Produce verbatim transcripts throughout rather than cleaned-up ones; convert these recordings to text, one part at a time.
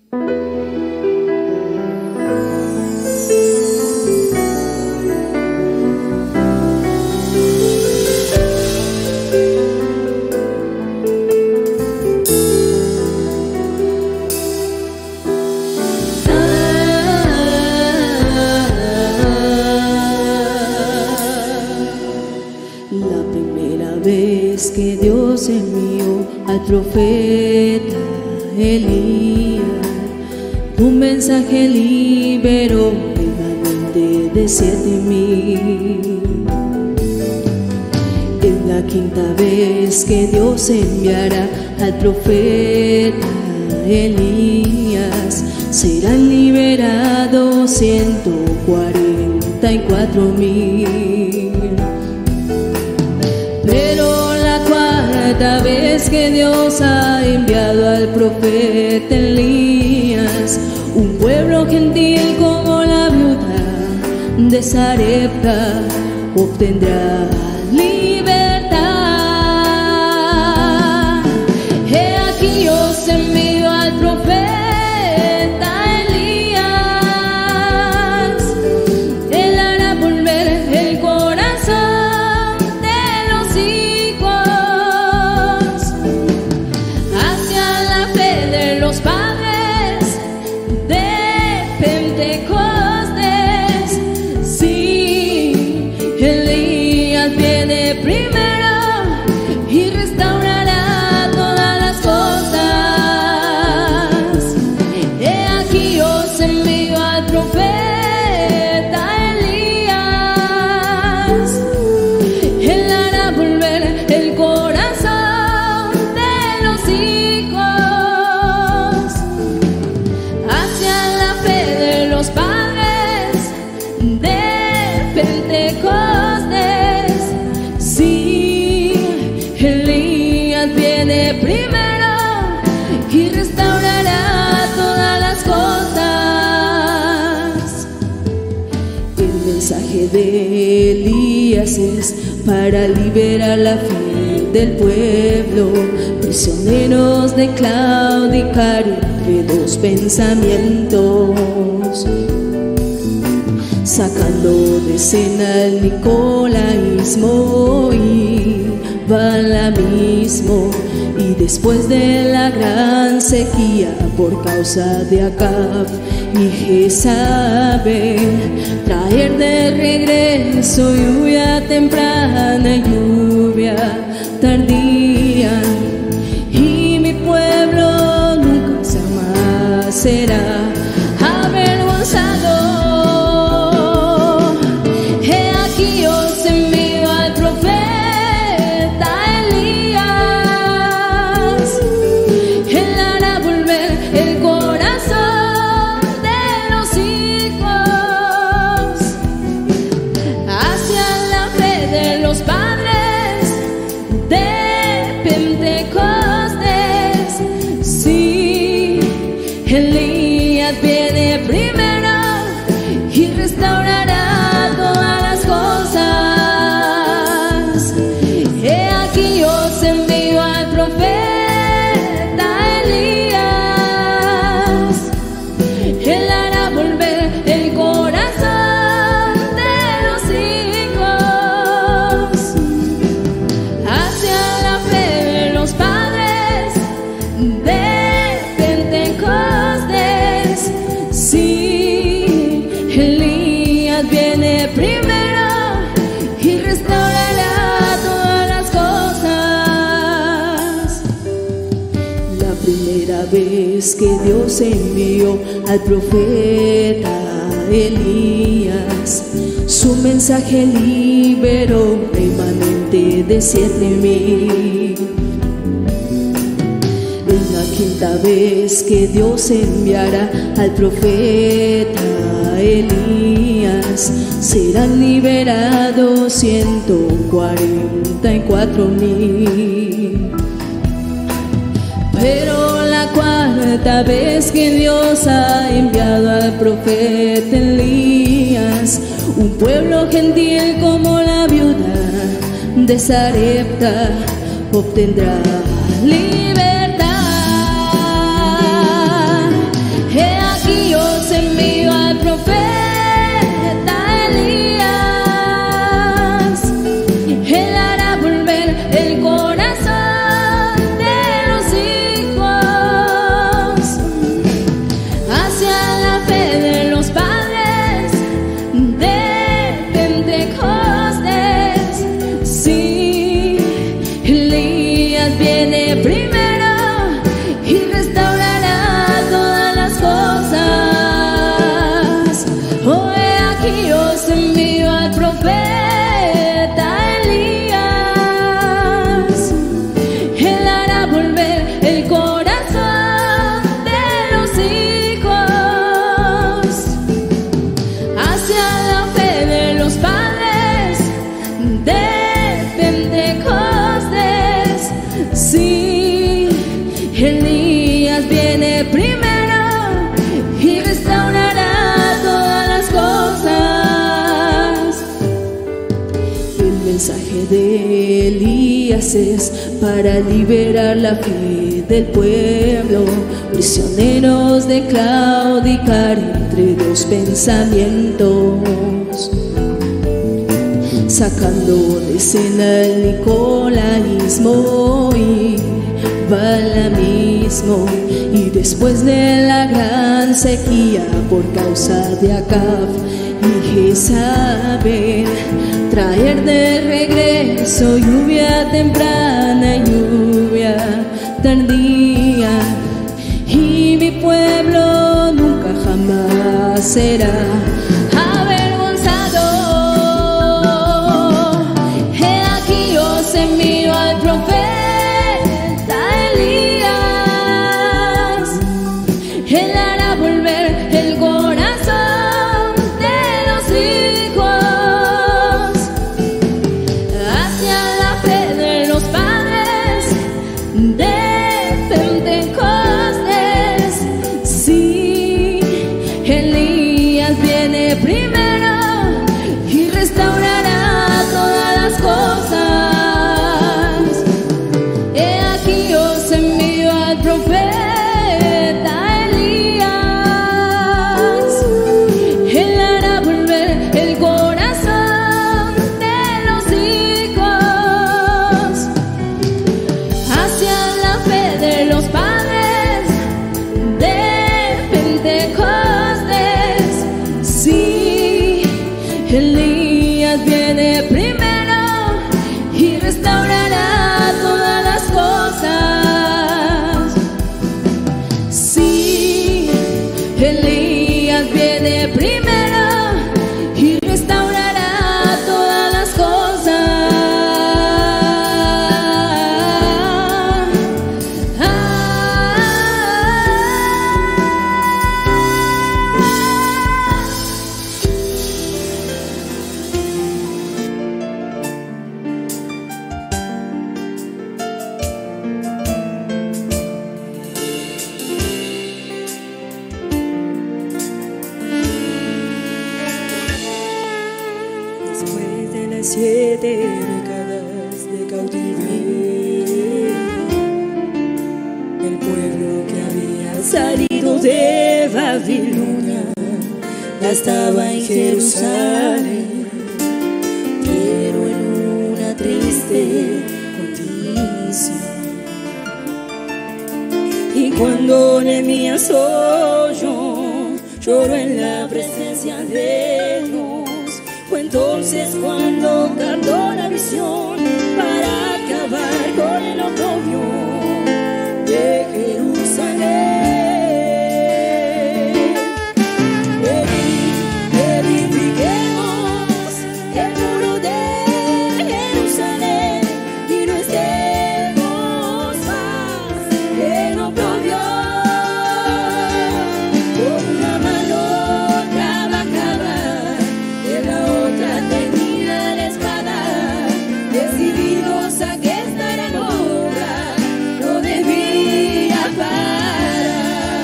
Que Dios envió al profeta Elías, un mensaje liberó remanente de siete mil. Es la quinta vez que Dios enviará al profeta Elías, serán liberados ciento cuarenta y cuatro mil. Pero la cuarta vez que Dios ha enviado al profeta Elías, un pueblo gentil como la viuda de Sarepta obtendrá libertad. He aquí os envío al profeta Elías, él hará volver el corazón de los hijos hacia la fe de los padres de Pentecostés. Sí, Elías viene primero y restaurará todas las cosas. He aquí os envío al profeta Elías, él hará volver el corazón de los hijos hacia la fe de los padres de Pentecostés. Sí, Elías viene primero y restaurará todas las cosas. El mensaje de Elías es para liberar la fe del pueblo, prisioneros de claudicar entre dos pensamientos, sacando de escena el nicolaísmo y balamismo. Y después de la gran sequía por causa de Acab y Jezabel, traer de regreso lluvia temprana y lluvia tardía, y mi pueblo nunca jamás será avergonzado. He aquí os envío al profeta Elías, él hará volver el corazón de los hijos hacia la fe de los padres de Pentecostés. Sí, Elías viene primero y restaurará todas las cosas. He aquí os envío al profeta Elías, él hará volver el corazón de los hijos hacia la fe de los padres de Pentecostés. Sí, Elías viene primero y restaurará todas las cosas. La primera vez que Dios envió al profeta Elías, su mensaje liberó remanente de siete mil. Es la quinta vez que Dios enviará al profeta Elías, serán liberados ciento cuarenta y cuatro mil. Pero la cuarta vez que Dios ha enviado al profeta Elías, un pueblo gentil como la viuda de Sarepta obtendrá libertad. haces para liberar la fe del pueblo, prisioneros de claudicar entre dos pensamientos, sacando de escena el nicolaísmo y balamismo, y después de la gran sequía por causa de Acab y Jezabel, traer de regreso lluvia temprana y lluvia tardía, y mi pueblo nunca jamás será avergonzado. He aquí os envío al profeta Elías, él hará volver el corazón de los hijos hacia la fe de los padres de Pentecostés. Sí, Elías viene primero y restaurará todas las cosas. He aquí os envío al profeta Elías, él hará volver el corazón de los hijos hacia la fe de los padres de Pentecostés. Sí, Elías viene primero y restaurará todas las cosas. Sí, Elías viene primero y restaurará todas las cosas. Ah, Después de las siete décadas de cautiverio, el pueblo que había salido de Babilonia ya estaba en Jerusalén, pero en una triste condición. Y cuando Nehemías oyó, lloró en la presencia de Dios. Fue entonces cuando cantó la visión para acabar con el oprobio de Jerusalén. Edifiquemos el muro de Jerusalén y no estemos más en oprobio. Con una mano trabajaba, de la otra tenía la espada, decididos a que estar en obra no debía parar.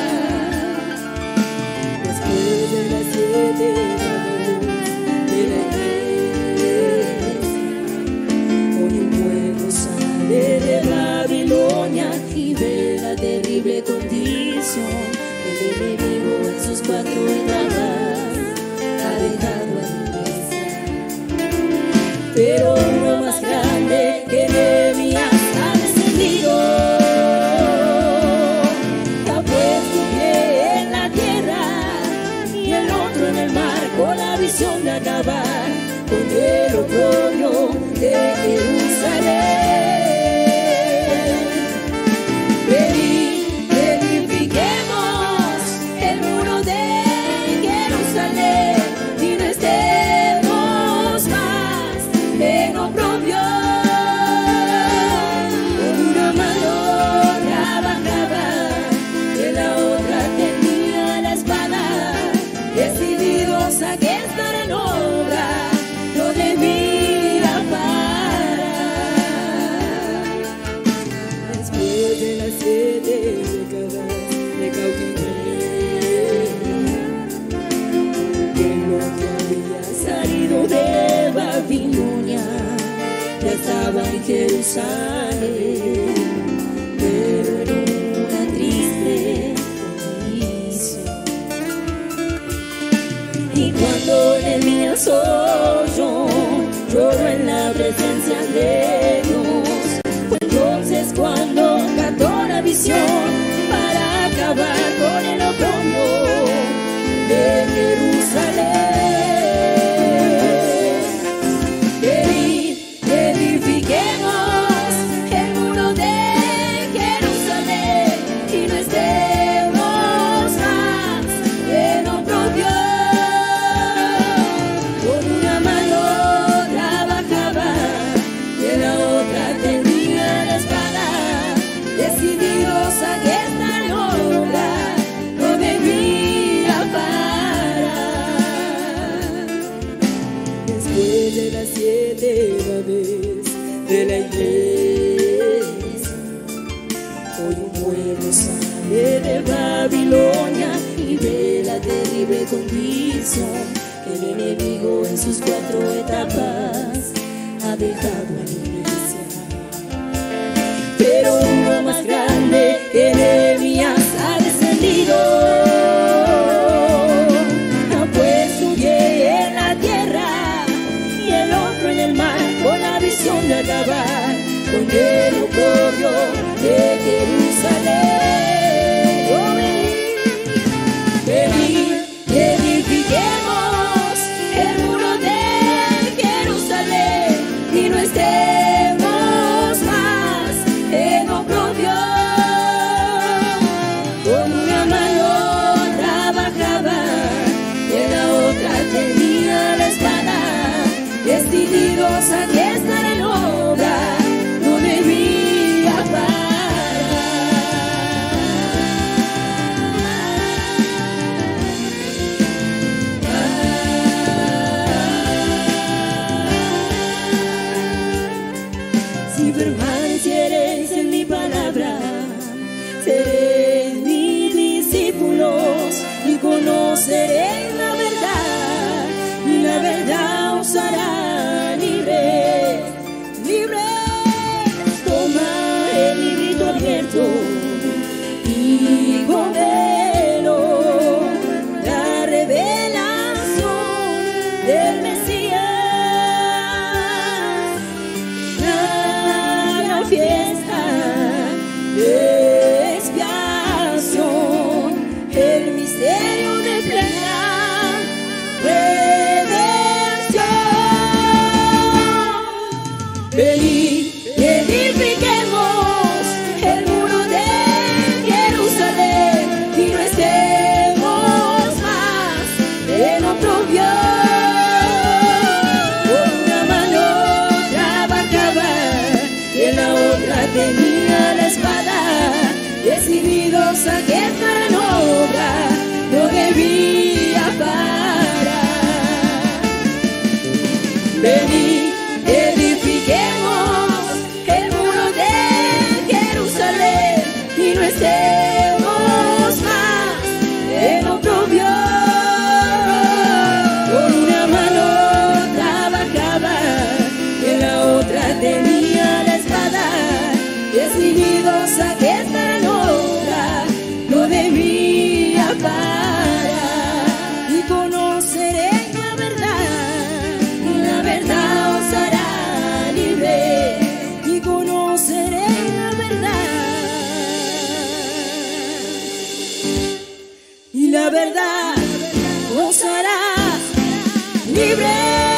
Después de las siete de la iglesia, hoy un pueblo sale de Babilonia y ve la terrible condición del enemigo en sus cuatro entradas. Ha dejado a iglesia, pero uno más grande que Nehemías ha descendido, ha puesto pie en la tierra y el otro en el mar, con la visión de acabar con el oprobio de Jerusalén. Edifiquemos el muro de Jerusalén y no estemos más en oprobio. Con una mano trabajaba, de la otra tenía la espada, decididos a que estar en obra no debía parar. Después de las siete décadas de cautiverio, pueblo que había salido de Babilonia ya estaba estaba en Jerusalén, pero en una triste condición. Y cuando Nehemías oyó, lloró en la presencia de Dios. Fue entonces cuando cantó la visión para acabar con el oprobio de Jerusalén. Venid, edifiquemos el muro de Jerusalén y no estemos más en oprobio. Con una mano trabajaba y en la otra tenía la espada, decididos a que esta obra no debía parar. Después de las siete edades de la iglesia, hoy un pueblo sale de Babilonia y ve la terrible condición que el enemigo en sus cuatro etapas ha dejado a la iglesia. Pero uno más grande que Nehemías ha descendido, ha puesto un pie en la tierra y el otro en el mar, con la visión de acabar con el oprobio de Jerusalén. Oh, venid, edifiquemos el muro de Jerusalén y no estemos más en oprobio. Con una mano trabajaba y en la otra tenía la espada, decididos a que estar en obra no debía parar. Si permaneciereis en mi palabra, seréis mis discípulos y conoceréis la verdad, y la verdad os hará libres, libres. Toma el librito abierto y cómelo, la revelación del Mesías, la gran fiesta de expiación, el misterio de plena redención. Venid, edifiquemos el muro de Jerusalén y no estemos más en oprobio. Con una mano trabajaba y en la otra tenía la espada, decididos a que esta obra no debía parar. Venid, edifiquemos el muro de Jerusalén y no estemos más en oprobio. Con una mano trabajaba y en la otra tenía la espada, decididos a que esta obra no debía parar. Y conoceréis la verdad, y la verdad os hará libre. Y conoceréis la verdad, y la verdad os hará libre.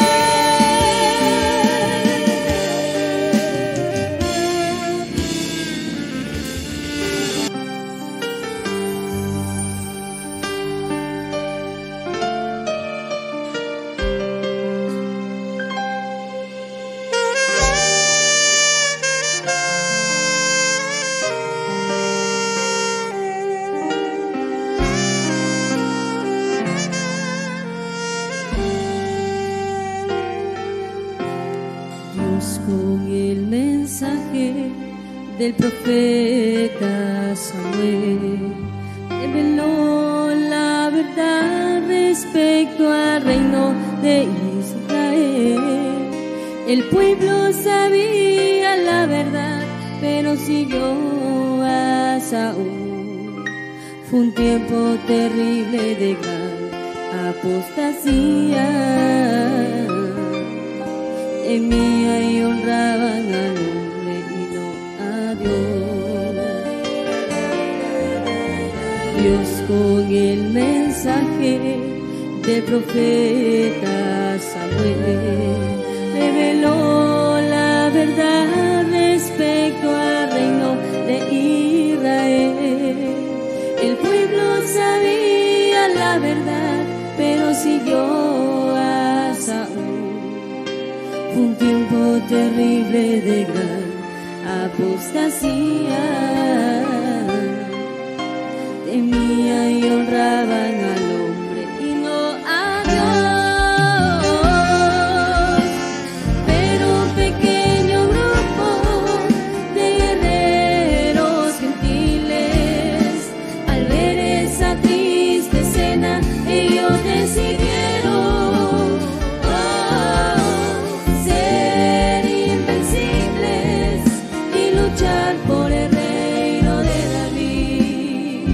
Con el mensaje del profeta Samuel reveló la verdad respecto al reino de Israel. El pueblo sabía la verdad, pero siguió a Saúl. Fue un tiempo terrible de gran apostasía. Temían y honraban al hombre y no a Dios. Dios con el mensaje del profeta Samuel reveló la verdad respecto al reino de Israel. El pueblo sabía la verdad, pero siguió a Saúl. Fue un tiempo terrible de gran apostasía. Temían y honraban al hombre y no a Dios. Pero un pequeño grupo de guerreros gentiles, al ver esa triste escena, ellos decidieron oh, ser invencibles y luchar por el reino de David,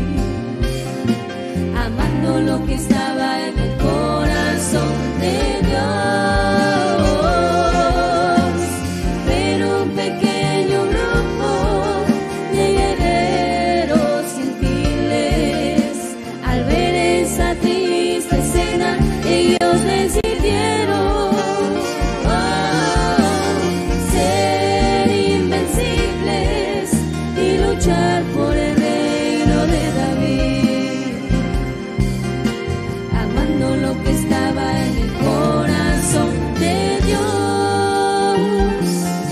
amando lo que estaba en el corazón de Dios. Pero un pequeño grupo de guerreros gentiles, al ver esa triste escena, ellos decidieron oh, ser invencibles y luchar por el reino de David, amando lo que estaba en el corazón de Dios.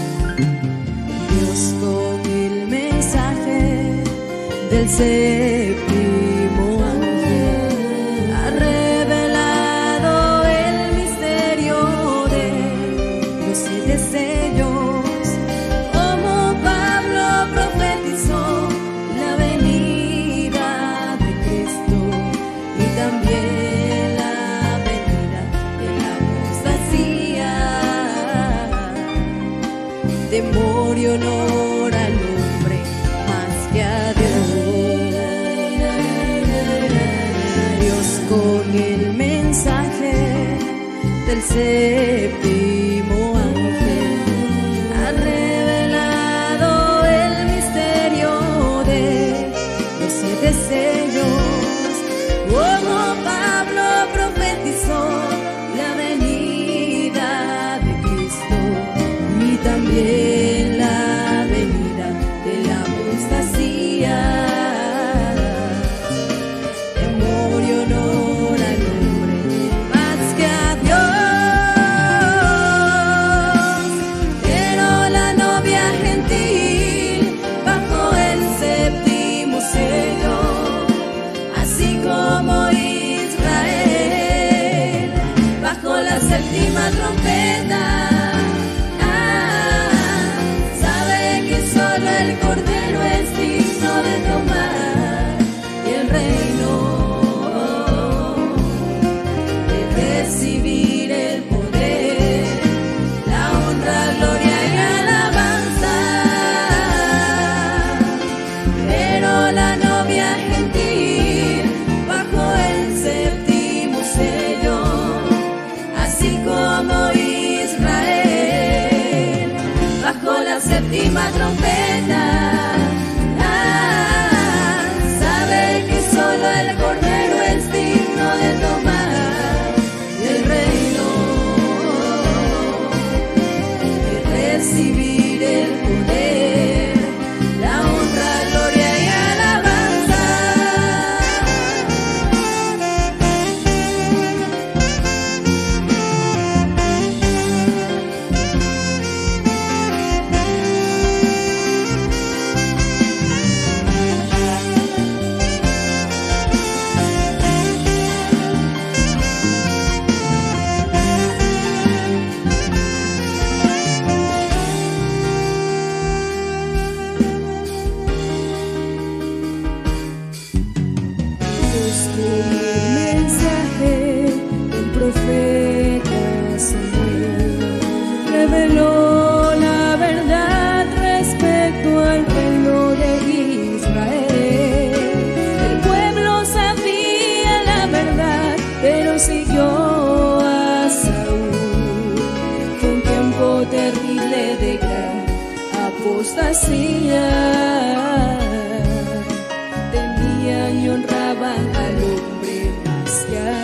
Dios con el mensaje del séptimo ángel ha revelado el misterio de los siete sellos, como Pablo profetizó la venida de Cristo y también la venida de la apostasía. Temor y honor al hombre más que a Dios. Dios con el mensaje del séptimo ángel ha revelado el misterio de los siete sellos, como Pablo profetizó la venida de Cristo y también la venida de la apostasía. Temor y honor al hombre más que a Dios. Pero la novia gentil bajo el séptimo sello, así como Israel bajo la séptima trompeta, el Cordero es digno de tomar el reino, de recibir el poder, la honra, gloria y alabanza. Pero la novia gentil bajo el séptimo sello, así como Israel bajo la séptima trompeta, ah, sabe que solo el Cordero es digno de tomar el reino, de recibir el poder, la honra, gloria y alabanza. apostasía, temían y honraban al hombre más que a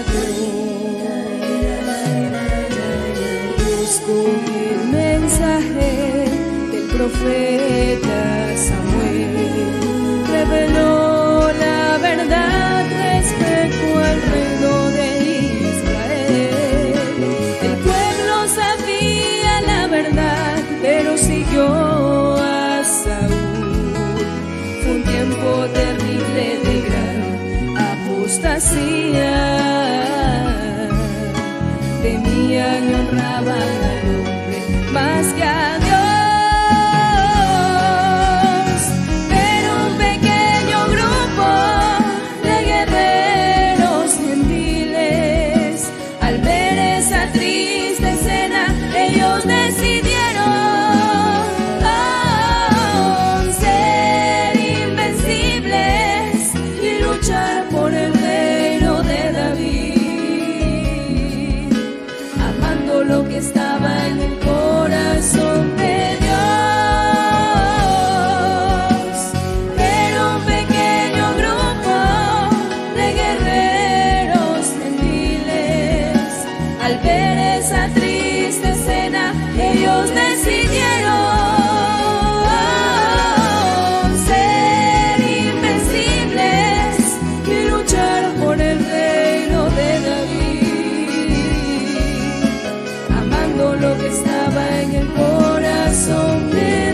Dios. Dios con el mensaje del profeta Samuel reveló la verdad respecto al reino de Israel. El pueblo sabía la verdad, pero siguió a Saúl. Fue un tiempo terrible de gran apostasía, temían y honraban al hombre más que a Dios. Estaba en el corazón de Dios. Era un pequeño grupo de guerreros gentiles. Al ver esa triste escena, ellos decidieron ser invencibles y luchar por el reino de David, lo que estaba en el corazón de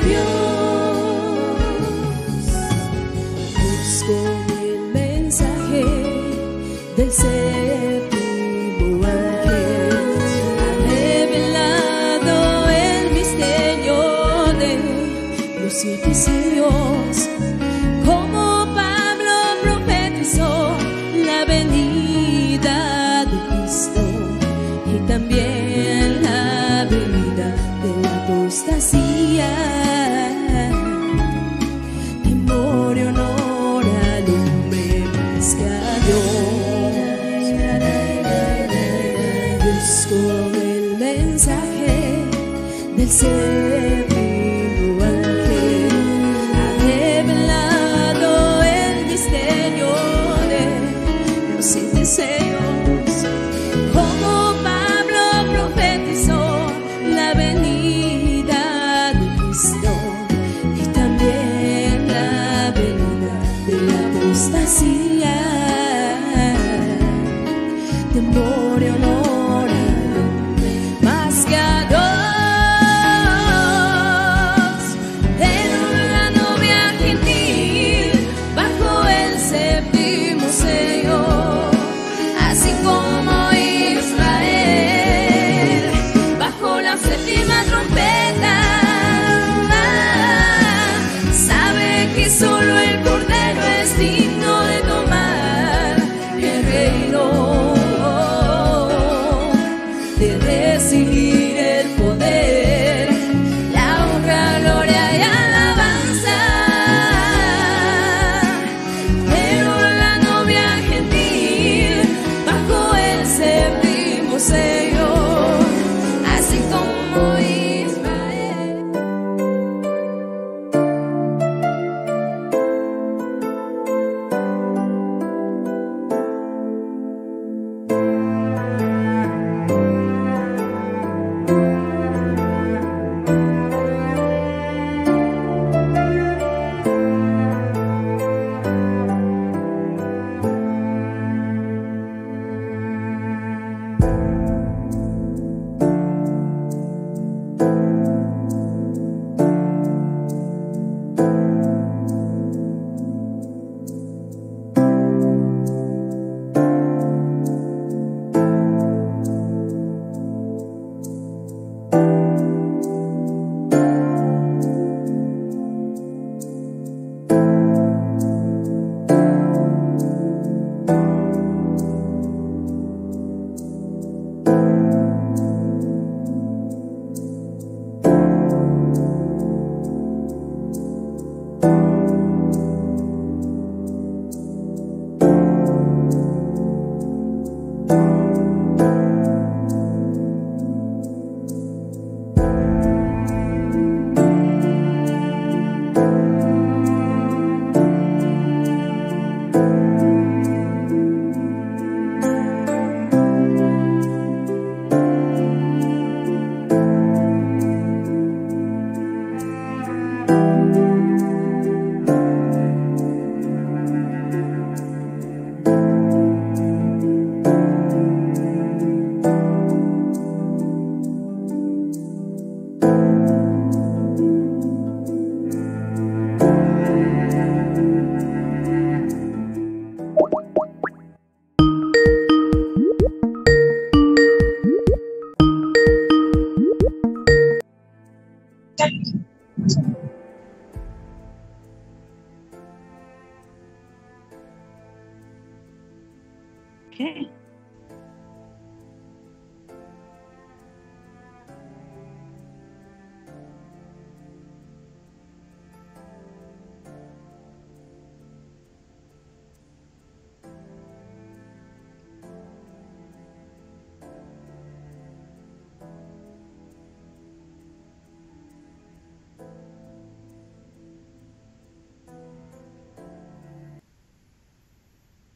Dios. Dios con el mensaje del séptimo ángel ha revelado el misterio de los siete sellos. Como Pablo profetizó la venida de Cristo y también la venida de la apostasía, temor y honor al hombre más que a Dios. Dios con el mensaje del séptimo ángel ha revelado el misterio de los siete sellos. Como Pablo profetizó la venida de Cristo y también la venida de la apostasía, temor y honor al hombre más que a Dios.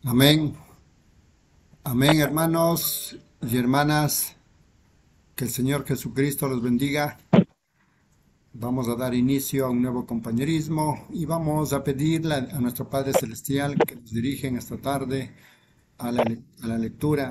Amén. Amén, hermanos y hermanas. Que el Señor Jesucristo los bendiga. Vamos a dar inicio a un nuevo compañerismo y vamos a pedirle a nuestro Padre Celestial que nos dirija en esta tarde a la, le- a la lectura,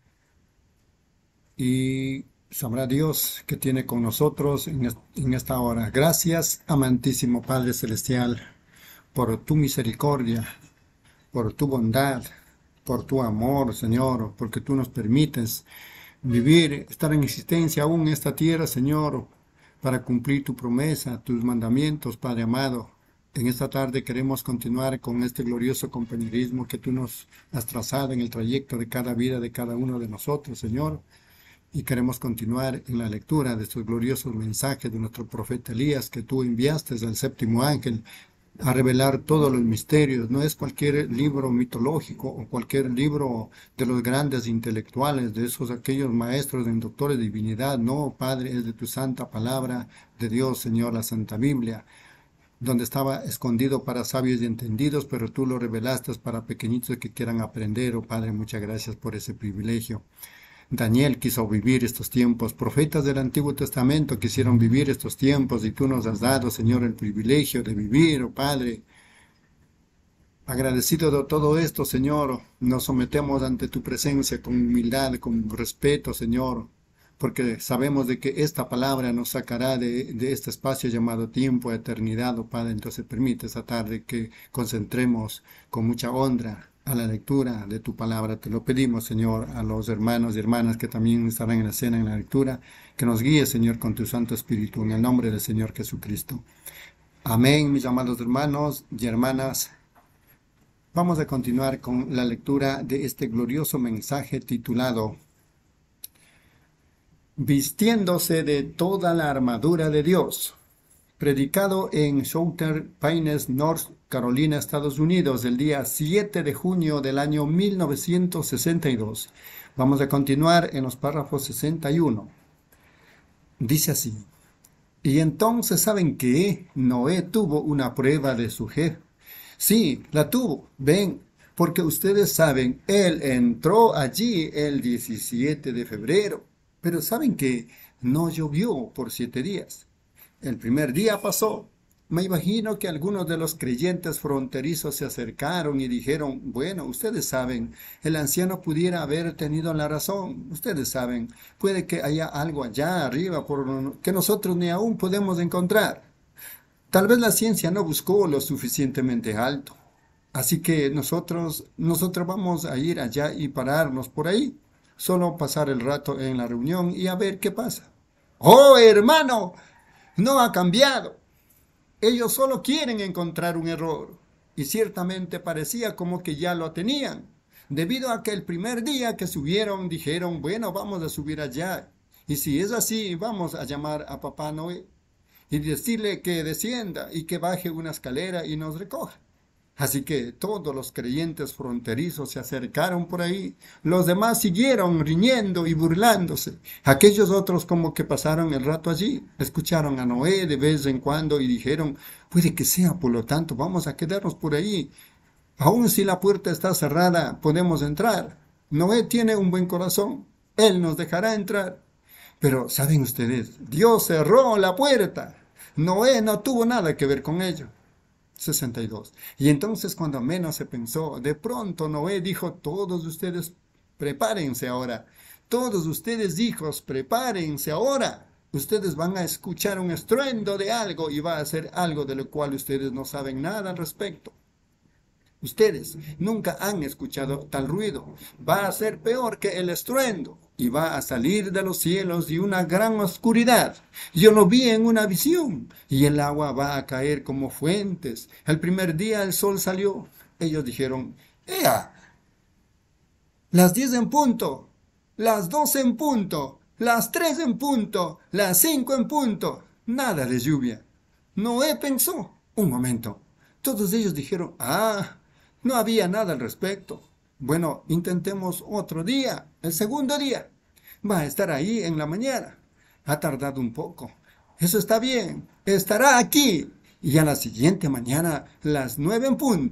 y sabrá Dios que tiene con nosotros en, es- en esta hora. Gracias, amantísimo Padre Celestial, por tu misericordia, por tu bondad, por tu amor, Señor, porque tú nos permites vivir, estar en existencia aún en esta tierra, Señor, para cumplir tu promesa, tus mandamientos, Padre amado. En esta tarde queremos continuar con este glorioso compañerismo que tú nos has trazado en el trayecto de cada vida de cada uno de nosotros, Señor. Y queremos continuar en la lectura de estos gloriosos mensajes de nuestro profeta Elías, que tú enviaste al séptimo ángel a revelar todos los misterios. No es cualquier libro mitológico o cualquier libro de los grandes intelectuales, de esos aquellos maestros en doctores de divinidad. No, Padre, es de tu santa palabra de Dios, Señor, la Santa Biblia, donde estaba escondido para sabios y entendidos, pero tú lo revelaste para pequeñitos que quieran aprender. Oh Padre, muchas gracias por ese privilegio. Daniel quiso vivir estos tiempos, profetas del Antiguo Testamento quisieron vivir estos tiempos, y tú nos has dado, Señor, el privilegio de vivir, oh Padre. Agradecido de todo esto, Señor, nos sometemos ante tu presencia con humildad, con respeto, Señor, porque sabemos de que esta palabra nos sacará de, de este espacio llamado tiempo, eternidad, oh Padre. Entonces permite esta tarde que concentremos con mucha honra a la lectura de tu palabra. Te lo pedimos, Señor, a los hermanos y hermanas que también estarán en la escena, en la lectura, que nos guíe, Señor, con tu Santo Espíritu, en el nombre del Señor Jesucristo. Amén, mis amados hermanos y hermanas. Vamos a continuar con la lectura de este glorioso mensaje titulado Vistiéndose de toda la armadura de Dios, predicado en Southern Pines, North Carolina, Estados Unidos, el día siete de junio del año mil novecientos sesenta y dos. Vamos a continuar en los párrafos sesenta y uno. Dice así: Y entonces, ¿saben qué? Noé tuvo una prueba de su jefe. Sí, la tuvo. Ven, porque ustedes saben, él entró allí el diecisiete de febrero. Pero ¿saben qué? No llovió por siete días. El primer día pasó. Me imagino que algunos de los creyentes fronterizos se acercaron y dijeron: bueno, ustedes saben, el anciano pudiera haber tenido la razón. Ustedes saben, puede que haya algo allá arriba por lo que nosotros ni aún podemos encontrar. Tal vez la ciencia no buscó lo suficientemente alto. Así que nosotros, nosotros vamos a ir allá y pararnos por ahí. Solo pasar el rato en la reunión y a ver qué pasa. ¡Oh, hermano! No ha cambiado. Ellos solo quieren encontrar un error. Y ciertamente parecía como que ya lo tenían. Debido a que el primer día que subieron dijeron: bueno, vamos a subir allá. Y si es así, vamos a llamar a Papá Noé y decirle que descienda y que baje una escalera y nos recoja. Así que todos los creyentes fronterizos se acercaron por ahí. Los demás siguieron riñendo y burlándose. Aquellos otros como que pasaron el rato allí. Escucharon a Noé de vez en cuando y dijeron: puede que sea, por lo tanto, vamos a quedarnos por ahí. Aun si la puerta está cerrada, podemos entrar. Noé tiene un buen corazón. Él nos dejará entrar. Pero, ¿saben ustedes? Dios cerró la puerta. Noé no tuvo nada que ver con ello. sesenta y dos. Y entonces, cuando menos se pensó, de pronto Noé dijo: todos ustedes prepárense ahora. Todos ustedes, hijos, prepárense ahora. Ustedes van a escuchar un estruendo de algo y va a ser algo de lo cual ustedes no saben nada al respecto. Ustedes nunca han escuchado tal ruido. Va a ser peor que el estruendo y va a salir de los cielos y una gran oscuridad. Yo lo vi en una visión y el agua va a caer como fuentes. El primer día el sol salió. Ellos dijeron: ¡ea! Las diez en punto, las doce en punto, las tres en punto, las cinco en punto. Nada de lluvia. Noé pensó: un momento. Todos ellos dijeron: ah, no había nada al respecto. Bueno, intentemos otro día, el segundo día. Va a estar ahí en la mañana. Ha tardado un poco. Eso está bien, estará aquí. Y a la siguiente mañana, las nueve en punto,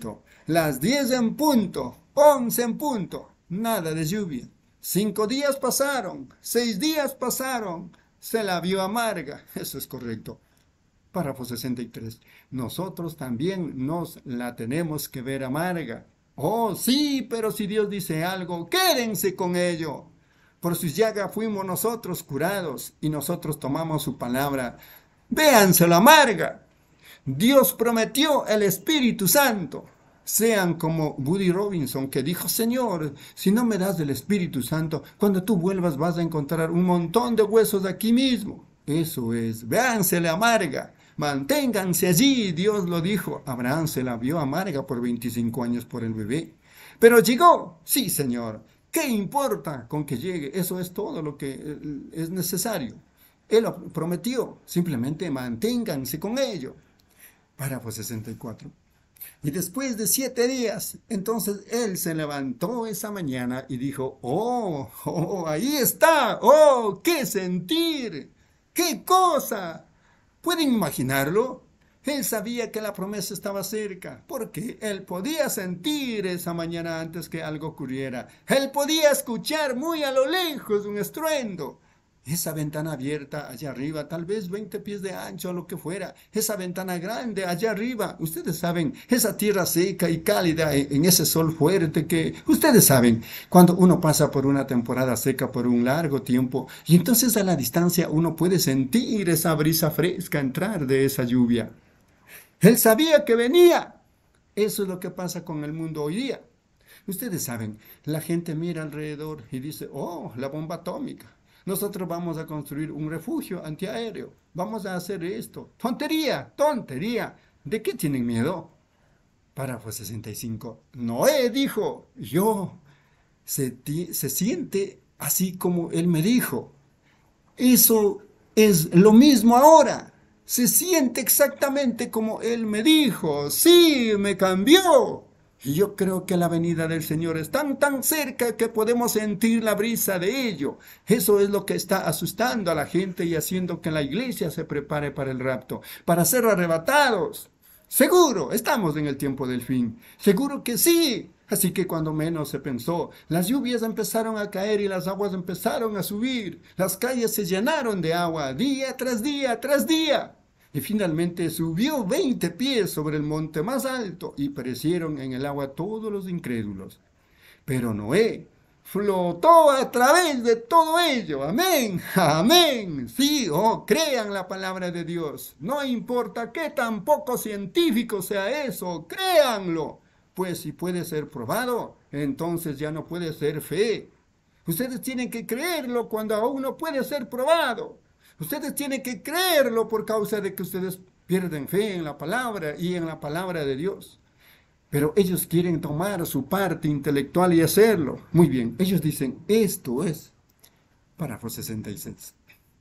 las diez en punto, once en punto, nada de lluvia. Cinco días pasaron, seis días pasaron, se la vio amarga. Eso es correcto. Párrafo sesenta y tres. Nosotros también nos la tenemos que ver amarga. Oh, sí, pero si Dios dice algo, quédense con ello. Por sus llagas fuimos nosotros curados y nosotros tomamos su palabra. Véanselo amarga. Dios prometió el Espíritu Santo. Sean como Woody Robinson, que dijo: Señor, si no me das del Espíritu Santo, cuando tú vuelvas vas a encontrar un montón de huesos aquí mismo. Eso es, véansele amarga. Manténganse allí, Dios lo dijo. Abraham se la vio amarga por veinticinco años por el bebé. Pero llegó, sí, Señor. ¿Qué importa con que llegue? Eso es todo lo que es necesario. Él lo prometió, simplemente manténganse con ello. Párrafo sesenta y cuatro. Y después de siete días, entonces él se levantó esa mañana y dijo: oh, oh, ahí está, oh, qué sentir, qué cosa. ¿Pueden imaginarlo? Él sabía que la promesa estaba cerca, porque él podía sentir esa mañana antes que algo ocurriera. Él podía escuchar muy a lo lejos un estruendo. Esa ventana abierta allá arriba, tal vez veinte pies de ancho o lo que fuera. Esa ventana grande allá arriba. Ustedes saben, esa tierra seca y cálida en ese sol fuerte que... Ustedes saben, cuando uno pasa por una temporada seca por un largo tiempo, y entonces a la distancia uno puede sentir esa brisa fresca entrar de esa lluvia. Él sabía que venía. Eso es lo que pasa con el mundo hoy día. Ustedes saben, la gente mira alrededor y dice: oh, la bomba atómica. Nosotros vamos a construir un refugio antiaéreo. Vamos a hacer esto. Tontería, tontería. ¿De qué tienen miedo? Párrafo sesenta y cinco. Noé dijo: yo, se, se siente así como él me dijo. Eso es lo mismo ahora. Se siente exactamente como él me dijo. Sí, me cambió. Y yo creo que la venida del Señor es tan, tan cerca que podemos sentir la brisa de ello. Eso es lo que está asustando a la gente y haciendo que la iglesia se prepare para el rapto, para ser arrebatados. Seguro, estamos en el tiempo del fin. Seguro que sí. Así que cuando menos se pensó, las lluvias empezaron a caer y las aguas empezaron a subir. Las calles se llenaron de agua día tras día tras día. Y finalmente subió veinte pies sobre el monte más alto y perecieron en el agua todos los incrédulos. Pero Noé flotó a través de todo ello. Amén, amén. Sí, oh, crean la palabra de Dios. No importa qué tan poco científico sea eso, créanlo. Pues si puede ser probado, entonces ya no puede ser fe. Ustedes tienen que creerlo cuando aún no puede ser probado. Ustedes tienen que creerlo por causa de que ustedes pierden fe en la palabra y en la palabra de Dios. Pero ellos quieren tomar su parte intelectual y hacerlo. Muy bien, ellos dicen: esto es. Párrafo sesenta y seis.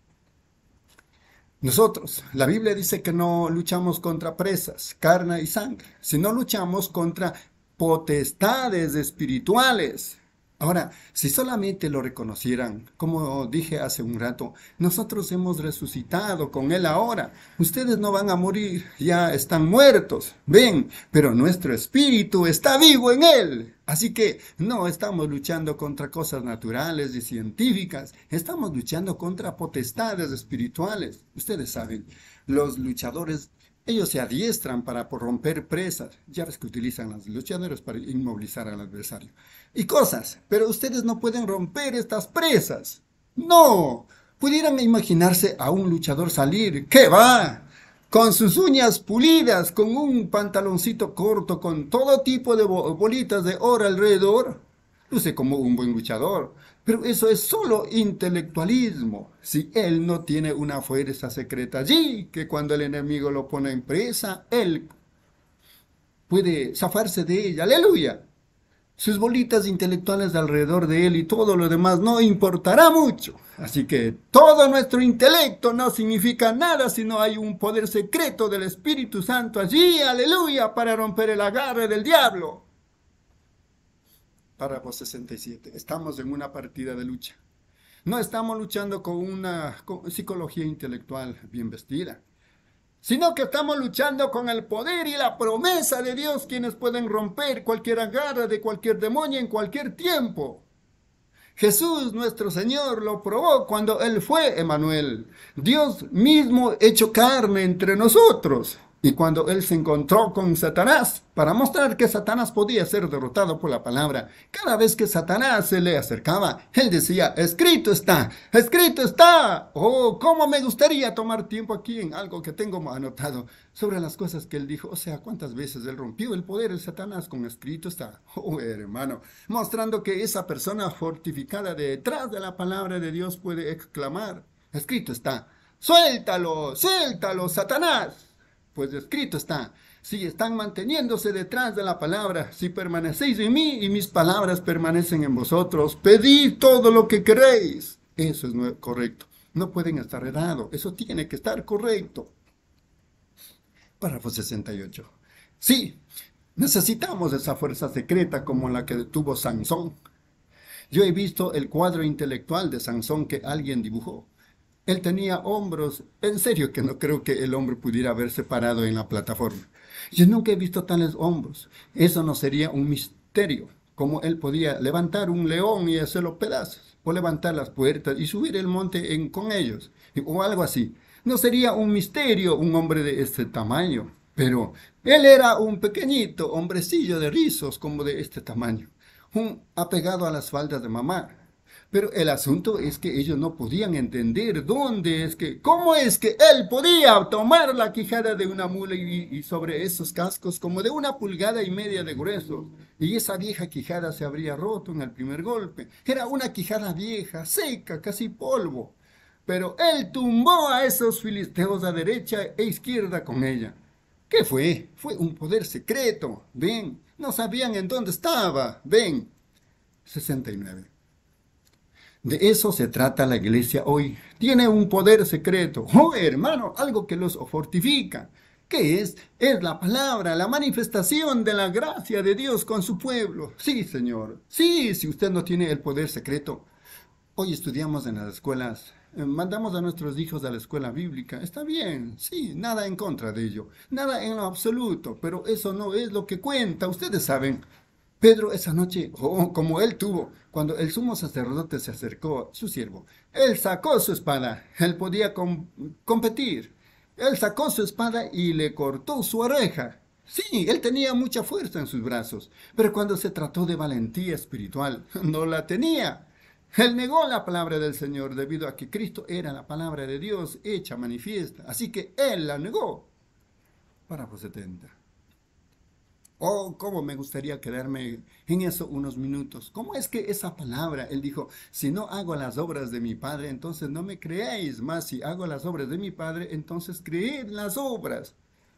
Nosotros, la Biblia dice que no luchamos contra presas, carne y sangre, sino luchamos contra potestades espirituales. Ahora, si solamente lo reconocieran, como dije hace un rato, nosotros hemos resucitado con Él ahora. Ustedes no van a morir, ya están muertos, ven, pero nuestro espíritu está vivo en Él. Así que no estamos luchando contra cosas naturales y científicas, estamos luchando contra potestades espirituales. Ustedes saben, los luchadores, ellos se adiestran para romper presas. Ya ves que utilizan los luchadores para inmovilizar al adversario. Y cosas, pero ustedes no pueden romper estas presas. No, pudieran imaginarse a un luchador salir. ¿Qué va? Con sus uñas pulidas, con un pantaloncito corto, con todo tipo de bolitas de oro alrededor. Luce como un buen luchador. Pero eso es solo intelectualismo. Si él no tiene una fuerza secreta allí, que cuando el enemigo lo pone en presa, él puede zafarse de ella. ¡Aleluya! Sus bolitas intelectuales alrededor de él y todo lo demás no importará mucho. Así que todo nuestro intelecto no significa nada si no hay un poder secreto del Espíritu Santo allí, aleluya, para romper el agarre del diablo. Párrafo sesenta y siete. Estamos en una partida de lucha. No estamos luchando con una con psicología intelectual bien vestida. sino que estamos luchando con el poder y la promesa de Dios, quienes pueden romper cualquier agarra de cualquier demonio en cualquier tiempo. Jesús, nuestro Señor, lo probó cuando Él fue Emmanuel, Dios mismo hecho carne entre nosotros. Y cuando Él se encontró con Satanás, para mostrar que Satanás podía ser derrotado por la palabra, cada vez que Satanás se le acercaba, Él decía, escrito está, escrito está. Oh, cómo me gustaría tomar tiempo aquí en algo que tengo anotado sobre las cosas que Él dijo. O sea, cuántas veces Él rompió el poder de Satanás con escrito está. Oh, hermano, mostrando que esa persona fortificada detrás de la palabra de Dios puede exclamar, escrito está, suéltalo, suéltalo, Satanás. Pues escrito está, si están manteniéndose detrás de la palabra, si permanecéis en mí y mis palabras permanecen en vosotros, pedid todo lo que queréis. Eso es correcto. No pueden estar errados. Eso tiene que estar correcto. Párrafo sesenta y ocho. Sí, necesitamos esa fuerza secreta como la que tuvo Sansón. Yo he visto el cuadro intelectual de Sansón que alguien dibujó. Él tenía hombros, en serio que no creo que el hombre pudiera haberse parado en la plataforma. Yo nunca he visto tales hombros. Eso no sería un misterio, como él podía levantar un león y hacerlo pedazos, o levantar las puertas y subir el monte en, con ellos, o algo así. No sería un misterio un hombre de este tamaño, pero él era un pequeñito hombrecillo de rizos como de este tamaño, un apegado a las faldas de mamá. Pero el asunto es que ellos no podían entender dónde es que, cómo es que él podía tomar la quijada de una mula y, y sobre esos cascos como de una pulgada y media de grueso. Y esa vieja quijada se habría roto en el primer golpe. Era una quijada vieja, seca, casi polvo. Pero él tumbó a esos filisteos a derecha e izquierda con ella. ¿Qué fue? Fue un poder secreto. Ven, no sabían en dónde estaba. Ven. sesenta y nueve. De eso se trata la iglesia hoy. Tiene un poder secreto. Oh, hermano, algo que los fortifica. ¿Qué es? Es la palabra, la manifestación de la gracia de Dios con su pueblo. Sí, Señor. Sí, si usted no tiene el poder secreto. Hoy estudiamos en las escuelas, eh, mandamos a nuestros hijos a la escuela bíblica. Está bien, sí, nada en contra de ello. Nada en lo absoluto, pero eso no es lo que cuenta. Ustedes saben. Pedro esa noche, oh, como él tuvo, cuando el sumo sacerdote se acercó, su siervo, él sacó su espada, él podía com competir, él sacó su espada y le cortó su oreja. Sí, él tenía mucha fuerza en sus brazos, pero cuando se trató de valentía espiritual, no la tenía. Él negó la palabra del Señor debido a que Cristo era la palabra de Dios hecha manifiesta, así que él la negó. Párrafo setenta. Oh, cómo me gustaría quedarme en eso unos minutos. ¿Cómo es que esa palabra? Él dijo, si no hago las obras de mi Padre, entonces no me creéis. Más si hago las obras de mi Padre, entonces creed las obras.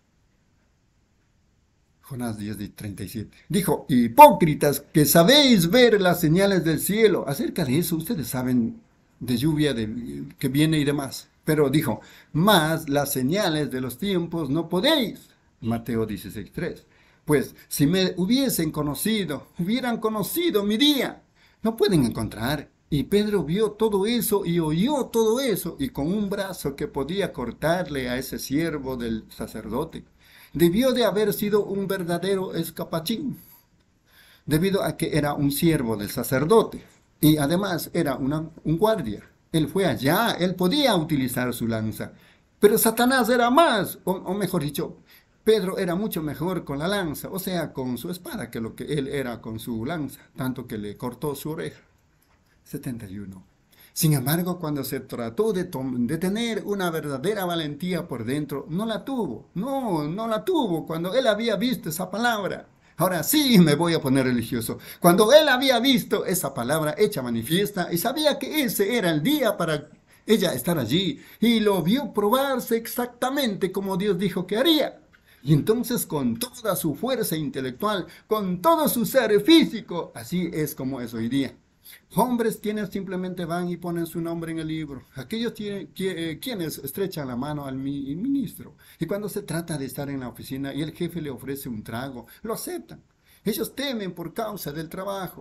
Jonás diez, treinta y siete. Dijo, hipócritas, que sabéis ver las señales del cielo. Acerca de eso, ustedes saben de lluvia de, que viene y demás. Pero dijo, más las señales de los tiempos no podéis. Mateo dieciséis, tres. Pues si me hubiesen conocido, hubieran conocido mi día. No pueden encontrar. Y Pedro vio todo eso y oyó todo eso, y con un brazo que podía cortarle a ese siervo del sacerdote. Debió de haber sido un verdadero escapachín, debido a que era un siervo del sacerdote, y además era una, un guardia. Él fue allá, él podía utilizar su lanza, pero Satanás era más, o, o mejor dicho, Pedro era mucho mejor con la lanza, o sea, con su espada, que lo que él era con su lanza, tanto que le cortó su oreja. setenta y uno. Sin embargo, cuando se trató de, de tener una verdadera valentía por dentro, no la tuvo. No, no la tuvo cuando él había visto esa palabra. Ahora sí me voy a poner religioso. Cuando él había visto esa palabra hecha manifiesta y sabía que ese era el día para ella estar allí, y lo vio probarse exactamente como Dios dijo que haría. Y entonces con toda su fuerza intelectual, con todo su ser físico, así es como es hoy día. Hombres quienes simplemente van y ponen su nombre en el libro. Aquellos tienen, quienes estrechan la mano al ministro. Y cuando se trata de estar en la oficina y el jefe le ofrece un trago, lo aceptan. Ellos temen por causa del trabajo.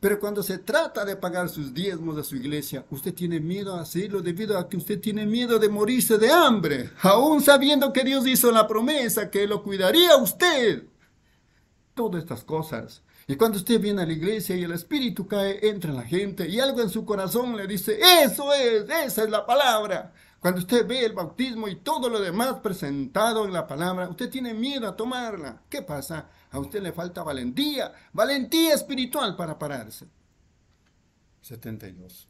Pero cuando se trata de pagar sus diezmos de su iglesia, usted tiene miedo a hacerlo debido a que usted tiene miedo de morirse de hambre, aún sabiendo que Dios hizo la promesa que lo cuidaría a usted. Todas estas cosas. Y cuando usted viene a la iglesia y el Espíritu cae, entra en la gente y algo en su corazón le dice, eso es, esa es la palabra. Cuando usted ve el bautismo y todo lo demás presentado en la palabra, usted tiene miedo a tomarla. ¿Qué pasa? A usted le falta valentía, valentía espiritual para pararse. setenta y dos.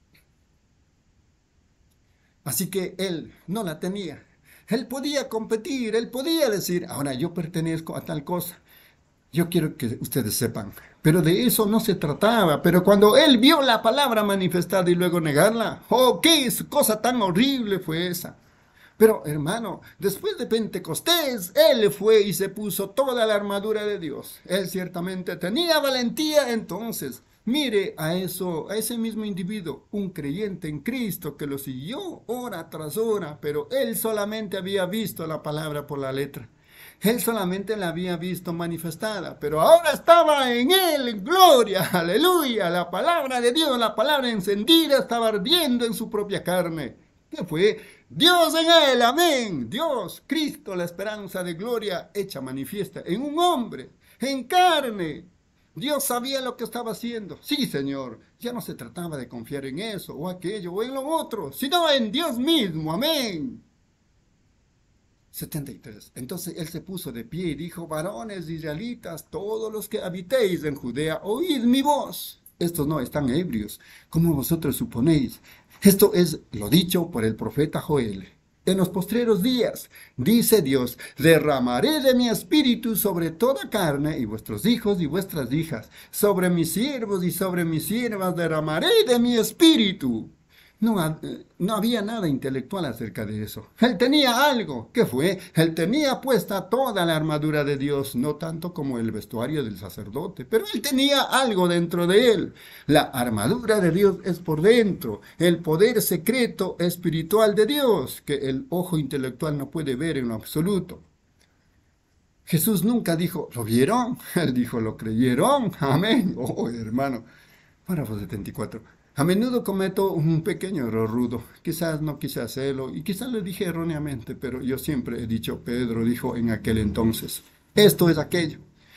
Así que él no la tenía. Él podía competir, él podía decir, ahora yo pertenezco a tal cosa. Yo quiero que ustedes sepan, pero de eso no se trataba. Pero cuando él vio la palabra manifestada y luego negarla, ¡oh, qué cosa tan horrible fue esa! Pero, hermano, después de Pentecostés, él fue y se puso toda la armadura de Dios. Él ciertamente tenía valentía entonces. Mire a eso, a ese mismo individuo, un creyente en Cristo que lo siguió hora tras hora, pero él solamente había visto la palabra por la letra. Él solamente la había visto manifestada, pero ahora estaba en él, en gloria, aleluya. La palabra de Dios, la palabra encendida, estaba ardiendo en su propia carne. ¿Qué fue? Dios en él, amén. Dios, Cristo, la esperanza de gloria hecha manifiesta en un hombre, en carne. Dios sabía lo que estaba haciendo. Sí, Señor, ya no se trataba de confiar en eso o aquello o en lo otro, sino en Dios mismo, amén. setenta y tres. Entonces él se puso de pie y dijo, varones israelitas, todos los que habitéis en Judea, oíd mi voz. Estos no están ebrios, como vosotros suponéis. Esto es lo dicho por el profeta Joel. En los postreros días, dice Dios, derramaré de mi espíritu sobre toda carne, y vuestros hijos y vuestras hijas, sobre mis siervos y sobre mis siervas derramaré de mi espíritu. No, no había nada intelectual acerca de eso. Él tenía algo. ¿Qué fue? Él tenía puesta toda la armadura de Dios, no tanto como el vestuario del sacerdote, pero él tenía algo dentro de él. La armadura de Dios es por dentro, el poder secreto espiritual de Dios, que el ojo intelectual no puede ver en lo absoluto. Jesús nunca dijo, ¿lo vieron? Él dijo, ¿lo creyeron? Amén. Oh, hermano. Párrafo setenta y cuatro. A menudo cometo un pequeño error rudo. Quizás no quise hacerlo y quizás lo dije erróneamente, pero yo siempre he dicho, Pedro dijo en aquel entonces, esto es aquello.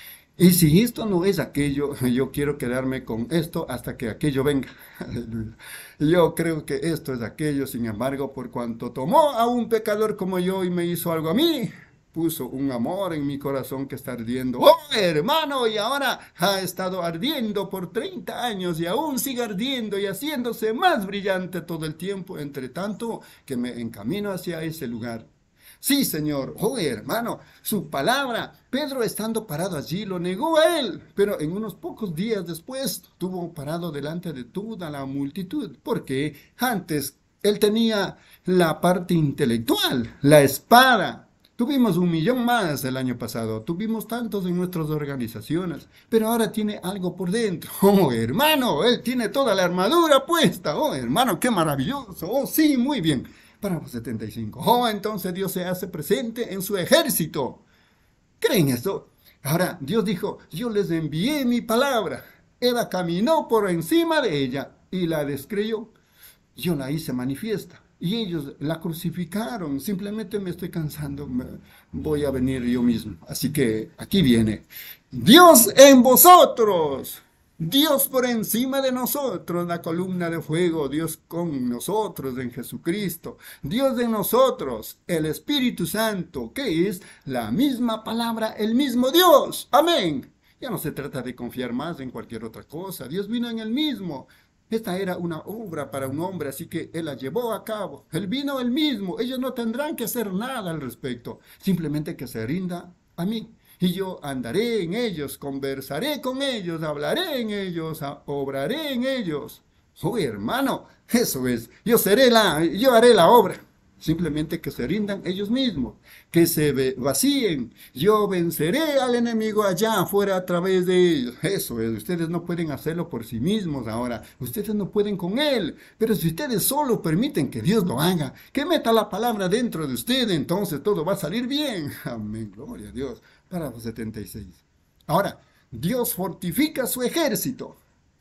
Y si esto no es aquello, yo quiero quedarme con esto hasta que aquello venga. Aleluya. Yo creo que esto es aquello, sin embargo, por cuanto tomó a un pecador como yo y me hizo algo a mí, puso un amor en mi corazón que está ardiendo. ¡Oh, hermano! Y ahora ha estado ardiendo por treinta años y aún sigue ardiendo y haciéndose más brillante todo el tiempo, entre tanto que me encamino hacia ese lugar. Sí, Señor. Oh, hermano, su palabra. Pedro, estando parado allí, lo negó a él, pero en unos pocos días después estuvo parado delante de toda la multitud, porque antes él tenía la parte intelectual, la espada. Tuvimos un millón más el año pasado, tuvimos tantos en nuestras organizaciones, pero ahora tiene algo por dentro. Oh, hermano, él tiene toda la armadura puesta. Oh, hermano, qué maravilloso. Oh, sí, muy bien. Párrafo setenta y cinco. Oh, entonces Dios se hace presente en su ejército. ¿Creen esto? Ahora, Dios dijo, yo les envié mi palabra. Eva caminó por encima de ella y la descreyó. Yo la hice manifiesta. Y ellos la crucificaron. Simplemente me estoy cansando. Me voy a venir yo mismo. Así que aquí viene. Dios en vosotros. Dios por encima de nosotros. La columna de fuego. Dios con nosotros en Jesucristo. Dios de nosotros. El Espíritu Santo. Que es la misma palabra. El mismo Dios. Amén. Ya no se trata de confiar más en cualquier otra cosa. Dios vino en el mismo. Esta era una obra para un hombre, así que él la llevó a cabo. Él vino él mismo. Ellos no tendrán que hacer nada al respecto. Simplemente que se rinda a mí. Y yo andaré en ellos, conversaré con ellos, hablaré en ellos, obraré en ellos. Oh, hermano, eso es. Yo seré la, yo haré la obra. Simplemente que se rindan ellos mismos, que se vacíen. Yo venceré al enemigo allá afuera a través de ellos. Eso es, ustedes no pueden hacerlo por sí mismos ahora. Ustedes no pueden con él. Pero si ustedes solo permiten que Dios lo haga, que meta la palabra dentro de ustedes, entonces todo va a salir bien. Amén, gloria a Dios. Párrafo setenta y seis. Ahora, Dios fortifica su ejército.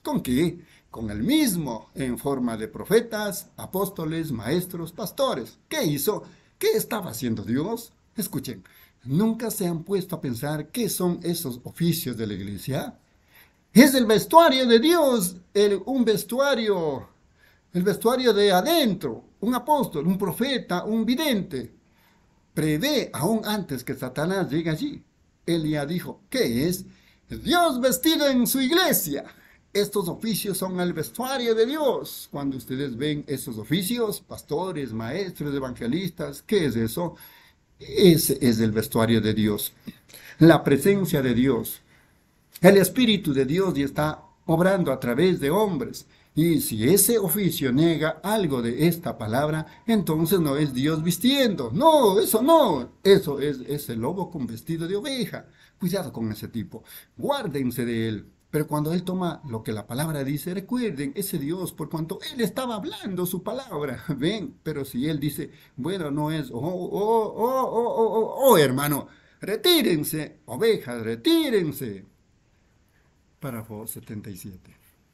¿Con qué? Con el mismo, en forma de profetas, apóstoles, maestros, pastores. ¿Qué hizo? ¿Qué estaba haciendo Dios? Escuchen, ¿nunca se han puesto a pensar qué son esos oficios de la iglesia? Es el vestuario de Dios, el, un vestuario, el vestuario de adentro, un apóstol, un profeta, un vidente. Prevé aún antes que Satanás llegue allí. Él ya dijo, ¿qué es? Dios vestido en su iglesia. Estos oficios son el vestuario de Dios. Cuando ustedes ven esos oficios, pastores, maestros, evangelistas, ¿qué es eso? Ese es el vestuario de Dios. La presencia de Dios. El Espíritu de Dios ya está obrando a través de hombres. Y si ese oficio niega algo de esta palabra, entonces no es Dios vistiendo. No, eso no. Eso es ese lobo con vestido de oveja. Cuidado con ese tipo. Guárdense de él. Pero cuando él toma lo que la palabra dice, recuerden, ese Dios, por cuanto él estaba hablando su palabra. Ven, pero si él dice, bueno, no es, oh, oh, oh, oh, oh, oh, oh, hermano, retírense, ovejas, retírense. Párrafo setenta y siete.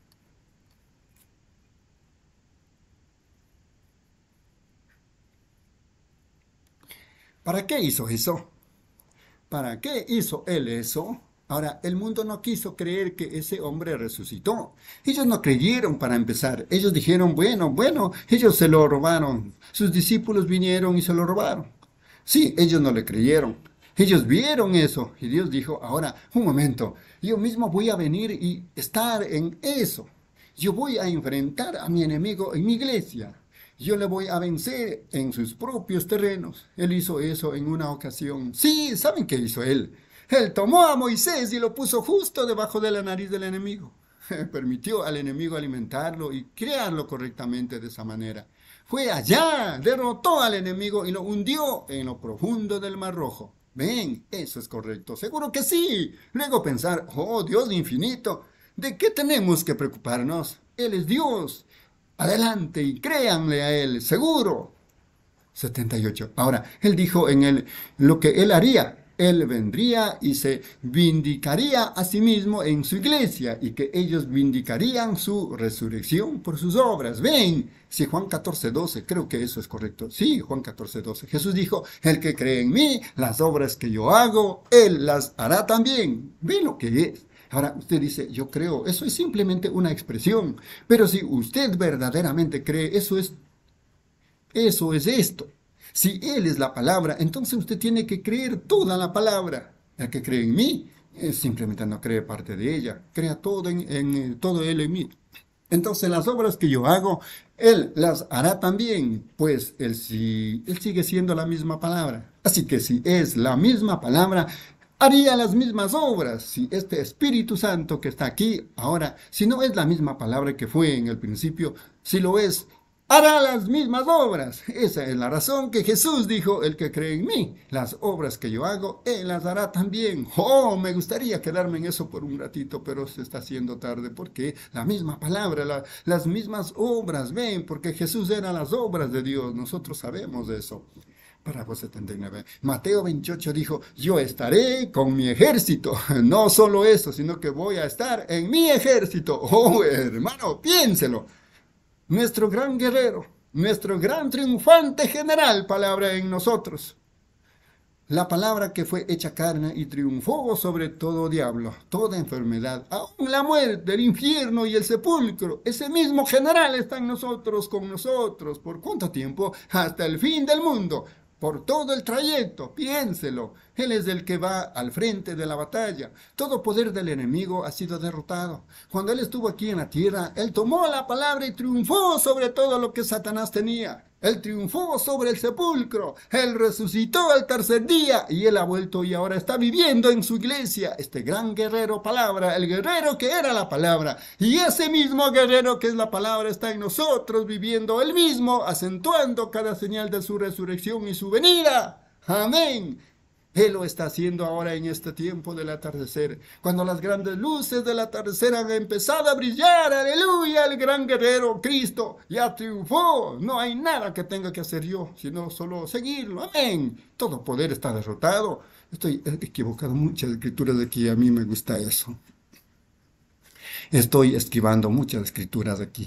¿Para qué hizo eso? ¿Para qué hizo él eso? Ahora, el mundo no quiso creer que ese hombre resucitó. Ellos no creyeron para empezar. Ellos dijeron, bueno, bueno, ellos se lo robaron. Sus discípulos vinieron y se lo robaron. Sí, ellos no le creyeron. Ellos vieron eso. Y Dios dijo, ahora, un momento, yo mismo voy a venir y estar en eso. Yo voy a enfrentar a mi enemigo en mi iglesia. Yo le voy a vencer en sus propios terrenos. Él hizo eso en una ocasión. Sí, ¿saben qué hizo él? Él tomó a Moisés y lo puso justo debajo de la nariz del enemigo. Permitió al enemigo alimentarlo y criarlo correctamente de esa manera. Fue allá, derrotó al enemigo y lo hundió en lo profundo del Mar Rojo. Ven, eso es correcto. Seguro que sí. Luego pensar, oh Dios infinito, ¿de qué tenemos que preocuparnos? Él es Dios. Adelante y créanle a él, seguro. setenta y ocho. Ahora, él dijo en él lo que él haría. Él vendría y se vindicaría a sí mismo en su iglesia y que ellos vindicarían su resurrección por sus obras. Ven, si Juan catorce, doce, creo que eso es correcto. Sí, Juan catorce, doce. Jesús dijo, el que cree en mí, las obras que yo hago, él las hará también. Ve lo que es. Ahora usted dice, yo creo, eso es simplemente una expresión. Pero si usted verdaderamente cree, eso es, eso es esto. Si Él es la palabra, entonces usted tiene que creer toda la palabra. El que cree en mí, eh, simplemente no cree parte de ella. Crea todo, en, en, todo Él en mí. Entonces las obras que yo hago, Él las hará también, pues él, si, él sigue siendo la misma palabra. Así que si es la misma palabra, haría las mismas obras. Si este Espíritu Santo que está aquí ahora, si no es la misma palabra que fue en el principio, si lo es, hará las mismas obras. Esa es la razón que Jesús dijo, el que cree en mí, las obras que yo hago, Él las hará también. Oh, me gustaría quedarme en eso por un ratito, pero se está haciendo tarde, porque la misma palabra, la, las mismas obras, ven, porque Jesús era las obras de Dios, nosotros sabemos de eso. Párrafo setenta y nueve. Mateo veintiocho dijo, yo estaré con mi ejército. No solo eso, sino que voy a estar en mi ejército. Oh, hermano, piénselo. Nuestro gran guerrero, nuestro gran triunfante general, palabra en nosotros. La palabra que fue hecha carne y triunfó sobre todo diablo, toda enfermedad, aún la muerte, el infierno y el sepulcro. Ese mismo general está en nosotros, con nosotros. ¿Por cuánto tiempo? Hasta el fin del mundo. Por todo el trayecto, piénselo. Él es el que va al frente de la batalla. Todo poder del enemigo ha sido derrotado. Cuando Él estuvo aquí en la tierra, Él tomó la palabra y triunfó sobre todo lo que Satanás tenía. Él triunfó sobre el sepulcro. Él resucitó al tercer día y Él ha vuelto y ahora está viviendo en su iglesia. Este gran guerrero palabra, el guerrero que era la palabra. Y ese mismo guerrero que es la palabra está en nosotros viviendo Él mismo, acentuando cada señal de su resurrección y su venida. Amén. Él lo está haciendo ahora en este tiempo del atardecer, cuando las grandes luces del atardecer han empezado a brillar. Aleluya, el gran guerrero Cristo ya triunfó. No hay nada que tenga que hacer yo, sino solo seguirlo. Amén. Todo poder está derrotado. Estoy equivocado, muchas escrituras de aquí, a mí me gusta eso. Estoy esquivando muchas escrituras aquí.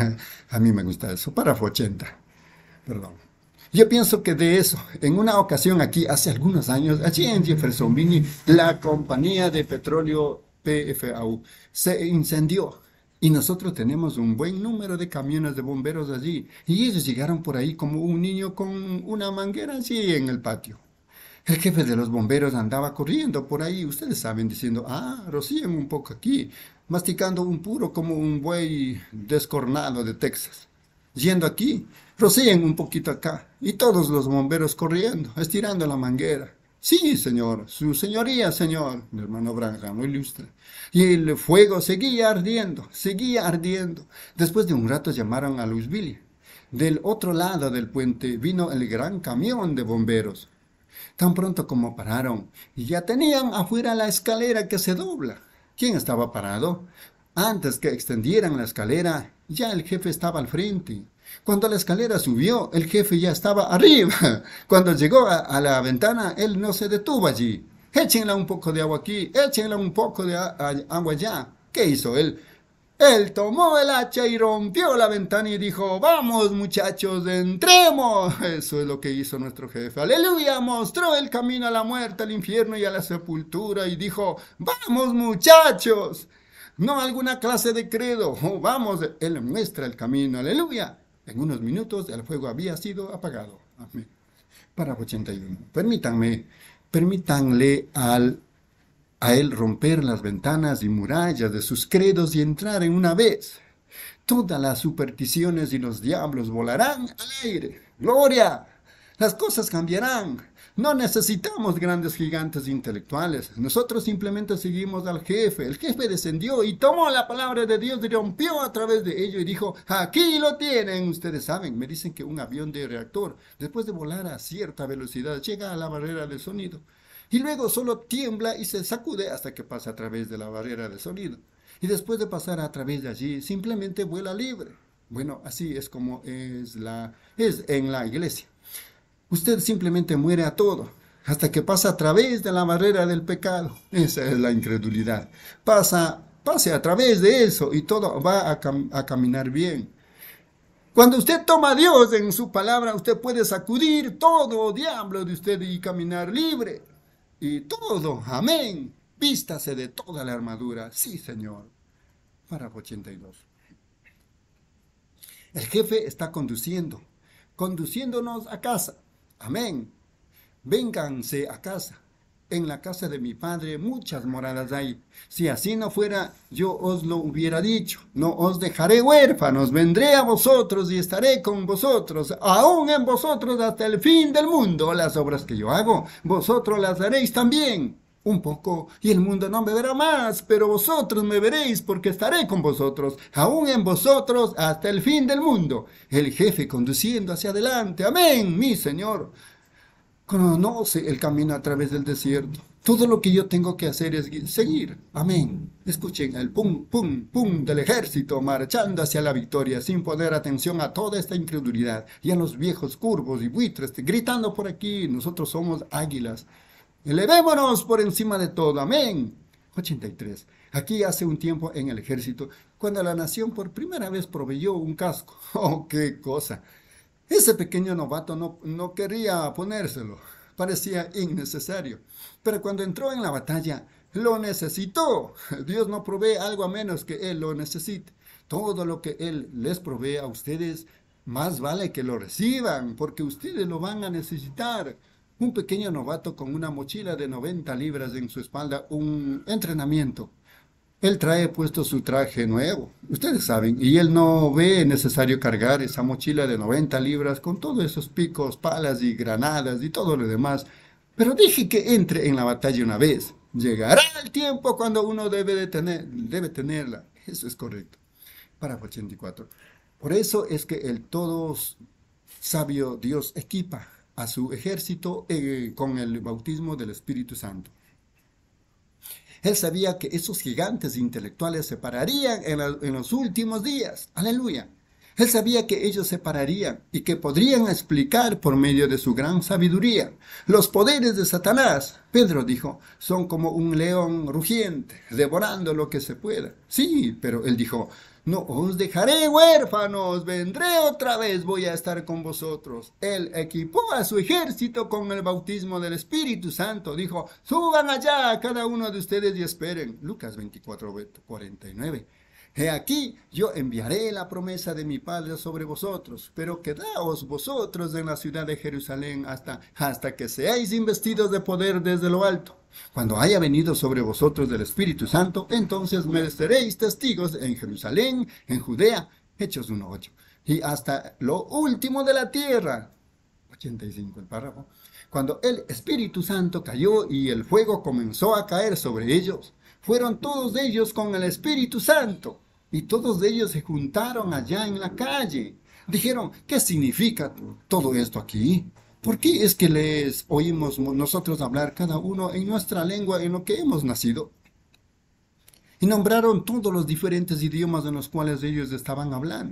A mí me gusta eso. Párrafo ochenta. Perdón. Yo pienso que de eso, en una ocasión aquí, hace algunos años, allí en Jeffersonville, la compañía de petróleo P F A U se incendió. Y nosotros tenemos un buen número de camiones de bomberos allí. Y ellos llegaron por ahí como un niño con una manguera allí en el patio. El jefe de los bomberos andaba corriendo por ahí, ustedes saben, diciendo, ah, rocíen un poco aquí, masticando un puro como un buey descornado de Texas. Yendo aquí, rocíen un poquito acá, y todos los bomberos corriendo, estirando la manguera. Sí, señor, su señoría, señor, mi hermano Branham, muy ilustre. Y el fuego seguía ardiendo, seguía ardiendo. Después de un rato llamaron a Louisville. Del otro lado del puente vino el gran camión de bomberos. Tan pronto como pararon, y ya tenían afuera la escalera que se dobla. ¿Quién estaba parado? Antes que extendieran la escalera, ya el jefe estaba al frente. Cuando la escalera subió, el jefe ya estaba arriba. Cuando llegó a, a la ventana, él no se detuvo allí. Échenle un poco de agua aquí, échenle un poco de a, a, agua allá. ¿Qué hizo él? Él tomó el hacha y rompió la ventana y dijo, vamos muchachos, entremos. Eso es lo que hizo nuestro jefe. Aleluya, mostró el camino a la muerte, al infierno y a la sepultura y dijo, vamos muchachos. No alguna clase de credo, oh, vamos, él muestra el camino, aleluya. En unos minutos el fuego había sido apagado. Amén. Párrafo ochenta y uno. Permítanme, permítanle al a él romper las ventanas y murallas de sus credos y entrar en una vez. Todas las supersticiones y los diablos volarán al aire. ¡Gloria! Las cosas cambiarán. No necesitamos grandes gigantes intelectuales. Nosotros simplemente seguimos al jefe. El jefe descendió y tomó la palabra de Dios y rompió a través de ello y dijo, aquí lo tienen. Ustedes saben, me dicen que un avión de reactor, después de volar a cierta velocidad, llega a la barrera del sonido. Y luego solo tiembla y se sacude hasta que pasa a través de la barrera de sonido. Y después de pasar a través de allí, simplemente vuela libre. Bueno, así es como es, la, es en la iglesia. Usted simplemente muere a todo, hasta que pasa a través de la barrera del pecado. Esa es la incredulidad. Pasa, pase a través de eso y todo va a, cam a caminar bien. Cuando usted toma a Dios en su palabra, usted puede sacudir todo diablo de usted y caminar libre. Y todo, amén, vístase de toda la armadura, sí señor. Párrafo ochenta y dos. El jefe está conduciendo, conduciéndonos a casa, amén. Vénganse a casa. En la casa de mi padre muchas moradas hay. Si así no fuera, yo os lo hubiera dicho. No os dejaré huérfanos, vendré a vosotros y estaré con vosotros, aún en vosotros hasta el fin del mundo. Las obras que yo hago, vosotros las haréis también. Un poco, y el mundo no me verá más, pero vosotros me veréis porque estaré con vosotros, aún en vosotros hasta el fin del mundo. El jefe conduciendo hacia adelante. Amén, mi Señor. Conoce el camino a través del desierto. Todo lo que yo tengo que hacer es seguir. Amén. Escuchen el pum, pum, pum del ejército marchando hacia la victoria sin poner atención a toda esta incredulidad y a los viejos curvos y buitres gritando por aquí. Nosotros somos águilas. Elevémonos por encima de todo. Amén. ochenta y tres. Aquí hace un tiempo en el ejército, cuando la nación por primera vez proveyó un casco. ¡Oh, qué cosa! Ese pequeño novato no, no quería ponérselo, parecía innecesario, pero cuando entró en la batalla, lo necesitó. Dios no provee algo a menos que Él lo necesite. Todo lo que Él les provee a ustedes, más vale que lo reciban, porque ustedes lo van a necesitar. Un pequeño novato con una mochila de noventa libras en su espalda, un entrenamiento. Él trae puesto su traje nuevo, ustedes saben, y él no ve necesario cargar esa mochila de noventa libras con todos esos picos, palas y granadas y todo lo demás. Pero dije que entre en la batalla una vez. Llegará el tiempo cuando uno debe, de tener, debe tenerla. Eso es correcto. Párrafo ochenta y cuatro. Por eso es que el todo sabio Dios equipa a su ejército eh, con el bautismo del Espíritu Santo. Él sabía que esos gigantes intelectuales se pararían en, la, en los últimos días. Aleluya. Él sabía que ellos se pararían y que podrían explicar por medio de su gran sabiduría los poderes de Satanás. Pedro dijo, son como un león rugiente, devorando lo que se pueda. Sí, pero él dijo, no os dejaré huérfanos, vendré otra vez, voy a estar con vosotros. Él equipó a su ejército con el bautismo del Espíritu Santo. Dijo, suban allá cada uno de ustedes y esperen. Lucas veinticuatro, cuarenta y nueve. He aquí, yo enviaré la promesa de mi Padre sobre vosotros, pero quedaos vosotros en la ciudad de Jerusalén hasta, hasta que seáis investidos de poder desde lo alto. Cuando haya venido sobre vosotros el Espíritu Santo, entonces me seréis testigos en Jerusalén, en Judea, Hechos uno ocho, y hasta lo último de la tierra. ochenta y cinco el párrafo. Cuando el Espíritu Santo cayó y el fuego comenzó a caer sobre ellos, fueron todos ellos con el Espíritu Santo, y todos ellos se juntaron allá en la calle. Dijeron, ¿qué significa todo esto aquí? ¿Por qué es que les oímos nosotros hablar cada uno en nuestra lengua en lo que hemos nacido? Y nombraron todos los diferentes idiomas en los cuales ellos estaban hablando.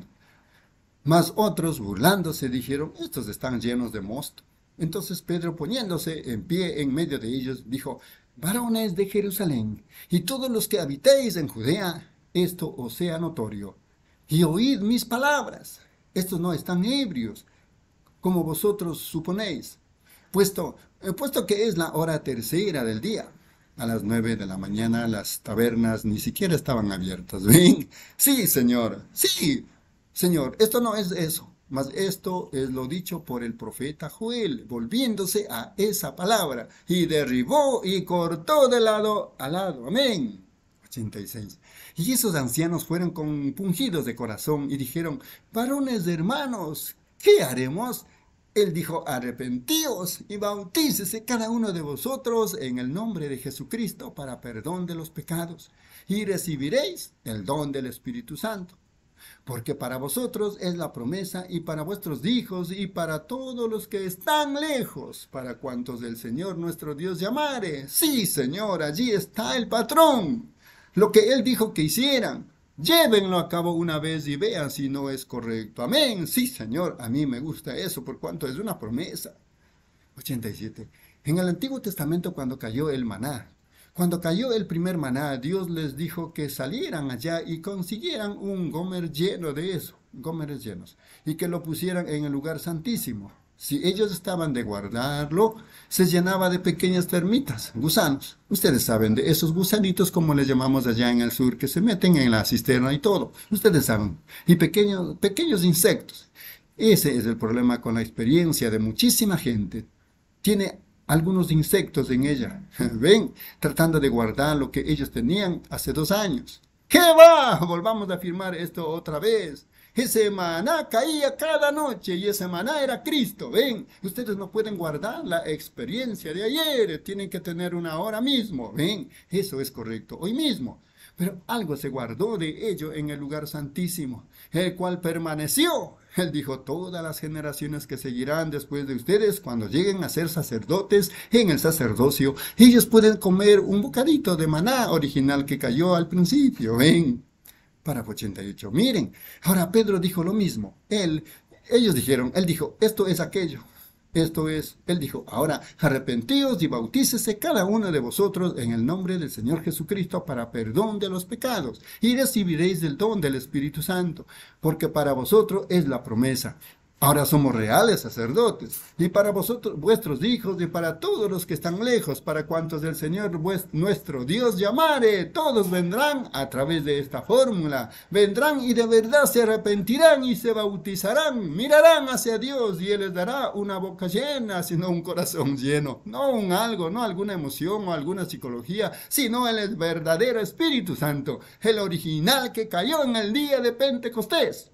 Mas otros, burlándose, dijeron, estos están llenos de mosto. Entonces Pedro, poniéndose en pie en medio de ellos, dijo, varones de Jerusalén, y todos los que habitéis en Judea, esto os sea notorio, y oíd mis palabras. Estos no están ebrios, como vosotros suponéis, puesto, eh, puesto que es la hora tercera del día. A las nueve de la mañana las tabernas ni siquiera estaban abiertas. ¿Ven? Sí, Señor, sí, Señor, esto no es eso. Mas esto es lo dicho por el profeta Joel, volviéndose a esa palabra, y derribó y cortó de lado a lado. Amén. ochenta y seis. Y esos ancianos fueron compungidos de corazón y dijeron, varones hermanos, ¿qué haremos? Él dijo, arrepentíos y bautícese cada uno de vosotros en el nombre de Jesucristo para perdón de los pecados, y recibiréis el don del Espíritu Santo. Porque para vosotros es la promesa, y para vuestros hijos, y para todos los que están lejos, para cuantos el Señor nuestro Dios llamare. Sí, Señor, allí está el patrón. Lo que Él dijo que hicieran, llévenlo a cabo una vez y vean si no es correcto. Amén. Sí, Señor, a mí me gusta eso, por cuanto es una promesa. ochenta y siete. En el Antiguo Testamento, cuando cayó el maná, Cuando cayó el primer maná, Dios les dijo que salieran allá y consiguieran un gomer lleno de eso, gómeres llenos, y que lo pusieran en el lugar santísimo. Si ellos estaban de guardarlo, se llenaba de pequeñas termitas, gusanos. Ustedes saben de esos gusanitos, como les llamamos allá en el sur, que se meten en la cisterna y todo. Ustedes saben. Y pequeños, pequeños insectos. Ese es el problema con la experiencia de muchísima gente. Tiene algunos insectos en ella, ven, tratando de guardar lo que ellos tenían hace dos años. ¿Qué va? Volvamos a afirmar esto otra vez. Ese maná caía cada noche y ese maná era Cristo, ven. Ustedes no pueden guardar la experiencia de ayer, tienen que tener una ahora mismo, ven. Eso es correcto, hoy mismo. Pero algo se guardó de ello en el lugar santísimo, el cual permaneció. Él dijo, todas las generaciones que seguirán después de ustedes, cuando lleguen a ser sacerdotes en el sacerdocio, ellos pueden comer un bocadito de maná original que cayó al principio. Ven, párrafo ochenta y ocho. Miren, ahora Pedro dijo lo mismo. Él, ellos dijeron, él dijo, esto es aquello. Esto es, él dijo, ahora arrepentíos y bautícese cada uno de vosotros en el nombre del Señor Jesucristo para perdón de los pecados, y recibiréis el don del Espíritu Santo, porque para vosotros es la promesa. Ahora somos reales sacerdotes, y para vosotros, vuestros hijos, y para todos los que están lejos, para cuantos el Señor nuestro Dios llamare, todos vendrán a través de esta fórmula, vendrán y de verdad se arrepentirán y se bautizarán, mirarán hacia Dios y Él les dará una boca llena, sino un corazón lleno, no un algo, no alguna emoción o alguna psicología, sino el verdadero Espíritu Santo, el original que cayó en el día de Pentecostés.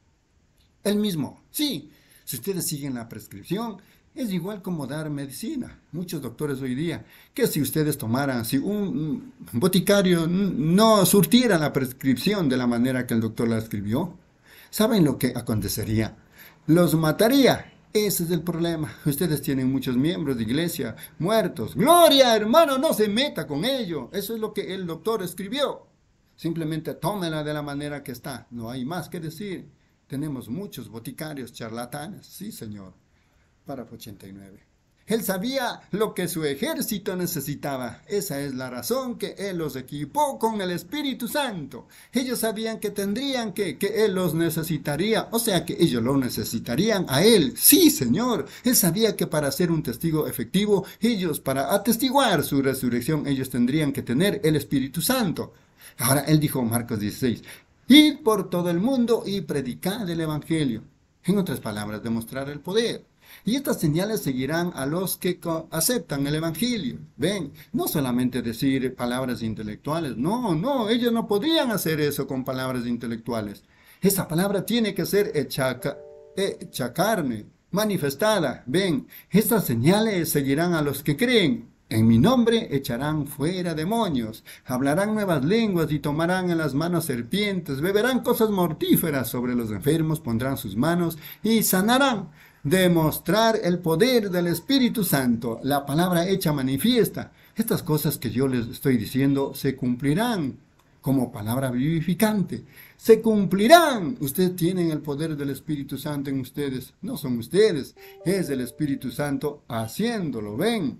El mismo, sí, si ustedes siguen la prescripción, es igual como dar medicina. Muchos doctores hoy día, que si ustedes tomaran, si un boticario no surtiera la prescripción de la manera que el doctor la escribió, ¿saben lo que acontecería? Los mataría. Ese es el problema. Ustedes tienen muchos miembros de iglesia muertos. ¡Gloria, hermano! No se meta con ello. Eso es lo que el doctor escribió. Simplemente tómela de la manera que está. No hay más que decir. Tenemos muchos boticarios, charlatanes. Sí, señor. Párrafo ochenta y nueve. Él sabía lo que su ejército necesitaba. Esa es la razón que Él los equipó con el Espíritu Santo. Ellos sabían que tendrían que, que Él los necesitaría. O sea que ellos lo necesitarían a Él. Sí, Señor. Él sabía que para ser un testigo efectivo, ellos, para atestiguar su resurrección, ellos tendrían que tener el Espíritu Santo. Ahora Él dijo, Marcos dieciséis, id por todo el mundo y predicad el Evangelio. En otras palabras, demostrar el poder. Y estas señales seguirán a los que aceptan el Evangelio. Ven, no solamente decir palabras intelectuales. No, no, ellos no podrían hacer eso con palabras intelectuales. Esa palabra tiene que ser hecha, hecha carne, manifestada. Ven, estas señales seguirán a los que creen. En mi nombre echarán fuera demonios, hablarán nuevas lenguas y tomarán en las manos serpientes, beberán cosas mortíferas, sobre los enfermos pondrán sus manos y sanarán. Demostrar el poder del Espíritu Santo, la palabra hecha manifiesta. Estas cosas que yo les estoy diciendo se cumplirán como palabra vivificante. Se cumplirán. Ustedes tienen el poder del Espíritu Santo en ustedes. No son ustedes, es el Espíritu Santo haciéndolo. Ven.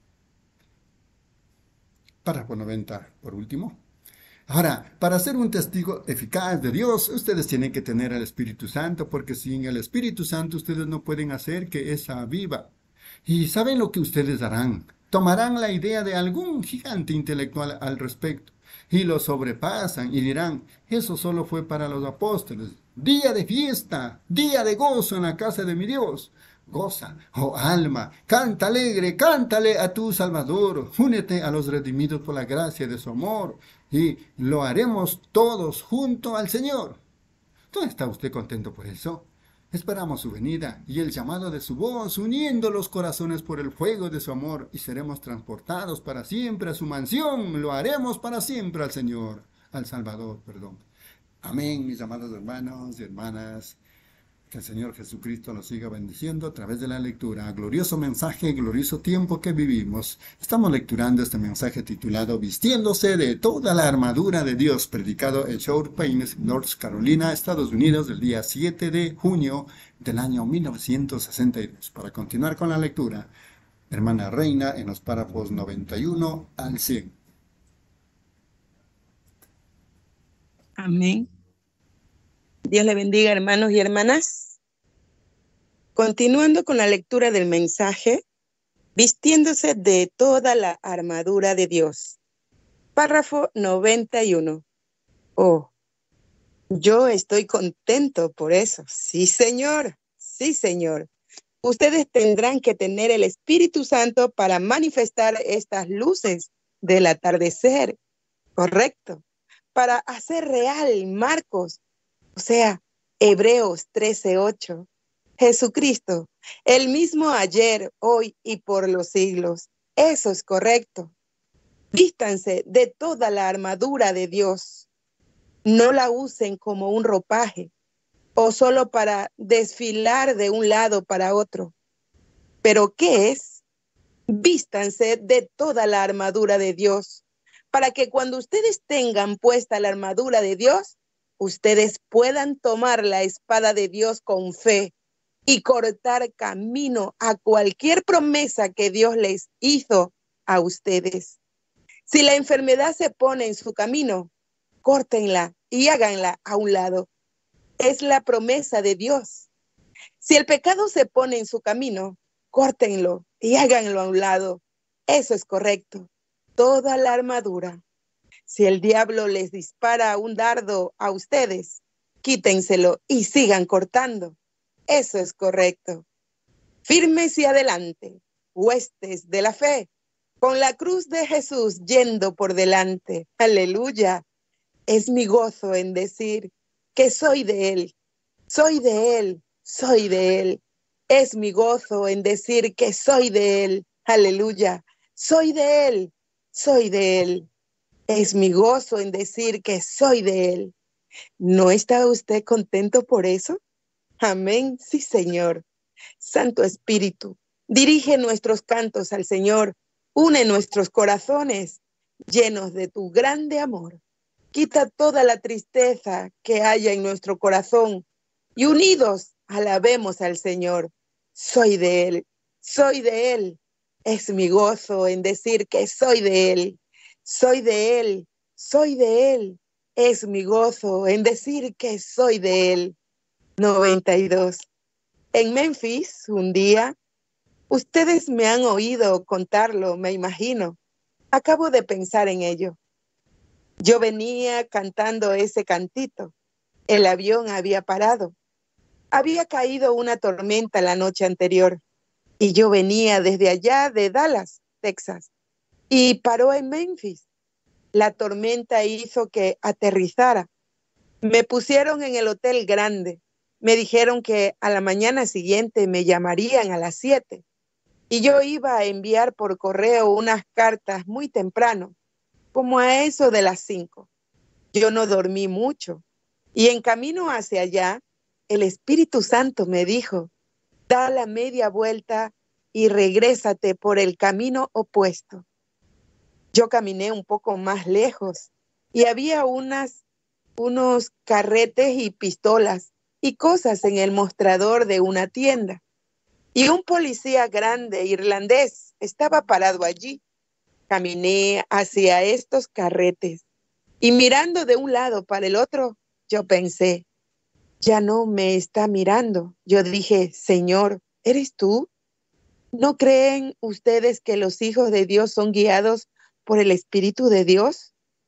Párrafo noventa, por último. Ahora, para ser un testigo eficaz de Dios, ustedes tienen que tener el Espíritu Santo, porque sin el Espíritu Santo ustedes no pueden hacer que esa viva. ¿Y saben lo que ustedes harán? Tomarán la idea de algún gigante intelectual al respecto y lo sobrepasan y dirán, eso solo fue para los apóstoles. Día de fiesta, día de gozo en la casa de mi Dios. Goza, oh alma, canta alegre, cántale a tu Salvador, únete a los redimidos por la gracia de su amor, y lo haremos todos junto al Señor. ¿No está usted contento por eso? Esperamos su venida y el llamado de su voz, uniendo los corazones por el fuego de su amor, y seremos transportados para siempre a su mansión. Lo haremos para siempre al Señor, al Salvador, perdón. Amén, mis amados hermanos y hermanas. Que el Señor Jesucristo nos siga bendiciendo a través de la lectura. Glorioso mensaje, glorioso tiempo que vivimos. Estamos lecturando este mensaje titulado Vistiéndose de toda la armadura de Dios, predicado en South Pines, North Carolina, Estados Unidos, el día siete de junio del año mil novecientos sesenta y dos. Para continuar con la lectura, hermana Reina, en los párrafos noventa y uno al cien. Amén. Dios le bendiga, hermanos y hermanas. Continuando con la lectura del mensaje, vistiéndose de toda la armadura de Dios. Párrafo noventa y uno. Oh, yo estoy contento por eso. Sí, Señor. Sí, Señor. Ustedes tendrán que tener el Espíritu Santo para manifestar estas luces del atardecer. Correcto. Para hacer real Marcos, o sea, Hebreos trece ocho. Jesucristo, el mismo ayer, hoy y por los siglos. Eso es correcto. Vístanse de toda la armadura de Dios. No la usen como un ropaje o solo para desfilar de un lado para otro. ¿Pero qué es? Vístanse de toda la armadura de Dios, para que cuando ustedes tengan puesta la armadura de Dios, ustedes puedan tomar la espada de Dios con fe y cortar camino a cualquier promesa que Dios les hizo a ustedes. Si la enfermedad se pone en su camino, córtenla y háganla a un lado. Es la promesa de Dios. Si el pecado se pone en su camino, córtenlo y háganlo a un lado. Eso es correcto. Toda la armadura. Si el diablo les dispara un dardo a ustedes, quítenselo y sigan cortando. Eso es correcto. Firmes y adelante, huestes de la fe, con la cruz de Jesús yendo por delante. Aleluya. Es mi gozo en decir que soy de Él, soy de Él, soy de Él. Es mi gozo en decir que soy de Él. Aleluya. Soy de Él, soy de Él. Es mi gozo en decir que soy de Él. ¿No está usted contento por eso? Amén. Sí, Señor. Santo Espíritu, dirige nuestros cantos al Señor. Une nuestros corazones llenos de tu grande amor. Quita toda la tristeza que haya en nuestro corazón y unidos alabemos al Señor. Soy de Él, soy de Él. Es mi gozo en decir que soy de Él, soy de Él, soy de Él. Es mi gozo en decir que soy de Él. noventa y dos. En Memphis, un día, ustedes me han oído contarlo, me imagino. Acabo de pensar en ello. Yo venía cantando ese cantito. El avión había parado. Había caído una tormenta la noche anterior y yo venía desde allá de Dallas, Texas, y paró en Memphis. La tormenta hizo que aterrizara. Me pusieron en el hotel grande. Me dijeron que a la mañana siguiente me llamarían a las siete y yo iba a enviar por correo unas cartas muy temprano, como a eso de las cinco. Yo no dormí mucho y en camino hacia allá, el Espíritu Santo me dijo, da la media vuelta y regrésate por el camino opuesto. Yo caminé un poco más lejos y había unas, unos carretes y pistolas y cosas en el mostrador de una tienda. Y un policía grande irlandés estaba parado allí. Caminé hacia estos carretes y mirando de un lado para el otro, yo pensé, ya no me está mirando. Yo dije, Señor, ¿eres tú? ¿No creen ustedes que los hijos de Dios son guiados por el Espíritu de Dios?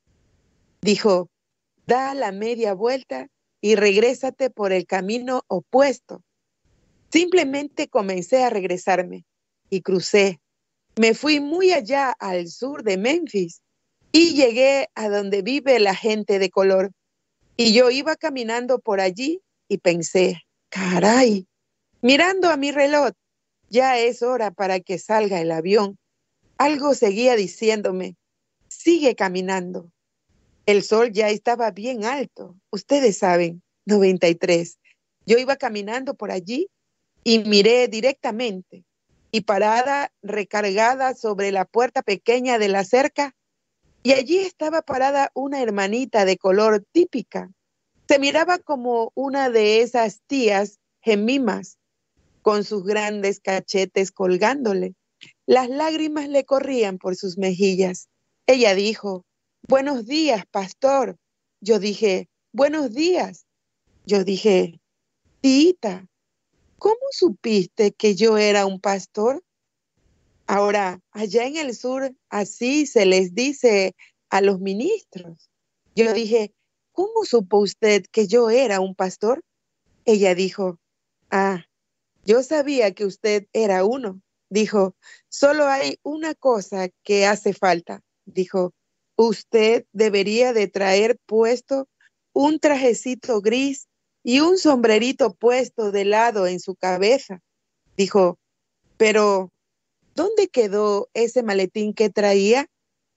Dijo, da la media vuelta y regrésate por el camino opuesto. Simplemente comencé a regresarme y crucé. Me fui muy allá al sur de Memphis y llegué a donde vive la gente de color. Y yo iba caminando por allí y pensé, caray, mirando a mi reloj, ya es hora para que salga el avión. Algo seguía diciéndome, sigue caminando. El sol ya estaba bien alto, ustedes saben, noventa y tres. Yo iba caminando por allí y miré directamente y parada, recargada sobre la puerta pequeña de la cerca, y allí estaba parada una hermanita de color típica. Se miraba como una de esas tías gemimas, con sus grandes cachetes colgándole. Las lágrimas le corrían por sus mejillas. Ella dijo, buenos días, pastor. Yo dije, buenos días. Yo dije, tita, ¿cómo supiste que yo era un pastor? Ahora, allá en el sur, así se les dice a los ministros. Yo dije, ¿cómo supo usted que yo era un pastor? Ella dijo, ah, yo sabía que usted era uno. Dijo, solo hay una cosa que hace falta. Dijo, usted debería de traer puesto un trajecito gris y un sombrerito puesto de lado en su cabeza. Dijo, pero ¿dónde quedó ese maletín que traía?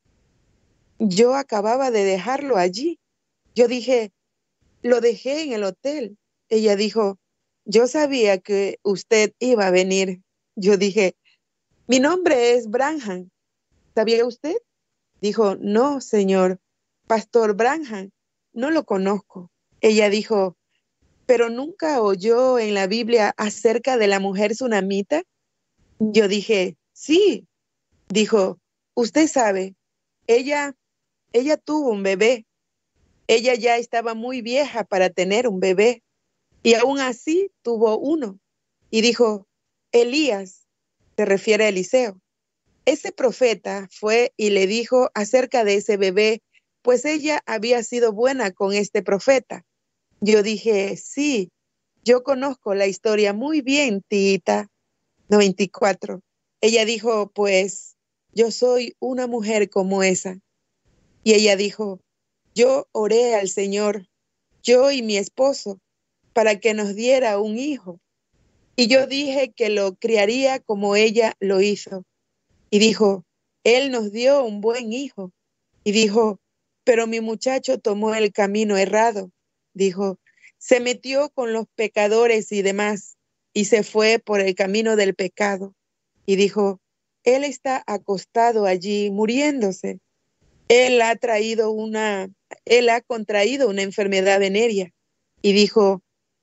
Yo acababa de dejarlo allí. Yo dije, lo dejé en el hotel. Ella dijo, yo sabía que usted iba a venir. Yo dije, mi nombre es Branham. ¿Sabía usted? Dijo, no, señor, Pastor Branham, no lo conozco. Ella dijo, ¿pero nunca oyó en la Biblia acerca de la mujer sunamita? Yo dije, sí. Dijo, usted sabe, ella, ella tuvo un bebé. Ella ya estaba muy vieja para tener un bebé y aún así tuvo uno. Y dijo, Elías, se refiere a Eliseo. Ese profeta fue y le dijo acerca de ese bebé, pues ella había sido buena con este profeta. Yo dije, sí, yo conozco la historia muy bien, tita. noventa y cuatro. Ella dijo, pues, yo soy una mujer como esa. Y ella dijo, yo oré al Señor, yo y mi esposo, para que nos diera un hijo. Y yo dije que lo criaría como ella lo hizo. Y dijo, Él nos dio un buen hijo. Y dijo, pero mi muchacho tomó el camino errado. Dijo, se metió con los pecadores y demás, y se fue por el camino del pecado. Y dijo, Él está acostado allí muriéndose. Él ha traído una, Él ha contraído una enfermedad venérea. Y dijo,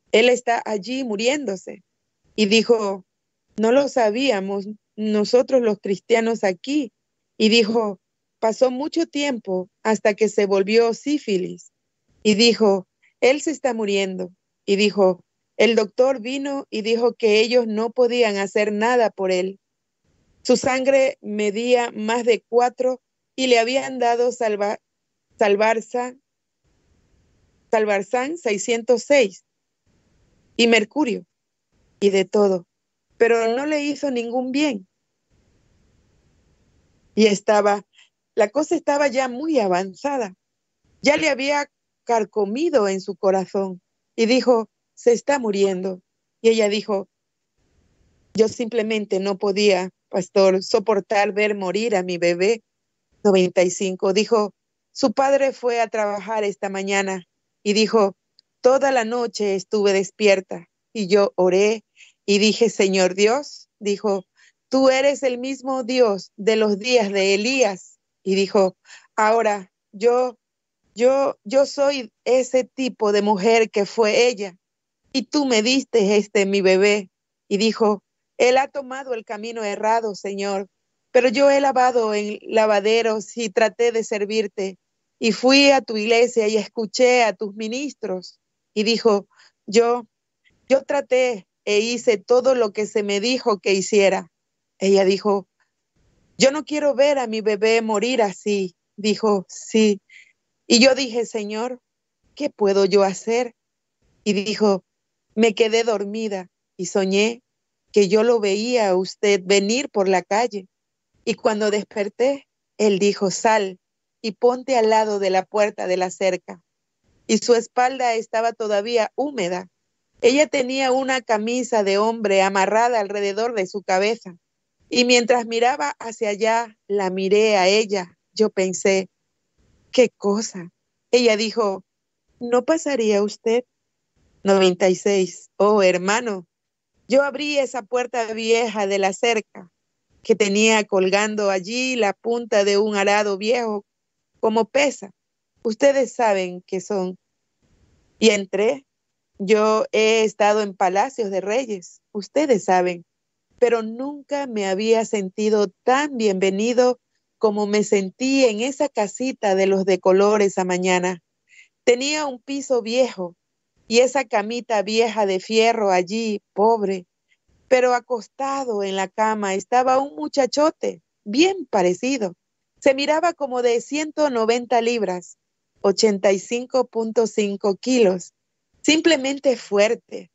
Él está allí muriéndose. Y dijo, no lo sabíamos nosotros los cristianos aquí. Y dijo, pasó mucho tiempo hasta que se volvió sífilis. Y dijo, él se está muriendo. Y dijo, el doctor vino y dijo que ellos no podían hacer nada por él. Su sangre medía más de cuatro y le habían dado salva, salvarsa, salvarsan seiscientos seis y mercurio y de todo, pero no le hizo ningún bien. Y estaba, la cosa estaba ya muy avanzada, ya le había carcomido en su corazón y dijo, se está muriendo. Y ella dijo, yo simplemente no podía, pastor, soportar ver morir a mi bebé. noventa y cinco, dijo, su padre fue a trabajar esta mañana y dijo, toda la noche estuve despierta y yo oré y dije, Señor Dios, dijo, tú eres el mismo Dios de los días de Elías. Y dijo, ahora yo, yo, yo soy ese tipo de mujer que fue ella y tú me diste este mi bebé. Y dijo, él ha tomado el camino errado, Señor, pero yo he lavado en lavaderos y traté de servirte. Y fui a tu iglesia y escuché a tus ministros. Y dijo, yo, yo traté e hice todo lo que se me dijo que hiciera. Ella dijo, yo no quiero ver a mi bebé morir así. Dijo, sí. Y yo dije, Señor, ¿qué puedo yo hacer? Y dijo, me quedé dormida y soñé que yo lo veía a usted venir por la calle. Y cuando desperté, él dijo, sal y ponte al lado de la puerta de la cerca. Y su espalda estaba todavía húmeda. Ella tenía una camisa de hombre amarrada alrededor de su cabeza. Y mientras miraba hacia allá, la miré a ella. Yo pensé, ¿qué cosa? Ella dijo, ¿no pasaría usted? noventa y seis, oh hermano, yo abrí esa puerta vieja de la cerca que tenía colgando allí la punta de un arado viejo como pesa. Ustedes saben qué son. Y entré. Yo he estado en palacios de reyes, ustedes saben, pero nunca me había sentido tan bienvenido como me sentí en esa casita de los de colores a mañana. Tenía un piso viejo y esa camita vieja de fierro allí, pobre, pero acostado en la cama estaba un muchachote bien parecido. Se miraba como de ciento noventa libras, ochenta y cinco punto cinco kilos, simplemente fuerte,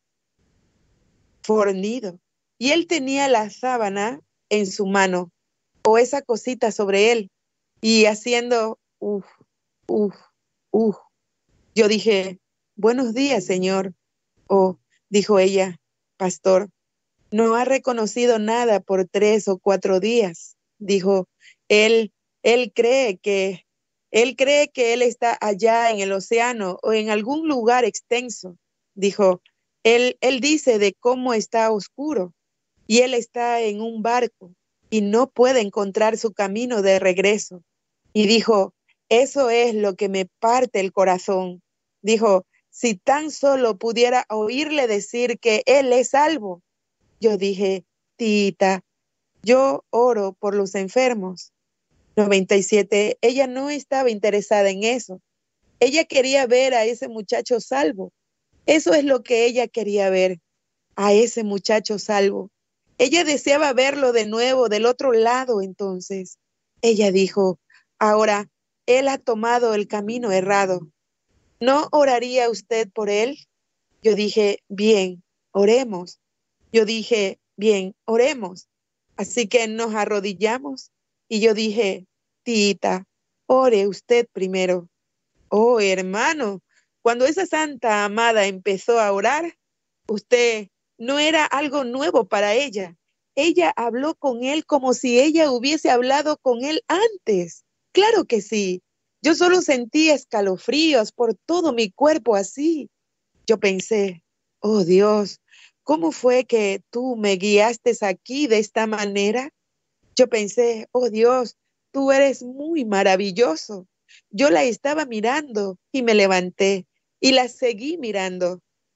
fornido. Y él tenía la sábana en su mano, o esa cosita sobre él, y haciendo, uff, uff, uff. Yo dije, buenos días, señor. Oh, dijo ella, pastor, no ha reconocido nada por tres o cuatro días. Dijo, él, él cree que, él cree que él está allá en el océano o en algún lugar extenso. Dijo, él, él dice de cómo está oscuro y él está en un barco y no puede encontrar su camino de regreso. Y dijo, eso es lo que me parte el corazón. Dijo, si tan solo pudiera oírle decir que él es salvo. Yo dije, tita, yo oro por los enfermos. noventa y siete, ella no estaba interesada en eso. Ella quería ver a ese muchacho salvo. Eso es lo que ella quería ver, a ese muchacho salvo. Ella deseaba verlo de nuevo del otro lado entonces. Ella dijo, ahora, él ha tomado el camino errado. ¿No oraría usted por él? Yo dije, bien, oremos. Yo dije, bien, oremos. Así que nos arrodillamos y yo dije, tita, ore usted primero. Oh, hermano, cuando esa santa amada empezó a orar, usted no era algo nuevo para ella. Ella habló con él como si ella hubiese hablado con él antes. Claro que sí. Yo solo sentí escalofríos por todo mi cuerpo así. Yo pensé, oh Dios, ¿cómo fue que tú me guiaste aquí de esta manera? Yo pensé, oh Dios, tú eres muy maravilloso. Yo la estaba mirando y me levanté y la seguí mirando.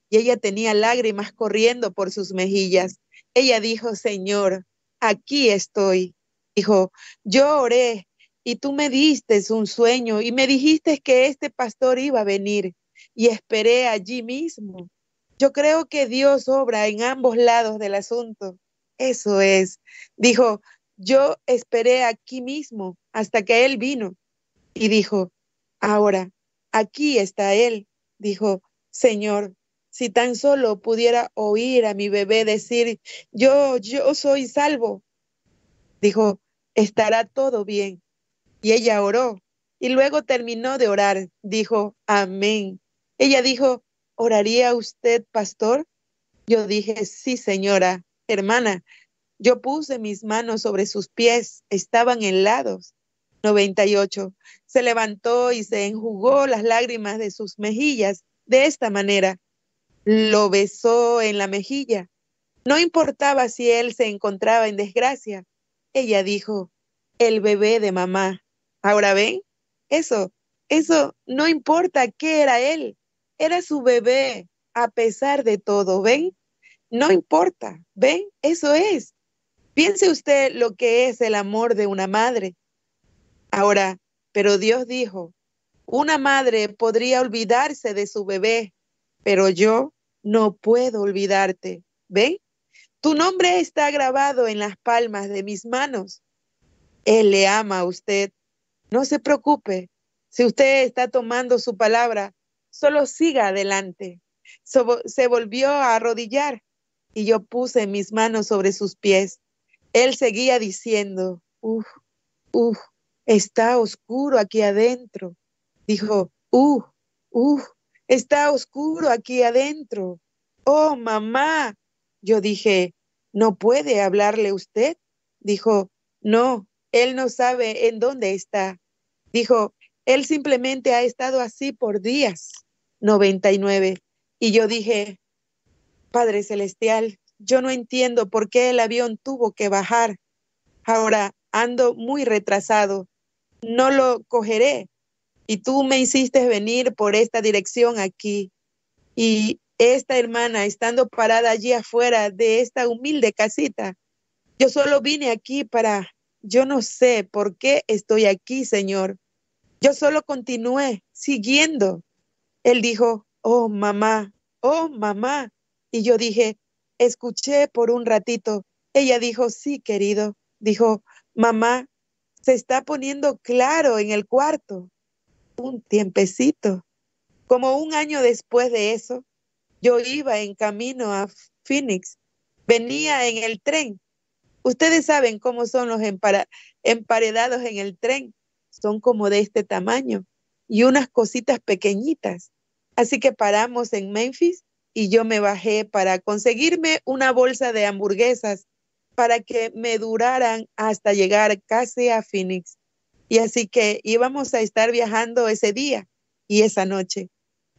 y ella tenía lágrimas corriendo por sus mejillas. Ella dijo, Señor, aquí estoy. Dijo, yo oré y tú me diste un sueño y me dijiste que este pastor iba a venir y esperé allí mismo. Yo creo que Dios obra en ambos lados del asunto. Eso es. Dijo, yo esperé aquí mismo hasta que él vino. Y dijo, ahora, aquí está él. Dijo, Señor, si tan solo pudiera oír a mi bebé decir, yo, yo soy salvo. Dijo, estará todo bien. Y ella oró y luego terminó de orar. Dijo, amén. Ella dijo, ¿oraría usted, pastor? Yo dije, sí, señora, hermana. Yo puse mis manos sobre sus pies, estaban helados. noventa y ocho. Se levantó y se enjugó las lágrimas de sus mejillas de esta manera. Lo besó en la mejilla. No importaba si él se encontraba en desgracia. Ella dijo, el bebé de mamá. Ahora ven, eso, eso no importa qué era él. Era su bebé, a pesar de todo, ¿ven? No importa, ¿ven? Eso es. Piense usted lo que es el amor de una madre. Ahora, pero Dios dijo, una madre podría olvidarse de su bebé, pero yo no puedo olvidarte. ¿Ven? Tu nombre está grabado en las palmas de mis manos. Él le ama a usted. No se preocupe. Si usted está tomando su palabra, solo siga adelante. So, se volvió a arrodillar y yo puse mis manos sobre sus pies. Él seguía diciendo, uff, uff, está oscuro aquí adentro. Dijo, uff, uff, está oscuro aquí adentro. Oh, mamá. Yo dije, ¿no puede hablarle usted? Dijo, no, él no sabe en dónde está. Dijo, él simplemente ha estado así por días. noventa y nueve. Y yo dije, Padre Celestial, yo no entiendo por qué el avión tuvo que bajar. Ahora ando muy retrasado. No lo cogeré. Y tú me hiciste venir por esta dirección aquí. Y esta hermana, estando parada allí afuera de esta humilde casita, yo solo vine aquí para, yo no sé por qué estoy aquí, Señor. Yo solo continué siguiendo. Él dijo, oh, mamá, oh, mamá. Y yo dije, escuché por un ratito. Ella dijo, sí, querido. Dijo, mamá, se está poniendo claro en el cuarto. Un tiempecito. Como un año después de eso, yo iba en camino a Phoenix. Venía en el tren. Ustedes saben cómo son los empara- emparedados en el tren. Son como de este tamaño y unas cositas pequeñitas. Así que paramos en Memphis y yo me bajé para conseguirme una bolsa de hamburguesas para que me duraran hasta llegar casi a Phoenix. Y así que íbamos a estar viajando ese día y esa noche.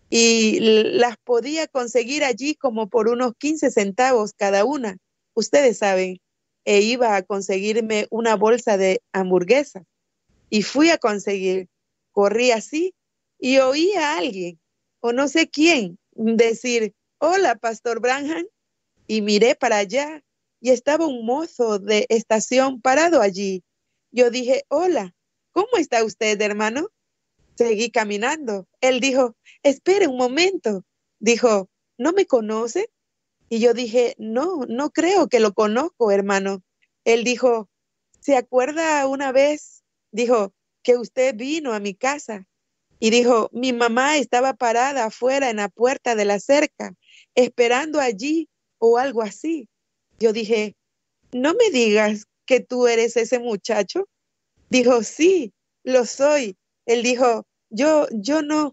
Y las podía conseguir allí como por unos quince centavos cada una. Ustedes saben, e iba a conseguirme una bolsa de hamburguesas. Y fui a conseguir, corrí así y oí a alguien, o no sé quién, decir, hola, Pastor Branham. Y miré para allá y estaba un mozo de estación parado allí. Yo dije, hola, ¿cómo está usted, hermano? Seguí caminando. Él dijo, espere un momento. Dijo, ¿no me conoce? Y yo dije, no, no creo que lo conozco, hermano. Él dijo, ¿se acuerda una vez? Dijo, que usted vino a mi casa. Y dijo, mi mamá estaba parada afuera en la puerta de la cerca, esperando allí o algo así. Yo dije, no me digas que tú eres ese muchacho. Dijo, sí, lo soy. Él dijo, yo, yo no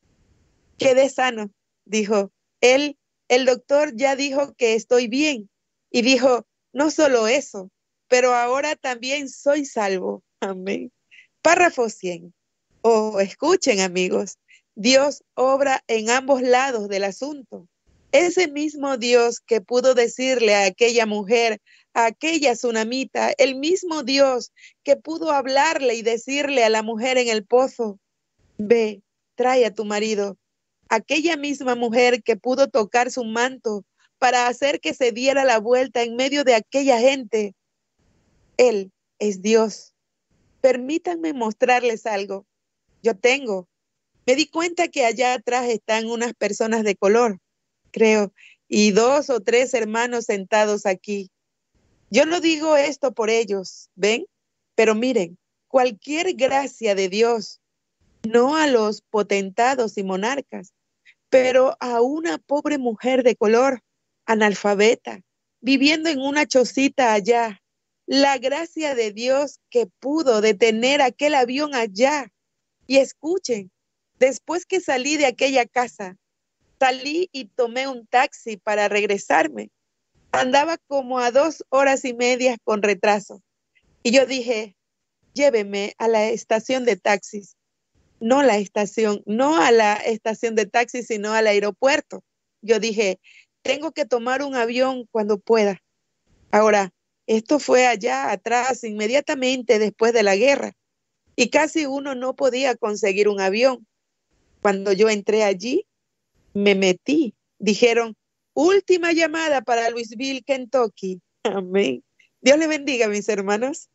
quedé sano. Dijo, él, el doctor ya dijo que estoy bien. Y dijo, no solo eso, pero ahora también soy salvo. Amén. Párrafo cien. Oh, escuchen, amigos, Dios obra en ambos lados del asunto. Ese mismo Dios que pudo decirle a aquella mujer, a aquella tsunamita, el mismo Dios que pudo hablarle y decirle a la mujer en el pozo, ve, trae a tu marido. aquella misma mujer que pudo tocar su manto para hacer que se diera la vuelta en medio de aquella gente. Él es Dios. Permítanme mostrarles algo. Yo tengo. Me di cuenta que allá atrás están unas personas de color, creo, y dos o tres hermanos sentados aquí. Yo no digo esto por ellos, ¿ven? Pero miren, cualquier gracia de Dios, no a los potentados y monarcas, pero a una pobre mujer de color, analfabeta, viviendo en una chocita allá. La gracia de Dios que pudo detener aquel avión allá. Y escuchen, después que salí de aquella casa, salí y tomé un taxi para regresarme. Andaba como a dos horas y media con retraso. Y yo dije, lléveme a la estación de taxis. No la estación, no a la estación de taxis, sino al aeropuerto. Yo dije, tengo que tomar un avión cuando pueda. Ahora, esto fue allá atrás, inmediatamente después de la guerra. Y casi uno no podía conseguir un avión. Cuando yo entré allí, me metí. Dijeron, última llamada para Louisville, Kentucky. Amén. Dios le bendiga, mis hermanos.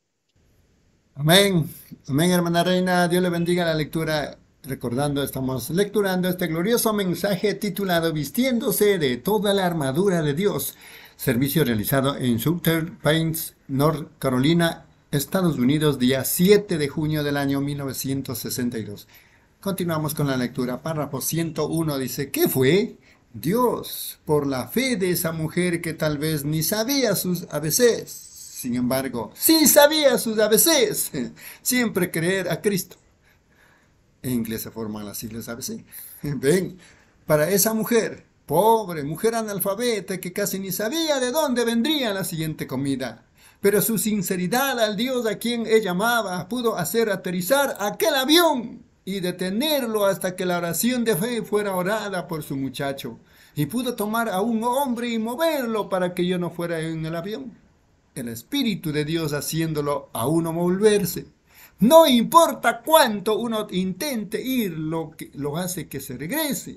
Amén. Amén, hermana Reina. Dios le bendiga la lectura. Recordando, estamos lecturando este glorioso mensaje titulado Vistiéndose de toda la armadura de Dios. Servicio realizado en Southern Pines, North Carolina, Estados Unidos, día siete de junio del año mil novecientos sesenta y dos. Continuamos con la lectura. Párrafo ciento uno dice, ¿qué fue? Dios, por la fe de esa mujer que tal vez ni sabía sus A B Cs. Sin embargo, sí sabía sus A B Cs. Siempre creer a Cristo. En inglés se forman las siglas A B C. Ven, para esa mujer, pobre mujer analfabeta que casi ni sabía de dónde vendría la siguiente comida. Pero su sinceridad al Dios a quien ella amaba pudo hacer aterrizar aquel avión y detenerlo hasta que la oración de fe fuera orada por su muchacho. Y pudo tomar a un hombre y moverlo para que yo no fuera en el avión. El Espíritu de Dios haciéndolo a uno volverse. No importa cuánto uno intente ir, lo, que, lo hace que se regrese.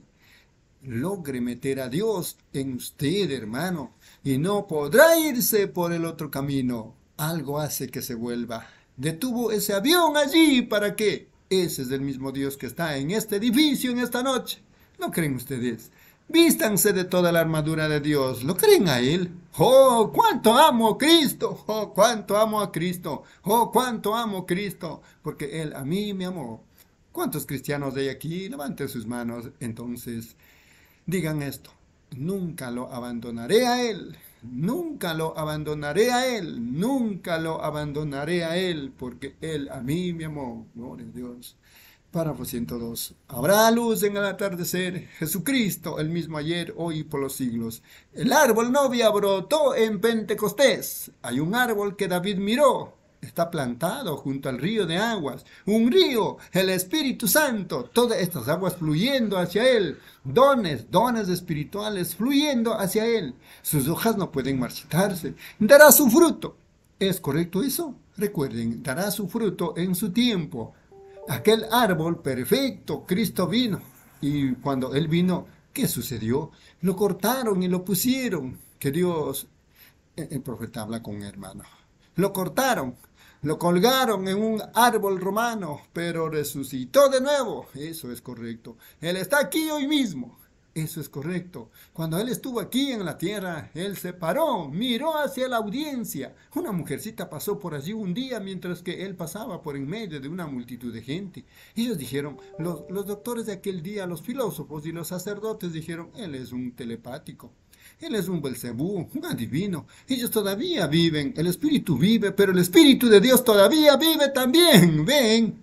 Logre meter a Dios en usted, hermano, y no podrá irse por el otro camino. Algo hace que se vuelva. Detuvo ese avión allí, ¿para qué? Ese es el mismo Dios que está en este edificio en esta noche. ¿No creen ustedes? Vístanse de toda la armadura de Dios. ¿Lo creen a Él? ¡Oh, cuánto amo a Cristo! ¡Oh, cuánto amo a Cristo! ¡Oh, cuánto amo a Cristo! Porque Él a mí me amó. ¿Cuántos cristianos hay aquí? Levanten sus manos. Entonces, digan esto. Nunca lo abandonaré a Él. Nunca lo abandonaré a Él. Nunca lo abandonaré a Él. Porque Él a mí me amó. Gloria a Dios. Párrafo ciento dos. Habrá luz en el atardecer. Jesucristo, el mismo ayer, hoy y por los siglos. El árbol novia brotó en Pentecostés. Hay un árbol que David miró. Está plantado junto al río de aguas. Un río, el Espíritu Santo. Todas estas aguas fluyendo hacia él. Dones, dones espirituales fluyendo hacia él. Sus hojas no pueden marchitarse. Dará su fruto. ¿Es correcto eso? Recuerden, dará su fruto en su tiempo. Aquel árbol perfecto, Cristo vino. Y cuando Él vino, ¿qué sucedió? Lo cortaron y lo pusieron. Que Dios, el profeta habla con un hermano. Lo cortaron, lo colgaron en un árbol romano, pero resucitó de nuevo. Eso es correcto. Él está aquí hoy mismo. Eso es correcto. Cuando Él estuvo aquí en la tierra, Él se paró, miró hacia la audiencia. Una mujercita pasó por allí un día mientras que Él pasaba por en medio de una multitud de gente. Ellos dijeron, los, los doctores de aquel día, los filósofos y los sacerdotes dijeron, Él es un telepático. Él es un Belcebú, un adivino. Ellos todavía viven, el Espíritu vive, pero el Espíritu de Dios todavía vive también. Ven.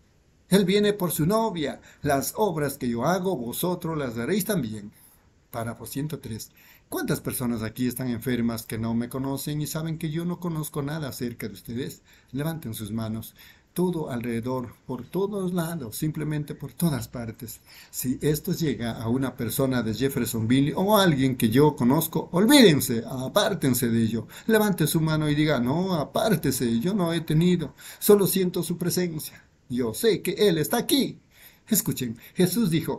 Él viene por su novia. Las obras que yo hago, vosotros las haréis también. Párrafo ciento tres. ¿Cuántas personas aquí están enfermas que no me conocen y saben que yo no conozco nada acerca de ustedes? Levanten sus manos. Todo alrededor, por todos lados, simplemente por todas partes. Si esto llega a una persona de Jeffersonville o a alguien que yo conozco, olvídense, apártense de ello. Levante su mano y diga, no, apártese, yo no he tenido, solo siento su presencia. Yo sé que Él está aquí. Escuchen, Jesús dijo,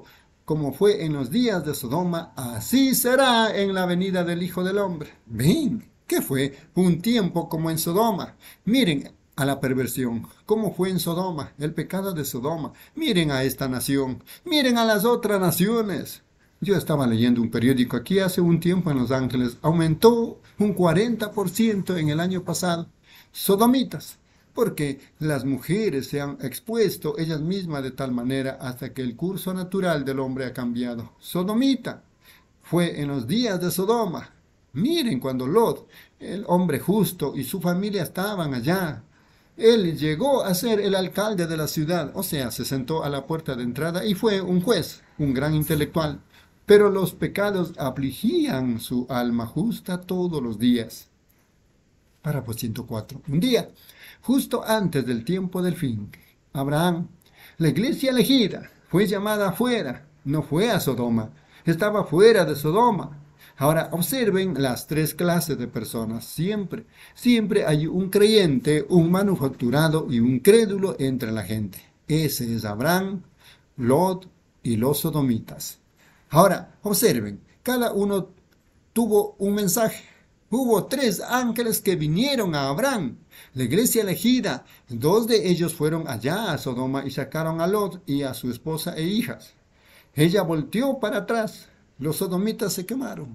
como fue en los días de Sodoma, así será en la venida del Hijo del Hombre. Ven, ¿qué fue? Un tiempo como en Sodoma. Miren a la perversión, cómo fue en Sodoma, el pecado de Sodoma. Miren a esta nación, miren a las otras naciones. Yo estaba leyendo un periódico aquí hace un tiempo en Los Ángeles. Aumentó un cuarenta por ciento en el año pasado. Sodomitas. Porque las mujeres se han expuesto ellas mismas de tal manera hasta que el curso natural del hombre ha cambiado. Sodomita. Fue en los días de Sodoma. Miren cuando Lot, el hombre justo, y su familia estaban allá. Él llegó a ser el alcalde de la ciudad, o sea, se sentó a la puerta de entrada y fue un juez, un gran intelectual. Pero los pecados afligían su alma justa todos los días. Párrafo ciento cuatro. Un día, justo antes del tiempo del fin, Abraham, la iglesia elegida, fue llamada afuera, no fue a Sodoma, estaba fuera de Sodoma. Ahora observen las tres clases de personas, siempre, siempre hay un creyente, un manufacturado y un crédulo entre la gente. Ese es Abraham, Lot y los sodomitas. Ahora, observen, cada uno tuvo un mensaje. Hubo tres ángeles que vinieron a Abraham, la iglesia elegida. Dos de ellos fueron allá a Sodoma y sacaron a Lot y a su esposa e hijas. Ella volteó para atrás. Los sodomitas se quemaron.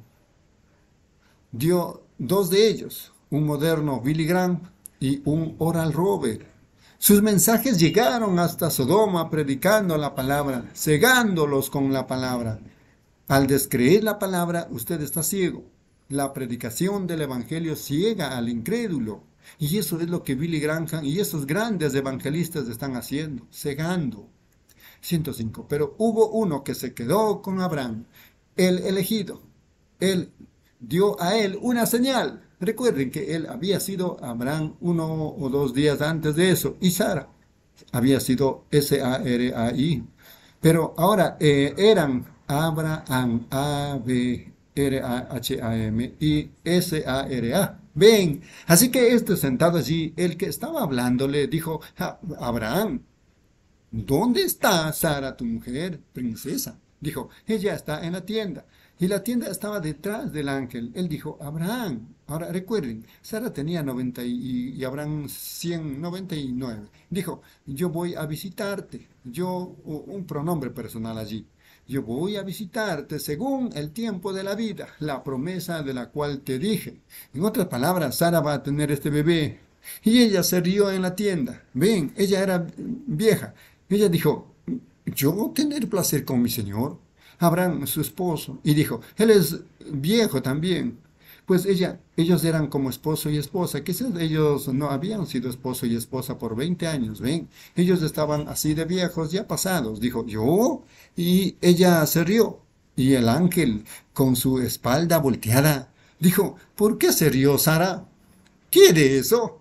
Dio dos de ellos, un moderno Billy Graham y un Oral Roberts. Sus mensajes llegaron hasta Sodoma predicando la palabra, cegándolos con la palabra. Al descreer la palabra, usted está ciego. La predicación del evangelio ciega al incrédulo. Y eso es lo que Billy Graham y esos grandes evangelistas están haciendo, cegando. ciento cinco. Pero hubo uno que se quedó con Abraham, el elegido. Él dio a él una señal. Recuerden que él había sido Abraham uno o dos días antes de eso. Y Sara había sido S A R A I. Pero ahora eh, eran Abraham, A B R A H A M y S A R A. Ven, así que este sentado allí, el que estaba hablando le dijo, Abraham, ¿dónde está Sara, tu mujer, princesa? Dijo, ella está en la tienda. Y la tienda estaba detrás del ángel. Él dijo, Abraham. Ahora recuerden, Sara tenía noventa y, y Abraham cien, noventa y nueve. Dijo, yo voy a visitarte. Yo, un pronombre personal allí. Yo voy a visitarte según el tiempo de la vida, la promesa de la cual te dije. En otras palabras, Sara va a tener este bebé. Y ella se rió en la tienda. Ven, ella era vieja. Ella dijo, ¿yo tener placer con mi señor? Abraham, su esposo, y dijo, él es viejo también. Pues ella, ellos eran como esposo y esposa. Quizás ellos no habían sido esposo y esposa por veinte años, ¿ven? Ellos estaban así de viejos, ya pasados. Dijo, ¿yo? Y ella se rió. Y el ángel, con su espalda volteada, dijo, ¿por qué se rió Sara? ¿Qué de eso?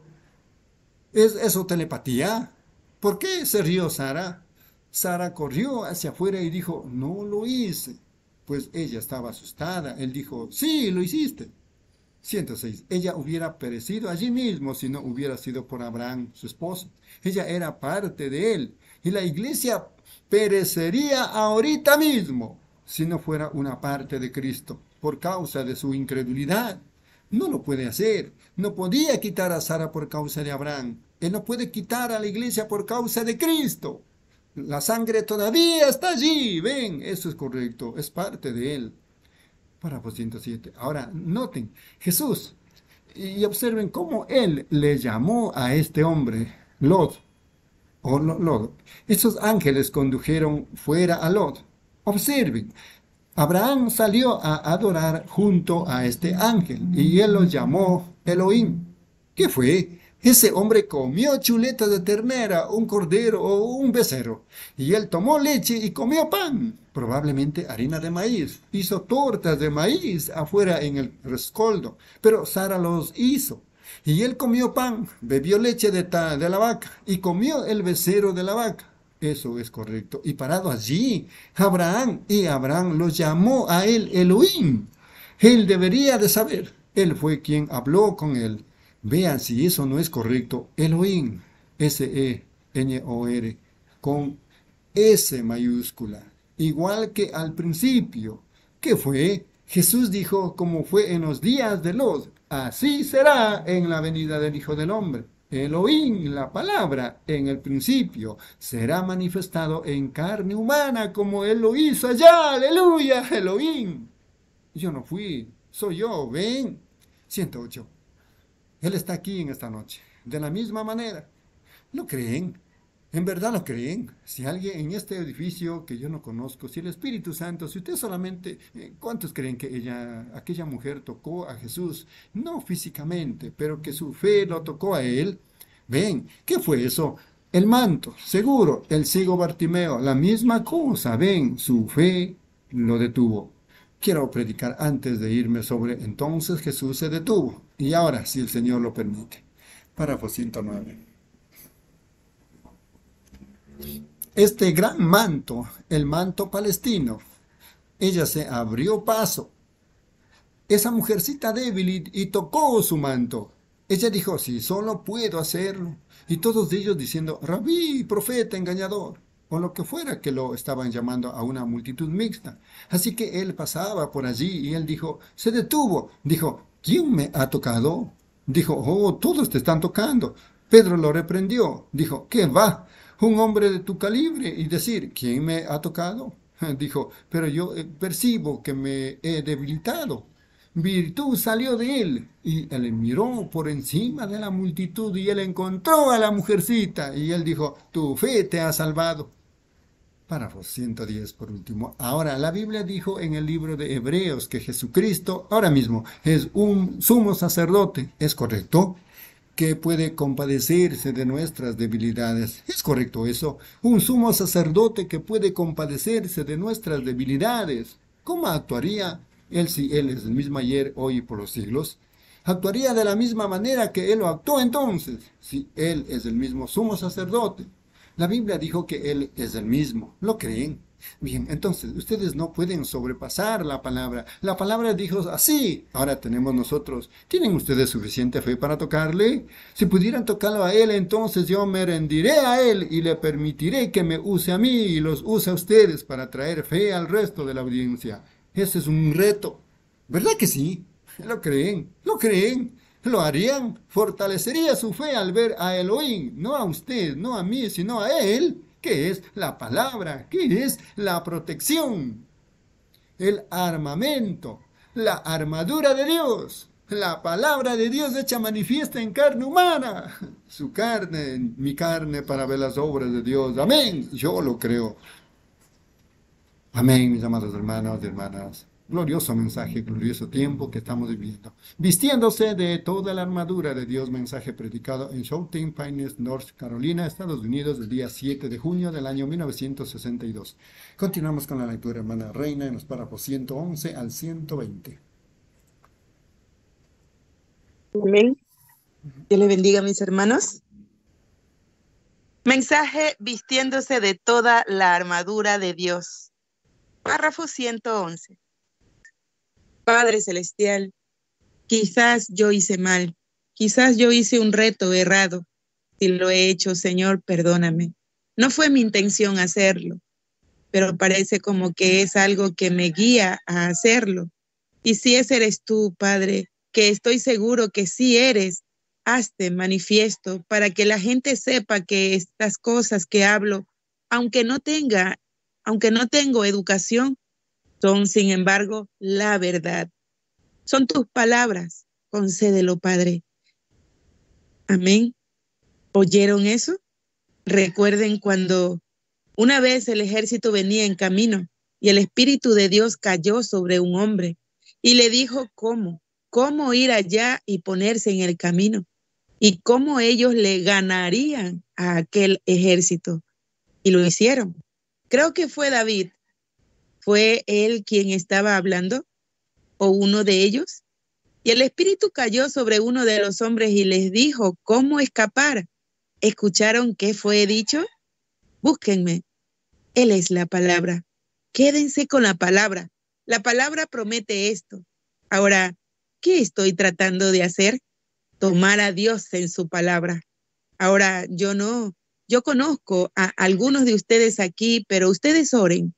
¿Es eso telepatía? ¿Por qué se rió Sara? Sara corrió hacia afuera y dijo, no lo hice. Pues ella estaba asustada. Él dijo, sí, lo hiciste. ciento seis. Ella hubiera perecido allí mismo si no hubiera sido por Abraham, su esposo. Ella era parte de él. Y la iglesia perecería ahorita mismo si no fuera una parte de Cristo por causa de su incredulidad. No lo puede hacer. No podía quitar a Sara por causa de Abraham. Él no puede quitar a la iglesia por causa de Cristo. La sangre todavía está allí. Ven, eso es correcto. Es parte de él. Párrafo ciento siete. Ahora, noten, Jesús, y observen cómo él le llamó a este hombre, Lot, o Lot. Estos ángeles condujeron fuera a Lot. Observen, Abraham salió a adorar junto a este ángel, y él lo llamó Elohim. ¿Qué fue? Ese hombre comió chuletas de ternera, un cordero o un becerro, y él tomó leche y comió pan, probablemente harina de maíz. Hizo tortas de maíz afuera en el rescoldo, pero Sara los hizo. Y él comió pan, bebió leche de, ta, de la vaca y comió el becerro de la vaca. Eso es correcto. Y parado allí, Abraham, y Abraham los llamó a él Elohim. Él debería de saber. Él fue quien habló con él. Vean si eso no es correcto. Elohim, S E N O R, con S mayúscula. igual que al principio. ¿Qué fue? Jesús dijo, como fue en los días de Lot, así será en la venida del Hijo del Hombre. Elohim, la palabra, en el principio, será manifestado en carne humana como Él lo hizo allá. ¡Aleluya! Elohim. Yo no fui, soy yo, ven. ciento ocho. Él está aquí en esta noche, de la misma manera. ¿Lo creen? ¿En verdad lo creen? Si alguien en este edificio que yo no conozco, si el Espíritu Santo, si usted solamente, eh, ¿cuántos creen que ella, aquella mujer tocó a Jesús? No físicamente, pero que su fe lo tocó a él. Ven, ¿qué fue eso? El manto, seguro, el ciego Bartimeo, la misma cosa, ven, su fe lo detuvo. Quiero predicar antes de irme sobre entonces Jesús se detuvo. Y ahora, si el Señor lo permite. Párrafo ciento nueve. Este gran manto, el manto palestino, ella se abrió paso. Esa mujercita débil y, y tocó su manto. Ella dijo, sí, solo puedo hacerlo. Y todos ellos diciendo, rabí, profeta, engañador, o lo que fuera que lo estaban llamando a una multitud mixta. Así que él pasaba por allí y él dijo, se detuvo. Dijo, ¿quién me ha tocado? Dijo, oh, todos te están tocando. Pedro lo reprendió. Dijo, ¿qué va? Un hombre de tu calibre y decir, ¿quién me ha tocado? Dijo, pero yo eh, percibo que me he debilitado. Virtud salió de él y él miró por encima de la multitud y él encontró a la mujercita y él dijo, tu fe te ha salvado. Párrafo ciento diez por último. Ahora, la Biblia dijo en el libro de Hebreos que Jesucristo ahora mismo es un sumo sacerdote. ¿Es correcto? Que puede compadecerse de nuestras debilidades. ¿Es correcto eso? Un sumo sacerdote que puede compadecerse de nuestras debilidades. ¿Cómo actuaría él si él es el mismo ayer, hoy y por los siglos? Actuaría de la misma manera que él lo actuó entonces, si él es el mismo sumo sacerdote. La Biblia dijo que él es el mismo. ¿Lo creen? Bien, entonces, ustedes no pueden sobrepasar la palabra. La palabra dijo así. Ahora tenemos nosotros. ¿Tienen ustedes suficiente fe para tocarle? Si pudieran tocarlo a él, entonces yo me rendiré a él y le permitiré que me use a mí y los use a ustedes para traer fe al resto de la audiencia. Ese es un reto. ¿Verdad que sí? ¿Lo creen? ¿Lo creen? ¿Lo harían? Fortalecería su fe al ver a Elohim, no a usted, no a mí, sino a él. ¿Qué es la palabra? ¿Qué es la protección? El armamento, la armadura de Dios, la palabra de Dios hecha manifiesta en carne humana. Su carne, mi carne para ver las obras de Dios. Amén. Yo lo creo. Amén, mis amados hermanos y hermanas. Glorioso mensaje, glorioso tiempo que estamos viviendo. Vistiéndose de toda la armadura de Dios, mensaje predicado en Showtime Pines, North Carolina, Estados Unidos, el día siete de junio del año mil novecientos sesenta y dos. Continuamos con la lectura, hermana Reina, en los párrafos ciento once al ciento veinte. Amén. Dios le bendiga, mis hermanos. Mensaje vistiéndose de toda la armadura de Dios. Párrafo ciento once. Padre Celestial, quizás yo hice mal, quizás yo hice un reto errado. Si lo he hecho, Señor, perdóname. No fue mi intención hacerlo, pero parece como que es algo que me guía a hacerlo. Y si ese eres tú, Padre, que estoy seguro que sí eres, hazte manifiesto para que la gente sepa que estas cosas que hablo, aunque no tenga, aunque no tengo educación, son, sin embargo, la verdad. Son tus palabras. Concédelo, Padre. Amén. ¿Oyeron eso? Recuerden cuando una vez el ejército venía en camino y el Espíritu de Dios cayó sobre un hombre y le dijo cómo, cómo ir allá y ponerse en el camino y cómo ellos le ganarían a aquel ejército. Y lo hicieron. Creo que fue David. ¿Fue él quien estaba hablando? ¿O uno de ellos? Y el Espíritu cayó sobre uno de los hombres y les dijo cómo escapar. ¿Escucharon qué fue dicho? Búsquenme. Él es la palabra. Quédense con la palabra. La palabra promete esto. Ahora, ¿qué estoy tratando de hacer? Tomar a Dios en su palabra. Ahora, yo no, yo conozco a algunos de ustedes aquí, pero ustedes oren.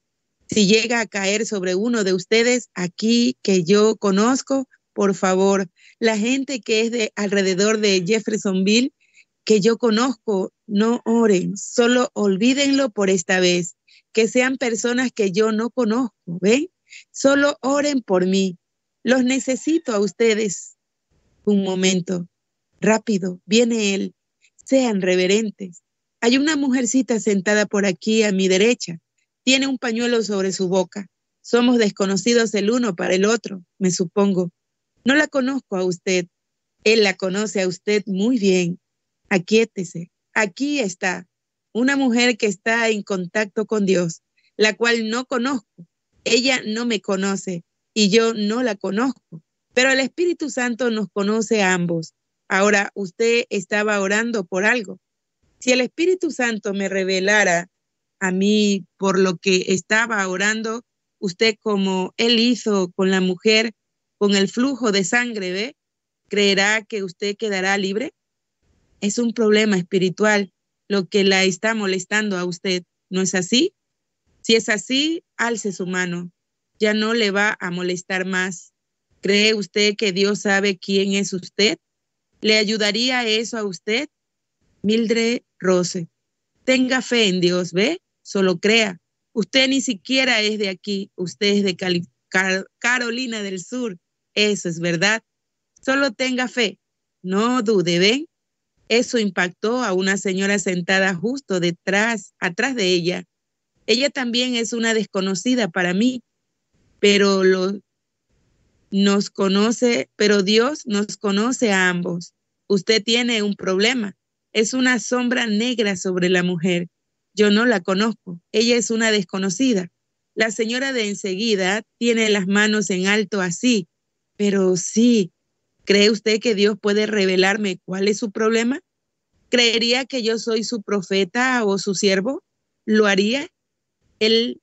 Si llega a caer sobre uno de ustedes aquí que yo conozco, por favor, la gente que es de alrededor de Jeffersonville, que yo conozco, no oren, solo olvídenlo por esta vez. Que sean personas que yo no conozco, ¿ven? Solo oren por mí. Los necesito a ustedes. Un momento, rápido, viene él. Sean reverentes. Hay una mujercita sentada por aquí a mi derecha. Tiene un pañuelo sobre su boca. Somos desconocidos el uno para el otro, me supongo. No la conozco a usted. Él la conoce a usted muy bien. Aquíétese. Aquí está. Una mujer que está en contacto con Dios, la cual no conozco. Ella no me conoce y yo no la conozco. Pero el Espíritu Santo nos conoce a ambos. Ahora, usted estaba orando por algo. Si el Espíritu Santo me revelara a mí por lo que estaba orando, usted como él hizo con la mujer, con el flujo de sangre, ¿ve? ¿Creerá que usted quedará libre? Es un problema espiritual lo que la está molestando a usted, ¿no es así? Si es así, alce su mano. Ya no le va a molestar más. ¿Cree usted que Dios sabe quién es usted? ¿Le ayudaría eso a usted? Mildred Rose. Tenga fe en Dios, ¿ve? Solo crea. Usted ni siquiera es de aquí. Usted es de Cali Car Carolina del Sur. Eso es verdad. Solo tenga fe. No dude, ¿ven? Eso impactó a una señora sentada justo detrás, atrás de ella. Ella también es una desconocida para mí, pero lo, nos conoce, pero Dios nos conoce a ambos. Usted tiene un problema. Es una sombra negra sobre la mujer. Yo no la conozco. Ella es una desconocida. La señora de enseguida tiene las manos en alto así. Pero sí, ¿cree usted que Dios puede revelarme cuál es su problema? ¿Creería que yo soy su profeta o su siervo? ¿Lo haría? El,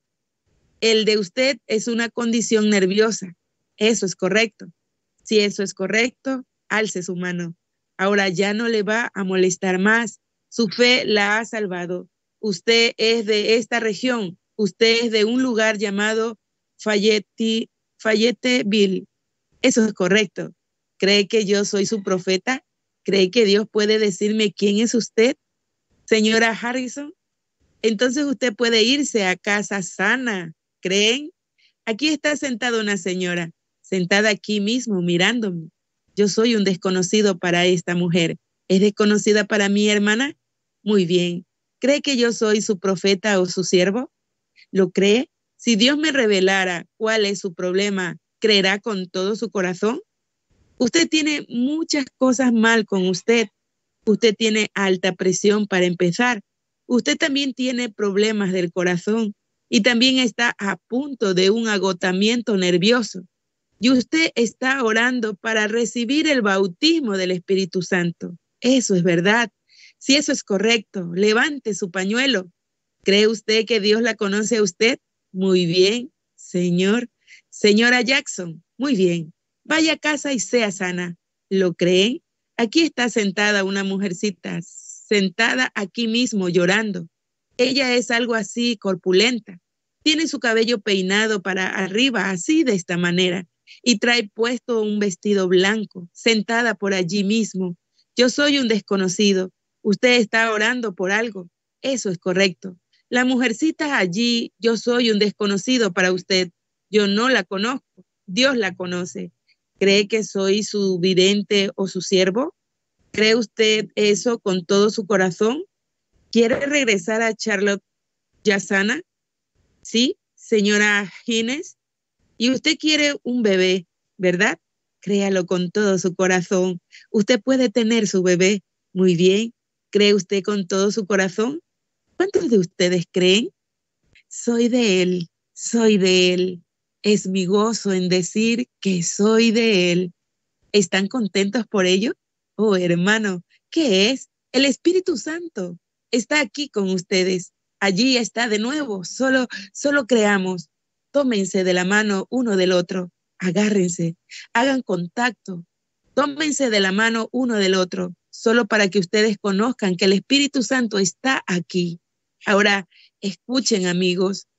el de usted es una condición nerviosa. Eso es correcto. Si eso es correcto, alce su mano. Ahora ya no le va a molestar más. Su fe la ha salvado. Usted es de esta región. Usted es de un lugar llamado Fayette, Fayetteville. Eso es correcto. ¿Cree que yo soy su profeta? ¿Cree que Dios puede decirme quién es usted, señora Harrison? Entonces usted puede irse a casa sana. ¿Creen? Aquí está sentada una señora, sentada aquí mismo mirándome. Yo soy un desconocido para esta mujer. ¿Es desconocida para mi hermana? Muy bien. ¿Cree que yo soy su profeta o su siervo? ¿Lo cree? Si Dios me revelara cuál es su problema, ¿creerá con todo su corazón? Usted tiene muchas cosas mal con usted. Usted tiene alta presión para empezar. Usted también tiene problemas del corazón y también está a punto de un agotamiento nervioso. Y usted está orando para recibir el bautismo del Espíritu Santo. Eso es verdad. Si eso es correcto, levante su pañuelo. ¿Cree usted que Dios la conoce a usted? Muy bien, señor. Señora Jackson, muy bien. Vaya a casa y sea sana. ¿Lo creen? Aquí está sentada una mujercita, sentada aquí mismo llorando. Ella es algo así corpulenta. Tiene su cabello peinado para arriba, así de esta manera, y trae puesto un vestido blanco, sentada por allí mismo. Yo soy un desconocido. Usted está orando por algo. Eso es correcto. La mujercita allí, yo soy un desconocido para usted. Yo no la conozco. Dios la conoce. ¿Cree que soy su vidente o su siervo? ¿Cree usted eso con todo su corazón? ¿Quiere regresar a Charlotte ya sana? Sí, señora Hines. Y usted quiere un bebé, ¿verdad? Créalo con todo su corazón. Usted puede tener su bebé. Muy bien. ¿Cree usted con todo su corazón? ¿Cuántos de ustedes creen? Soy de él, soy de él. Es mi gozo en decir que soy de él. ¿Están contentos por ello? Oh, hermano, ¿qué es? El Espíritu Santo está aquí con ustedes. Allí está de nuevo. Solo, solo creamos. Tómense de la mano uno del otro. Agárrense. Hagan contacto. Tómense de la mano uno del otro. Solo para que ustedes conozcan que el Espíritu Santo está aquí. Ahora, escuchen, amigos.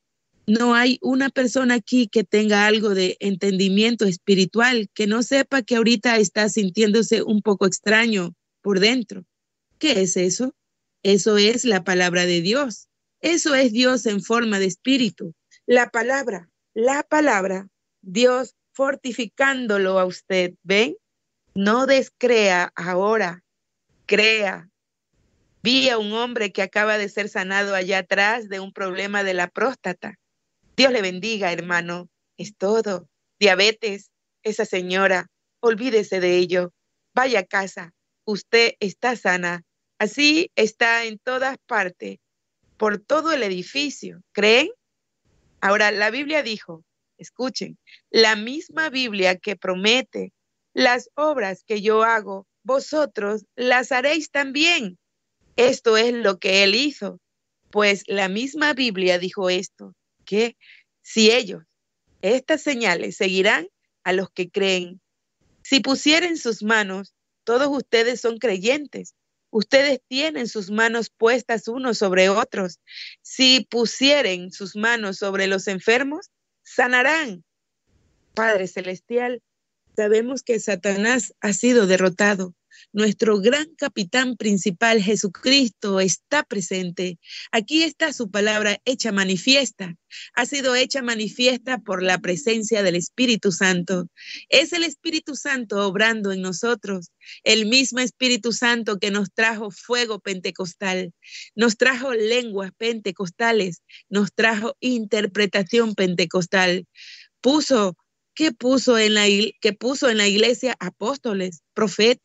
No hay una persona aquí que tenga algo de entendimiento espiritual, que no sepa que ahorita está sintiéndose un poco extraño por dentro. ¿Qué es eso? Eso es la palabra de Dios. Eso es Dios en forma de espíritu. La palabra, la palabra, Dios fortificándolo a usted. ¿Ven? No descrea ahora, crea. Vi a un hombre que acaba de ser sanado allá atrás de un problema de la próstata. Dios le bendiga, hermano. Es todo. Diabetes, esa señora, olvídese de ello. Vaya a casa. Usted está sana. Así está en todas partes, por todo el edificio. ¿Creen? Ahora, la Biblia dijo, escuchen, la misma Biblia que promete, las obras que yo hago, vosotros las haréis también. Esto es lo que él hizo. Pues la misma Biblia dijo esto, que si ellos, estas señales seguirán a los que creen. Si pusieren sus manos, todos ustedes son creyentes. Ustedes tienen sus manos puestas unos sobre otros. Si pusieren sus manos sobre los enfermos, sanarán. Padre Celestial, sabemos que Satanás ha sido derrotado. Nuestro gran capitán principal, Jesucristo, está presente. Aquí está su palabra hecha manifiesta. Ha sido hecha manifiesta por la presencia del Espíritu Santo. Es el Espíritu Santo obrando en nosotros. El mismo Espíritu Santo que nos trajo fuego pentecostal, nos trajo lenguas pentecostales, nos trajo interpretación pentecostal. Puso, ¿qué puso en la, que puso en la iglesia? Apóstoles, profetas.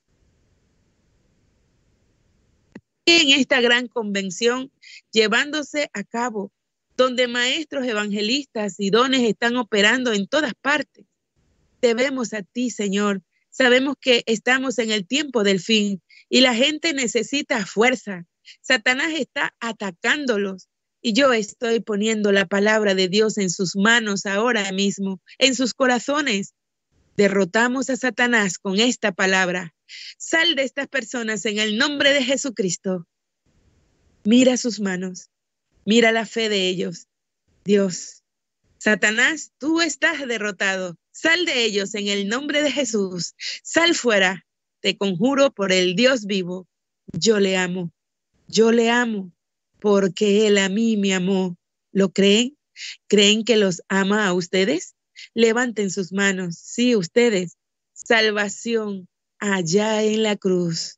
En esta gran convención llevándose a cabo, donde maestros evangelistas y dones están operando en todas partes. Te vemos a ti, Señor. Sabemos que estamos en el tiempo del fin y la gente necesita fuerza. Satanás está atacándolos y yo estoy poniendo la palabra de Dios en sus manos ahora mismo, en sus corazones. Derrotamos a Satanás con esta palabra. Sal de estas personas en el nombre de Jesucristo. Mira sus manos, mira la fe de ellos. Dios, Satanás, tú estás derrotado. Sal de ellos en el nombre de Jesús. Sal fuera. Te conjuro por el Dios vivo. Yo le amo, yo le amo, porque Él a mí me amó. ¿Lo creen? ¿Creen que los ama a ustedes? Levanten sus manos. Sí, ustedes. Salvación allá en la cruz.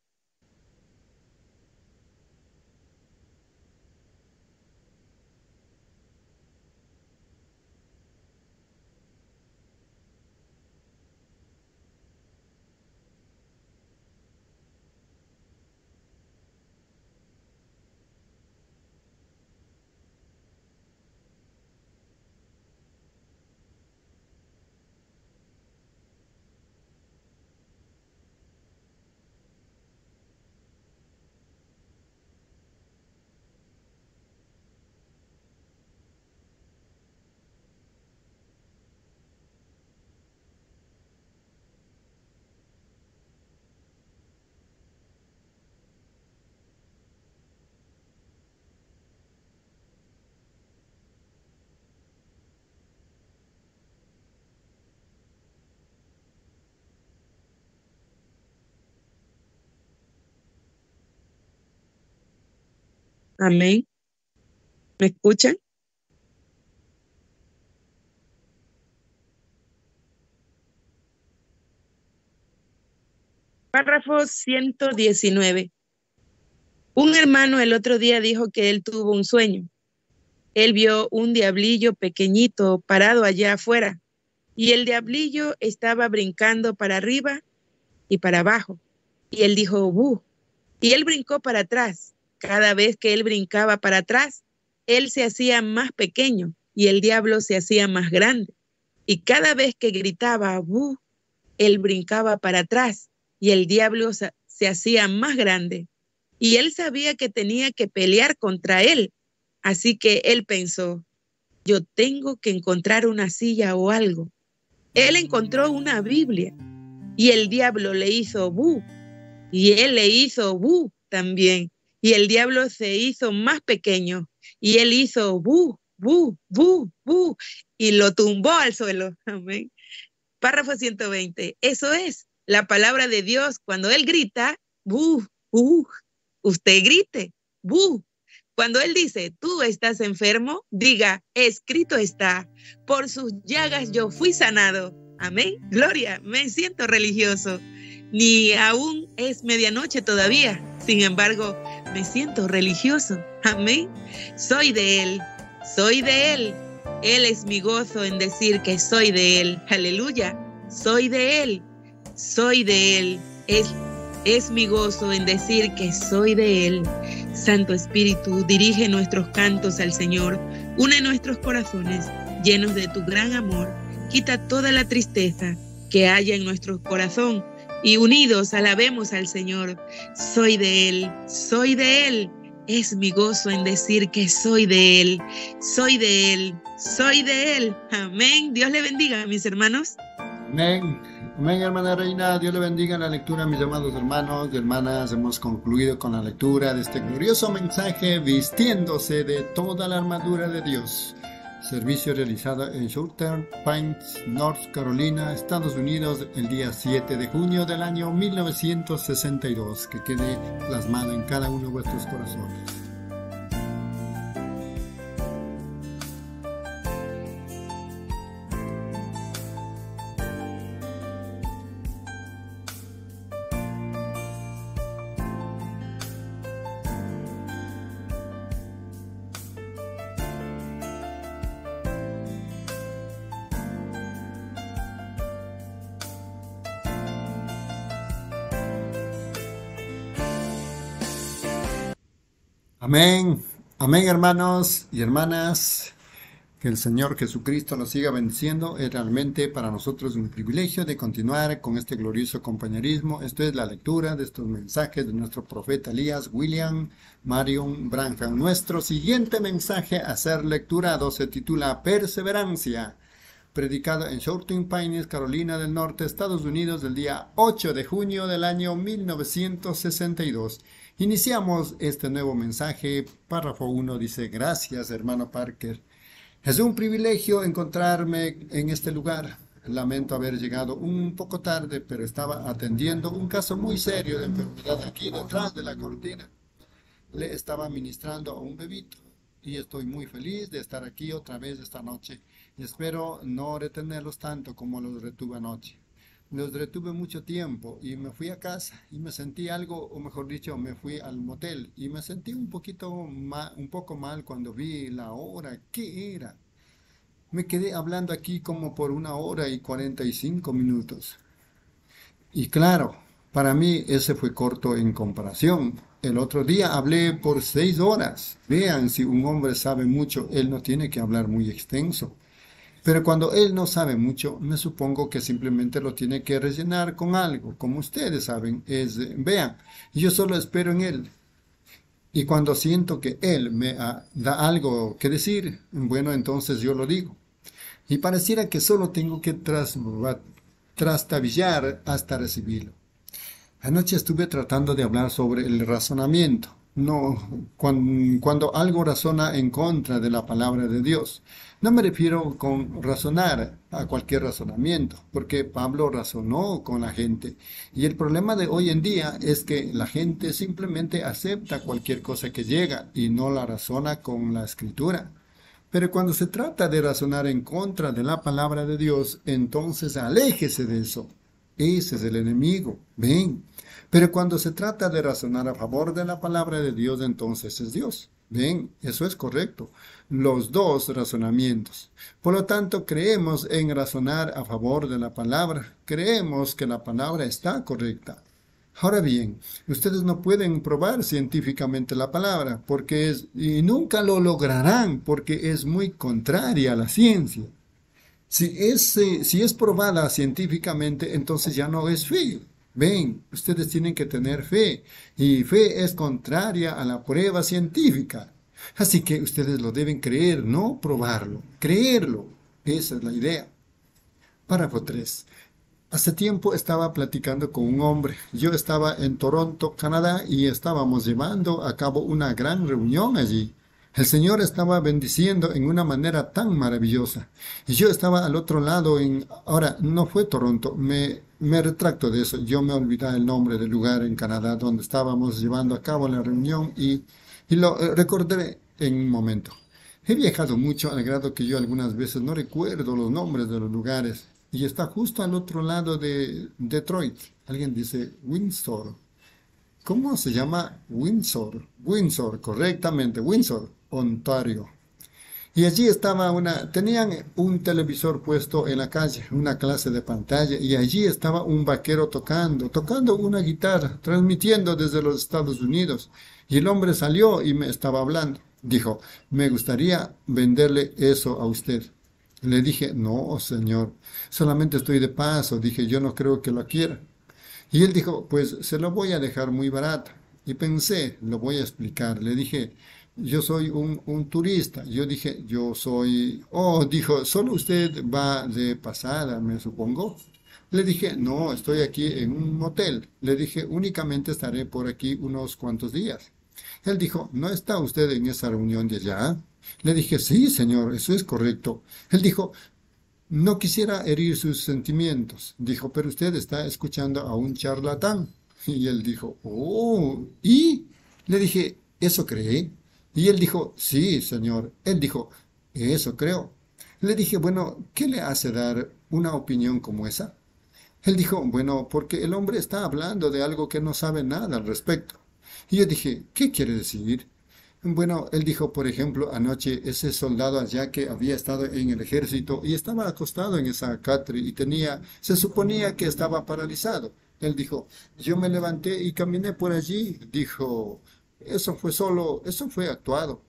Amén. ¿Me escuchan? Párrafo ciento diecinueve. Un hermano el otro día dijo que él tuvo un sueño. Él vio un diablillo pequeñito parado allá afuera y el diablillo estaba brincando para arriba y para abajo. Y él dijo, ¡buh! Y él brincó para atrás. Cada vez que él brincaba para atrás, él se hacía más pequeño y el diablo se hacía más grande. Y cada vez que gritaba, ¡buh!, él brincaba para atrás y el diablo se, se hacía más grande. Y él sabía que tenía que pelear contra él. Así que él pensó, yo tengo que encontrar una silla o algo. Él encontró una Biblia y el diablo le hizo ¡buh! Y él le hizo ¡buh! También. Y el diablo se hizo más pequeño y él hizo ¡buh! bu, bu, bu, y lo tumbó al suelo. Amén. Párrafo ciento veinte. Eso es la palabra de Dios. Cuando Él grita, bu, bu, usted grite, bu. Cuando Él dice, tú estás enfermo, diga, escrito está, por sus llagas yo fui sanado. Amén. Gloria, me siento religioso. Ni aún es medianoche todavía. Sin embargo, me siento religioso. Amén. Soy de Él, soy de Él. Él es mi gozo en decir que soy de Él. Aleluya. Soy de Él, soy de Él. Es, es mi gozo en decir que soy de Él. Santo Espíritu, dirige nuestros cantos al Señor. Une nuestros corazones llenos de tu gran amor. Quita toda la tristeza que haya en nuestro corazón y unidos alabemos al Señor. Soy de Él, soy de Él. Es mi gozo en decir que soy de Él, soy de Él, soy de Él. Amén. Dios le bendiga, mis hermanos. Amén. Amén, hermana Reina. Dios le bendiga la lectura, mis amados hermanos y hermanas. Hemos concluido con la lectura de este glorioso mensaje, vistiéndose de toda la armadura de Dios. Servicio realizado en Southern Pines, North Carolina, Estados Unidos, el día siete de junio del año mil novecientos sesenta y dos. Que quede plasmado en cada uno de vuestros corazones. Amén, amén, hermanos y hermanas. Que el Señor Jesucristo nos siga bendiciendo. Es realmente para nosotros un privilegio de continuar con este glorioso compañerismo. Esto es la lectura de estos mensajes de nuestro profeta Elías William Marion Branham. Nuestro siguiente mensaje a ser lecturado se titula Perseverancia, predicado en Southern Pines, Carolina del Norte, Estados Unidos, el día ocho de junio del año mil novecientos sesenta y dos. Iniciamos este nuevo mensaje. Párrafo uno dice: gracias, hermano Parker. Es un privilegio encontrarme en este lugar. Lamento haber llegado un poco tarde, pero estaba atendiendo un caso muy serio de enfermedad aquí detrás de la cortina. Le estaba ministrando a un bebito y estoy muy feliz de estar aquí otra vez esta noche. Y espero no retenerlos tanto como los retuve anoche. Los retuve mucho tiempo y me fui a casa y me sentí algo, o mejor dicho, me fui al motel y me sentí un poquito mal, un poco mal cuando vi la hora. ¿Qué era? Me quedé hablando aquí como por una hora y cuarenta y cinco minutos. Y claro, para mí ese fue corto en comparación. El otro día hablé por seis horas. Vean, si un hombre sabe mucho, él no tiene que hablar muy extenso. Pero cuando él no sabe mucho, me supongo que simplemente lo tiene que rellenar con algo. Como ustedes saben, es, vean, yo solo espero en él. Y cuando siento que él me uh, da algo que decir, bueno, entonces yo lo digo. Y pareciera que solo tengo que tras, trastabillar hasta recibirlo. Anoche estuve tratando de hablar sobre el razonamiento. No, cuando, cuando algo razona en contra de la palabra de Dios. No me refiero con razonar a cualquier razonamiento, porque Pablo razonó con la gente. Y el problema de hoy en día es que la gente simplemente acepta cualquier cosa que llega y no la razona con la Escritura. Pero cuando se trata de razonar en contra de la palabra de Dios, entonces aléjese de eso. Ese es el enemigo. Ven. Pero cuando se trata de razonar a favor de la palabra de Dios, entonces es Dios. Ven, eso es correcto. Los dos razonamientos. Por lo tanto, creemos en razonar a favor de la palabra. Creemos que la palabra está correcta. Ahora bien, ustedes no pueden probar científicamente la palabra, porque es, y nunca lo lograrán, porque es muy contraria a la ciencia. Si es, si es probada científicamente, entonces ya no es fe. Ven, ustedes tienen que tener fe, y fe es contraria a la prueba científica. Así que ustedes lo deben creer, no probarlo, creerlo. Esa es la idea. Párrafo tres. Hace tiempo estaba platicando con un hombre. Yo estaba en Toronto, Canadá, y estábamos llevando a cabo una gran reunión allí. El Señor estaba bendiciendo en una manera tan maravillosa. Y yo estaba al otro lado en... Ahora, no fue Toronto, me, me retracto de eso. Yo me olvidé el nombre del lugar en Canadá donde estábamos llevando a cabo la reunión y, y lo eh, recordaré en un momento. He viajado mucho al grado que yo algunas veces no recuerdo los nombres de los lugares. Y está justo al otro lado de Detroit. Alguien dice Windsor. ¿Cómo se llama? Windsor. Windsor, correctamente, Windsor, Ontario. Y allí estaba una, tenían un televisor puesto en la calle, una clase de pantalla, y allí estaba un vaquero tocando, tocando una guitarra, transmitiendo desde los Estados Unidos. Y el hombre salió y me estaba hablando. Dijo, me gustaría venderle eso a usted. Le dije, no, señor, solamente estoy de paso. Dije, yo no creo que lo quiera. Y él dijo, pues se lo voy a dejar muy barato. Y pensé, lo voy a explicar. Le dije, yo soy un, un turista. Yo dije, yo soy... Oh, dijo, solo usted va de pasada, me supongo. Le dije, no, estoy aquí en un motel. Le dije, únicamente estaré por aquí unos cuantos días. Él dijo, ¿no está usted en esa reunión de allá? Le dije, sí, señor, eso es correcto. Él dijo, no quisiera herir sus sentimientos. Dijo, pero usted está escuchando a un charlatán. Y él dijo, oh, ¿y? Le dije, ¿eso cree? Y él dijo, sí, señor. Él dijo, eso creo. Le dije, bueno, ¿qué le hace dar una opinión como esa? Él dijo, bueno, porque el hombre está hablando de algo que no sabe nada al respecto. Y yo dije, ¿qué quiere decir? Bueno, él dijo, por ejemplo, anoche ese soldado allá que había estado en el ejército y estaba acostado en esa catre y tenía, se suponía que estaba paralizado. Él dijo, yo me levanté y caminé por allí. Dijo, eso fue solo, eso fue actuado.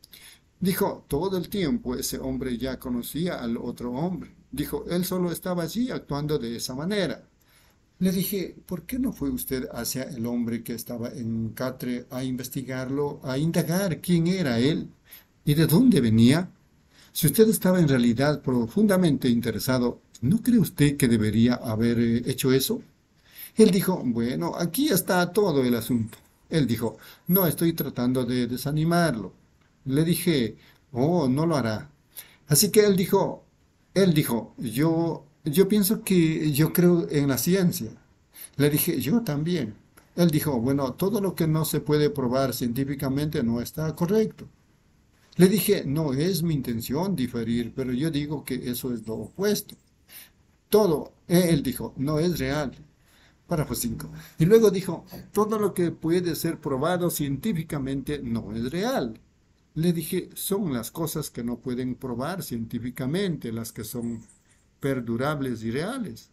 Dijo, todo el tiempo ese hombre ya conocía al otro hombre. Dijo, él solo estaba allí actuando de esa manera. Le dije, ¿por qué no fue usted hacia el hombre que estaba en Catre a investigarlo, a indagar quién era él y de dónde venía? Si usted estaba en realidad profundamente interesado, ¿no cree usted que debería haber eh, hecho eso? Él dijo, bueno, aquí está todo el asunto. Él dijo, no estoy tratando de desanimarlo. Le dije, oh, no lo hará. Así que él dijo, él dijo, yo, yo pienso que yo creo en la ciencia. Le dije, yo también. Él dijo, bueno, todo lo que no se puede probar científicamente no está correcto. Le dije, no es mi intención diferir, pero yo digo que eso es lo opuesto. Todo, él dijo, no es real. Párrafo cinco. Y luego dijo, todo lo que puede ser probado científicamente no es real. Le dije, son las cosas que no pueden probar científicamente las que son perdurables y reales.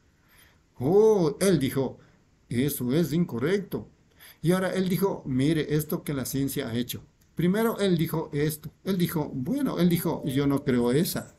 Oh, él dijo, eso es incorrecto. Y ahora él dijo, mire esto que la ciencia ha hecho. Primero él dijo esto. Él dijo, bueno, él dijo, yo no creo esa.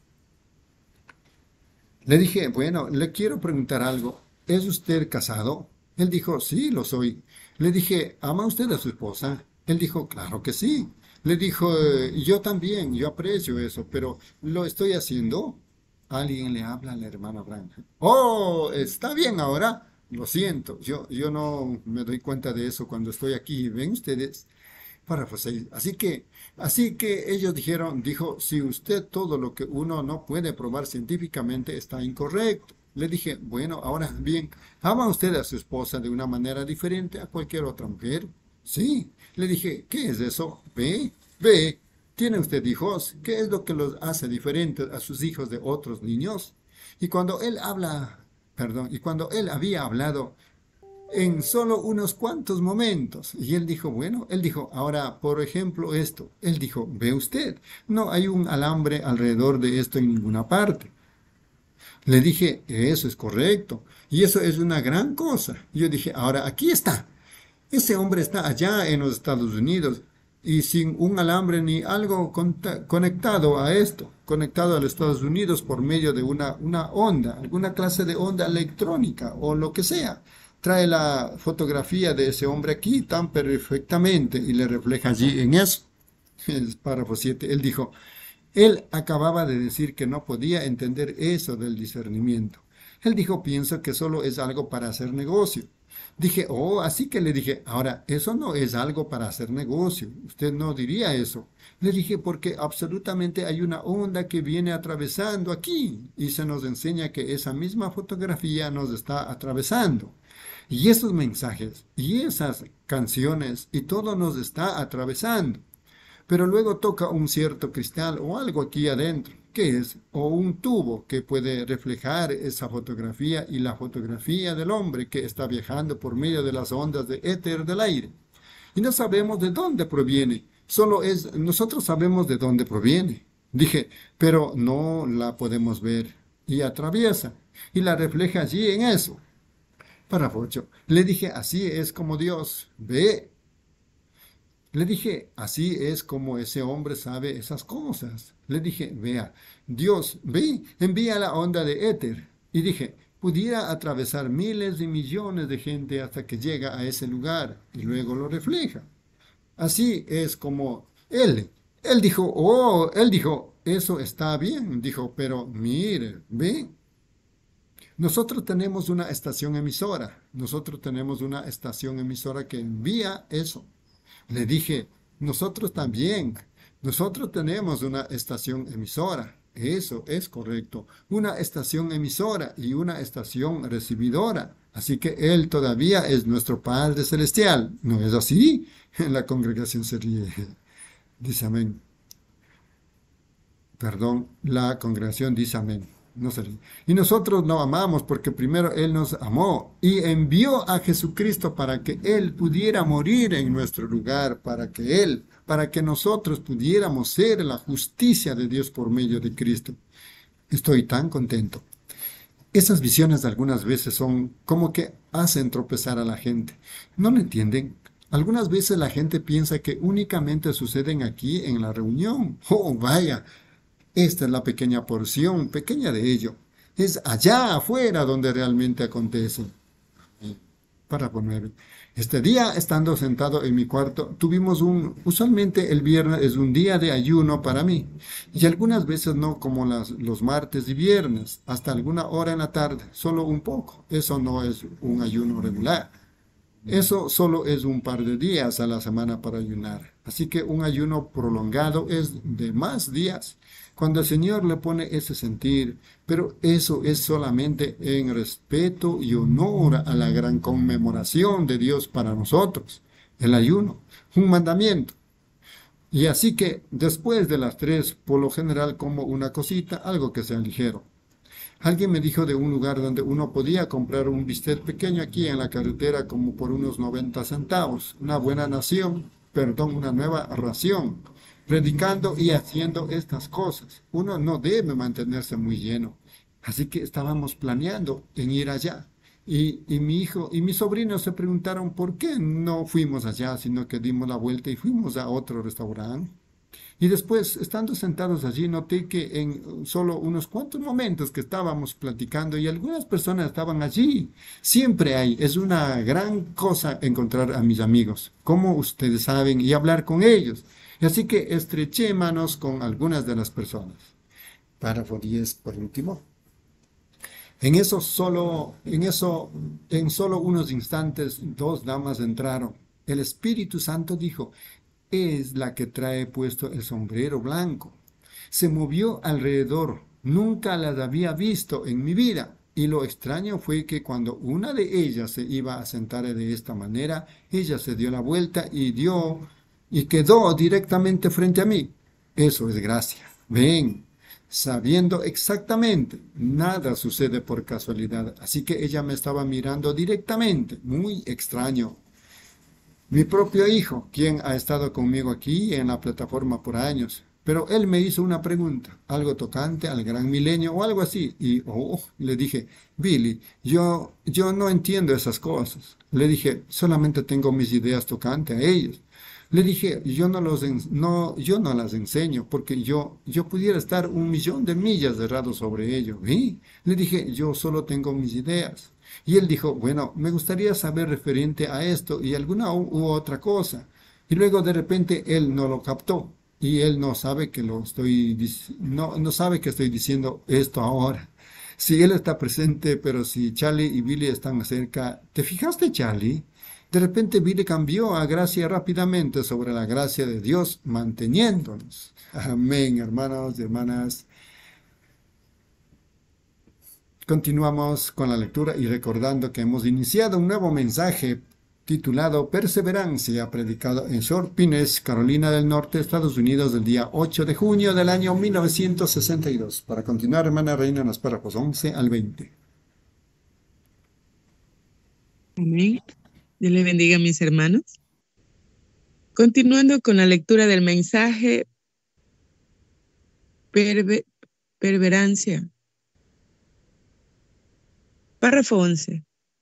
Le dije, bueno, le quiero preguntar algo. ¿Es usted casado? Él dijo, sí, lo soy. Le dije, ¿ama usted a su esposa? Él dijo, claro que sí. Le dijo, "Eh, yo también, yo aprecio eso, pero ¿lo estoy haciendo?" Alguien le habla a la hermana Branham. Oh, está bien ahora. Lo siento, yo, yo no me doy cuenta de eso cuando estoy aquí. ¿Ven ustedes? Párrafo seis. Así que, así que ellos dijeron, dijo, si usted todo lo que uno no puede probar científicamente está incorrecto. Le dije, bueno, ahora bien, ¿ama usted a su esposa de una manera diferente a cualquier otra mujer? Sí. Le dije, ¿qué es eso? ¿Ve? ¿Ve? ¿Tiene usted hijos? ¿Qué es lo que los hace diferentes a sus hijos de otros niños? Y cuando él habla, perdón, y cuando él había hablado en solo unos cuantos momentos, y él dijo, bueno, él dijo, ahora, por ejemplo, esto, él dijo, ¿ve usted? No hay un alambre alrededor de esto en ninguna parte. Le dije, eso es correcto, y eso es una gran cosa. Yo dije, ahora, aquí está. Ese hombre está allá en los Estados Unidos y sin un alambre ni algo conectado a esto, conectado a los Estados Unidos por medio de una, una onda, alguna clase de onda electrónica o lo que sea. Trae la fotografía de ese hombre aquí tan perfectamente y le refleja allí en eso. El párrafo siete, él dijo, él acababa de decir que no podía entender eso del discernimiento. Él dijo, pienso que solo es algo para hacer negocio. Dije, oh, así que le dije, ahora, eso no es algo para hacer negocio. Usted no diría eso. Le dije, porque absolutamente hay una onda que viene atravesando aquí y se nos enseña que esa misma fotografía nos está atravesando. Y esos mensajes y esas canciones y todo nos está atravesando. Pero luego toca un cierto cristal o algo aquí adentro, que es, o un tubo que puede reflejar esa fotografía y la fotografía del hombre que está viajando por medio de las ondas de éter del aire. Y no sabemos de dónde proviene, solo es, nosotros sabemos de dónde proviene. Dije, pero no la podemos ver. Y atraviesa, y la refleja allí en eso. Párrafo ocho. Le dije, así es como Dios ve. Le dije, así es como ese hombre sabe esas cosas. Le dije, vea, Dios, ve, envía la onda de éter. Y dije, pudiera atravesar miles y millones de gente hasta que llega a ese lugar y luego lo refleja. Así es como él. Él dijo, oh, él dijo, eso está bien. Dijo, pero mire, ve. Nosotros tenemos una estación emisora. Nosotros tenemos una estación emisora que envía eso. Le dije, nosotros también, nosotros tenemos una estación emisora. Eso es correcto. Una estación emisora y una estación recibidora. Así que Él todavía es nuestro Padre Celestial. ¿No es así? La congregación se ríe. Dice amén. Perdón, la congregación dice amén. No se ríe. Y nosotros lo amamos porque primero Él nos amó y envió a Jesucristo para que Él pudiera morir en nuestro lugar, para que Él, para que nosotros pudiéramos ser la justicia de Dios por medio de Cristo. Estoy tan contento. Esas visiones algunas veces son como que hacen tropezar a la gente. ¿No lo entienden? Algunas veces la gente piensa que únicamente suceden aquí en la reunión. ¡Oh, vaya! Esta es la pequeña porción, pequeña de ello. Es allá afuera donde realmente acontece. Párrafo nueve. Este día, estando sentado en mi cuarto, tuvimos un... Usualmente el viernes es un día de ayuno para mí. Y algunas veces no como las, los martes y viernes, hasta alguna hora en la tarde, solo un poco. Eso no es un ayuno regular. Eso solo es un par de días a la semana para ayunar. Así que un ayuno prolongado es de más días. Cuando el Señor le pone ese sentir, pero eso es solamente en respeto y honor a la gran conmemoración de Dios para nosotros. El ayuno, un mandamiento. Y así que después de las tres, por lo general como una cosita, algo que sea ligero. Alguien me dijo de un lugar donde uno podía comprar un bistec pequeño aquí en la carretera como por unos noventa centavos. Una buena nación, perdón, una nueva ración. Predicando y haciendo estas cosas. Uno no debe mantenerse muy lleno. Así que estábamos planeando en ir allá. Y, y mi hijo y mi sobrino se preguntaron por qué no fuimos allá, sino que dimos la vuelta y fuimos a otro restaurante. Y después, estando sentados allí, noté que en solo unos cuantos momentos que estábamos platicando y algunas personas estaban allí. Siempre hay, es una gran cosa encontrar a mis amigos, como ustedes saben, y hablar con ellos. Y así que estreché manos con algunas de las personas. Párrafo diez por último. En eso solo, en eso, en solo unos instantes, dos damas entraron. El Espíritu Santo dijo, es la que trae puesto el sombrero blanco. Se movió alrededor, nunca las había visto en mi vida. Y lo extraño fue que cuando una de ellas se iba a sentar de esta manera, ella se dio la vuelta y dio, y quedó directamente frente a mí. Eso es gracia. Ven, sabiendo exactamente, nada sucede por casualidad. Así que ella me estaba mirando directamente, muy extraño. Mi propio hijo, quien ha estado conmigo aquí en la plataforma por años, pero él me hizo una pregunta, algo tocante al gran milenio o algo así, y oh, le dije, Billy, yo, yo no entiendo esas cosas. Le dije, solamente tengo mis ideas tocante a ellos. Le dije, yo no, los no, yo no las enseño, porque yo, yo pudiera estar un millón de millas de errado sobre ello. ¿Sí? Le dije, yo solo tengo mis ideas. Y él dijo, bueno, me gustaría saber referente a esto y alguna u, u otra cosa. Y luego de repente él no lo captó. Y él no sabe que lo estoy, no, no sabe que estoy diciendo esto ahora. Si él está presente, pero si Charlie y Billy están cerca, ¿te fijaste, Charlie? De repente Billy cambió a gracia rápidamente sobre la gracia de Dios, manteniéndonos. Amén, hermanos y hermanas. Continuamos con la lectura y recordando que hemos iniciado un nuevo mensaje titulado Perseverancia, predicado en Short Pines, Carolina del Norte, Estados Unidos, el día ocho de junio del año mil novecientos sesenta y dos. Para continuar, hermana Reina, en los párrafos once al veinte. Amén. Dios le bendiga a mis hermanos. Continuando con la lectura del mensaje, perve, perseverancia. Párrafo once.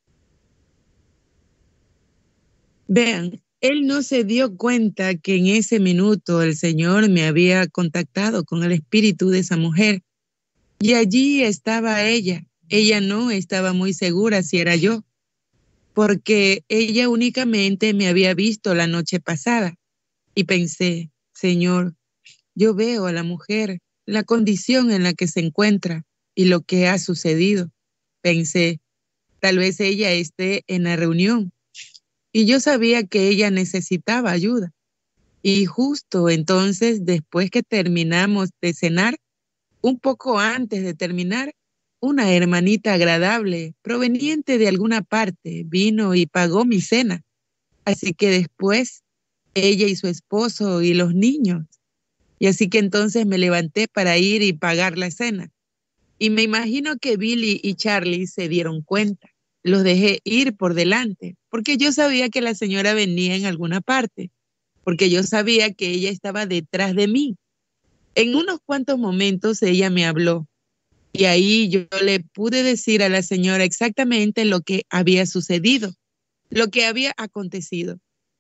Vean, él no se dio cuenta que en ese minuto el Señor me había contactado con el espíritu de esa mujer. Y allí estaba ella. Ella no estaba muy segura si era yo, porque ella únicamente me había visto la noche pasada. Y pensé, Señor, yo veo a la mujer, la condición en la que se encuentra y lo que ha sucedido. Pensé, tal vez ella esté en la reunión. Y yo sabía que ella necesitaba ayuda. Y justo entonces, después que terminamos de cenar, un poco antes de terminar, una hermanita agradable, proveniente de alguna parte, vino y pagó mi cena. Así que después, ella y su esposo y los niños. Y así que entonces me levanté para ir y pagar la cena. Y me imagino que Billy y Charlie se dieron cuenta. Los dejé ir por delante, porque yo sabía que la señora venía en alguna parte, porque yo sabía que ella estaba detrás de mí. En unos cuantos momentos ella me habló, y ahí yo le pude decir a la señora exactamente lo que había sucedido, lo que había acontecido.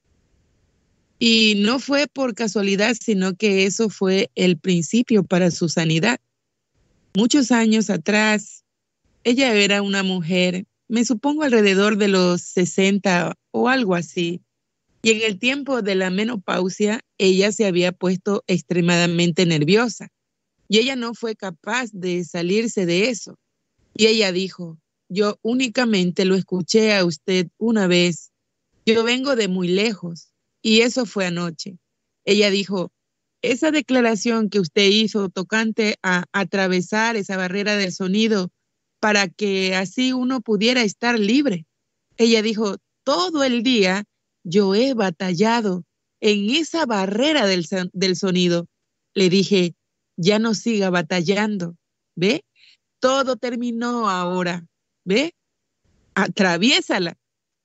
Y no fue por casualidad, sino que eso fue el principio para su sanidad. Muchos años atrás, ella era una mujer, me supongo alrededor de los sesenta o algo así. Y en el tiempo de la menopausia, ella se había puesto extremadamente nerviosa. Y ella no fue capaz de salirse de eso. Y ella dijo, yo únicamente lo escuché a usted una vez. Yo vengo de muy lejos. Y eso fue anoche. Ella dijo, esa declaración que usted hizo tocante a atravesar esa barrera del sonido para que así uno pudiera estar libre. Ella dijo, todo el día yo he batallado en esa barrera del, del sonido. Le dije, ya no siga batallando, ¿ve? Todo terminó ahora, ¿ve? Atraviésala.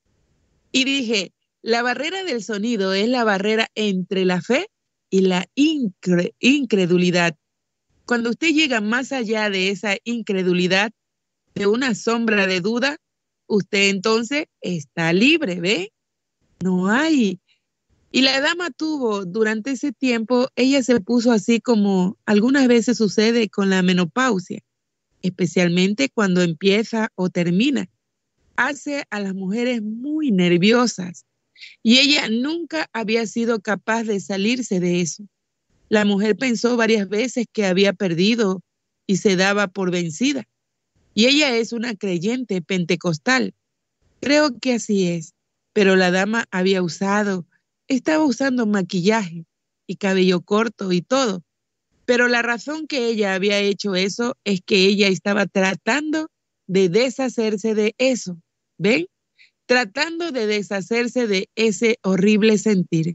Y dije, la barrera del sonido es la barrera entre la fe y la incre incredulidad. Cuando usted llega más allá de esa incredulidad, de una sombra de duda, usted entonces está libre, ¿ve? No hay. Y la dama tuvo, durante ese tiempo, ella se puso así como algunas veces sucede con la menopausia, especialmente cuando empieza o termina. Hace a las mujeres muy nerviosas y ella nunca había sido capaz de salirse de eso. La mujer pensó varias veces que había perdido y se daba por vencida. Y ella es una creyente pentecostal. Creo que así es. Pero la dama había usado, estaba usando maquillaje y cabello corto y todo. Pero la razón que ella había hecho eso es que ella estaba tratando de deshacerse de eso. ¿Ven? Tratando de deshacerse de ese horrible sentir.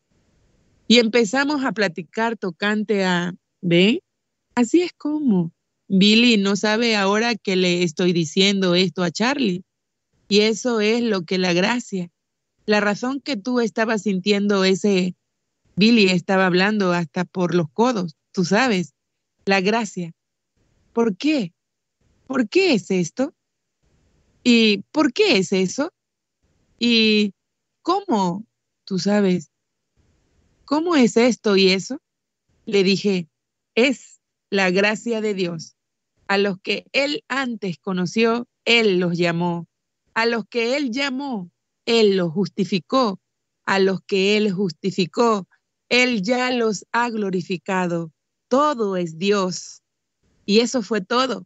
Y empezamos a platicar tocante a, ¿ven? Así es como Billy no sabe ahora que le estoy diciendo esto a Charlie. Y eso es lo que la gracia, la razón que tú estabas sintiendo ese, Billy estaba hablando hasta por los codos, tú sabes, la gracia. ¿Por qué? ¿Por qué es esto? ¿Y por qué es eso? ¿Y cómo? Tú sabes, ¿cómo es esto y eso? Le dije, es la gracia de Dios. A los que Él antes conoció, Él los llamó. A los que Él llamó, Él los justificó. A los que Él justificó, Él ya los ha glorificado. Todo es Dios. Y eso fue todo.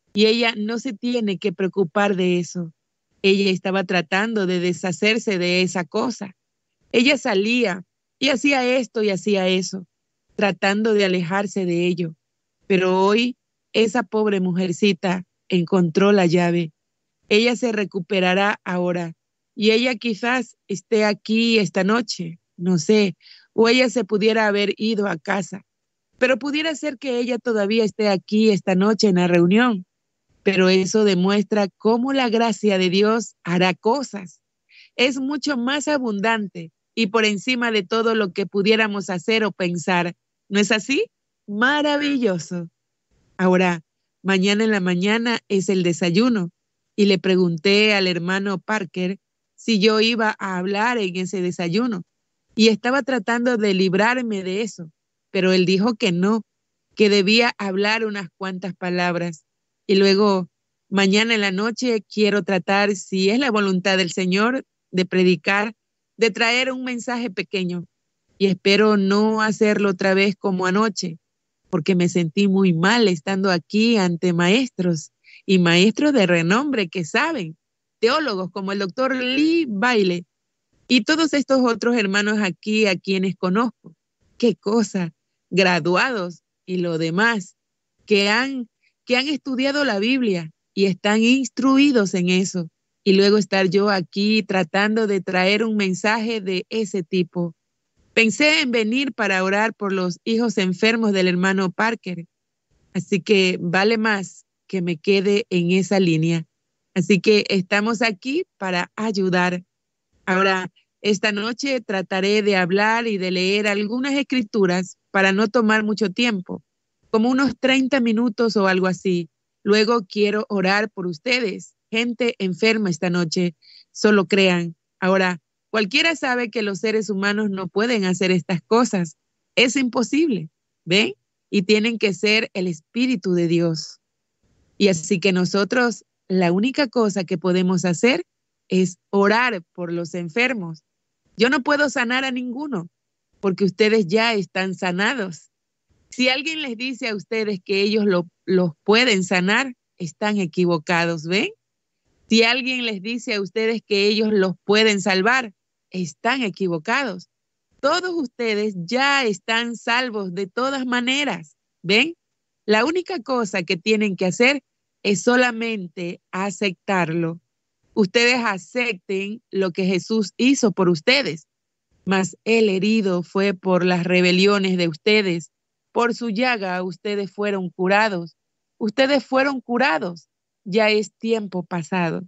Y ella no se tiene que preocupar de eso. Ella estaba tratando de deshacerse de esa cosa. Ella salía y hacía esto y hacía eso, tratando de alejarse de ello. Pero hoy esa pobre mujercita encontró la llave. Ella se recuperará ahora y ella quizás esté aquí esta noche, no sé, o ella se pudiera haber ido a casa, pero pudiera ser que ella todavía esté aquí esta noche en la reunión. Pero eso demuestra cómo la gracia de Dios hará cosas. Es mucho más abundante y por encima de todo lo que pudiéramos hacer o pensar. ¿No es así? Maravilloso. Ahora, mañana en la mañana es el desayuno y le pregunté al hermano Parker si yo iba a hablar en ese desayuno y estaba tratando de librarme de eso, pero él dijo que no, que debía hablar unas cuantas palabras. Y luego, mañana en la noche quiero tratar, si es la voluntad del Señor, de predicar, de traer un mensaje pequeño. Y espero no hacerlo otra vez como anoche, porque me sentí muy mal estando aquí ante maestros y maestros de renombre que saben, teólogos como el doctor Lee Bailey y todos estos otros hermanos aquí a quienes conozco. Qué cosa, graduados y lo demás, que han, que han estudiado la Biblia y están instruidos en eso. Y luego estar yo aquí tratando de traer un mensaje de ese tipo. Pensé en venir para orar por los hijos enfermos del hermano Parker, así que vale más que me quede en esa línea. Así que estamos aquí para ayudar. Ahora, esta noche trataré de hablar y de leer algunas escrituras para no tomar mucho tiempo, como unos treinta minutos o algo así. Luego quiero orar por ustedes, gente enferma esta noche, solo crean. Ahora, cualquiera sabe que los seres humanos no pueden hacer estas cosas. Es imposible, ¿ven? Y tienen que ser el Espíritu de Dios. Y así que nosotros, la única cosa que podemos hacer es orar por los enfermos. Yo no puedo sanar a ninguno, porque ustedes ya están sanados. Si alguien les dice a ustedes que ellos lo, los pueden sanar, están equivocados, ¿ven? Si alguien les dice a ustedes que ellos los pueden salvar, están equivocados. Todos ustedes ya están salvos de todas maneras, ¿ven? La única cosa que tienen que hacer es solamente aceptarlo. Ustedes acepten lo que Jesús hizo por ustedes, mas el herido fue por las rebeliones de ustedes. Por su llaga ustedes fueron curados. Ustedes fueron curados. Ya es tiempo pasado.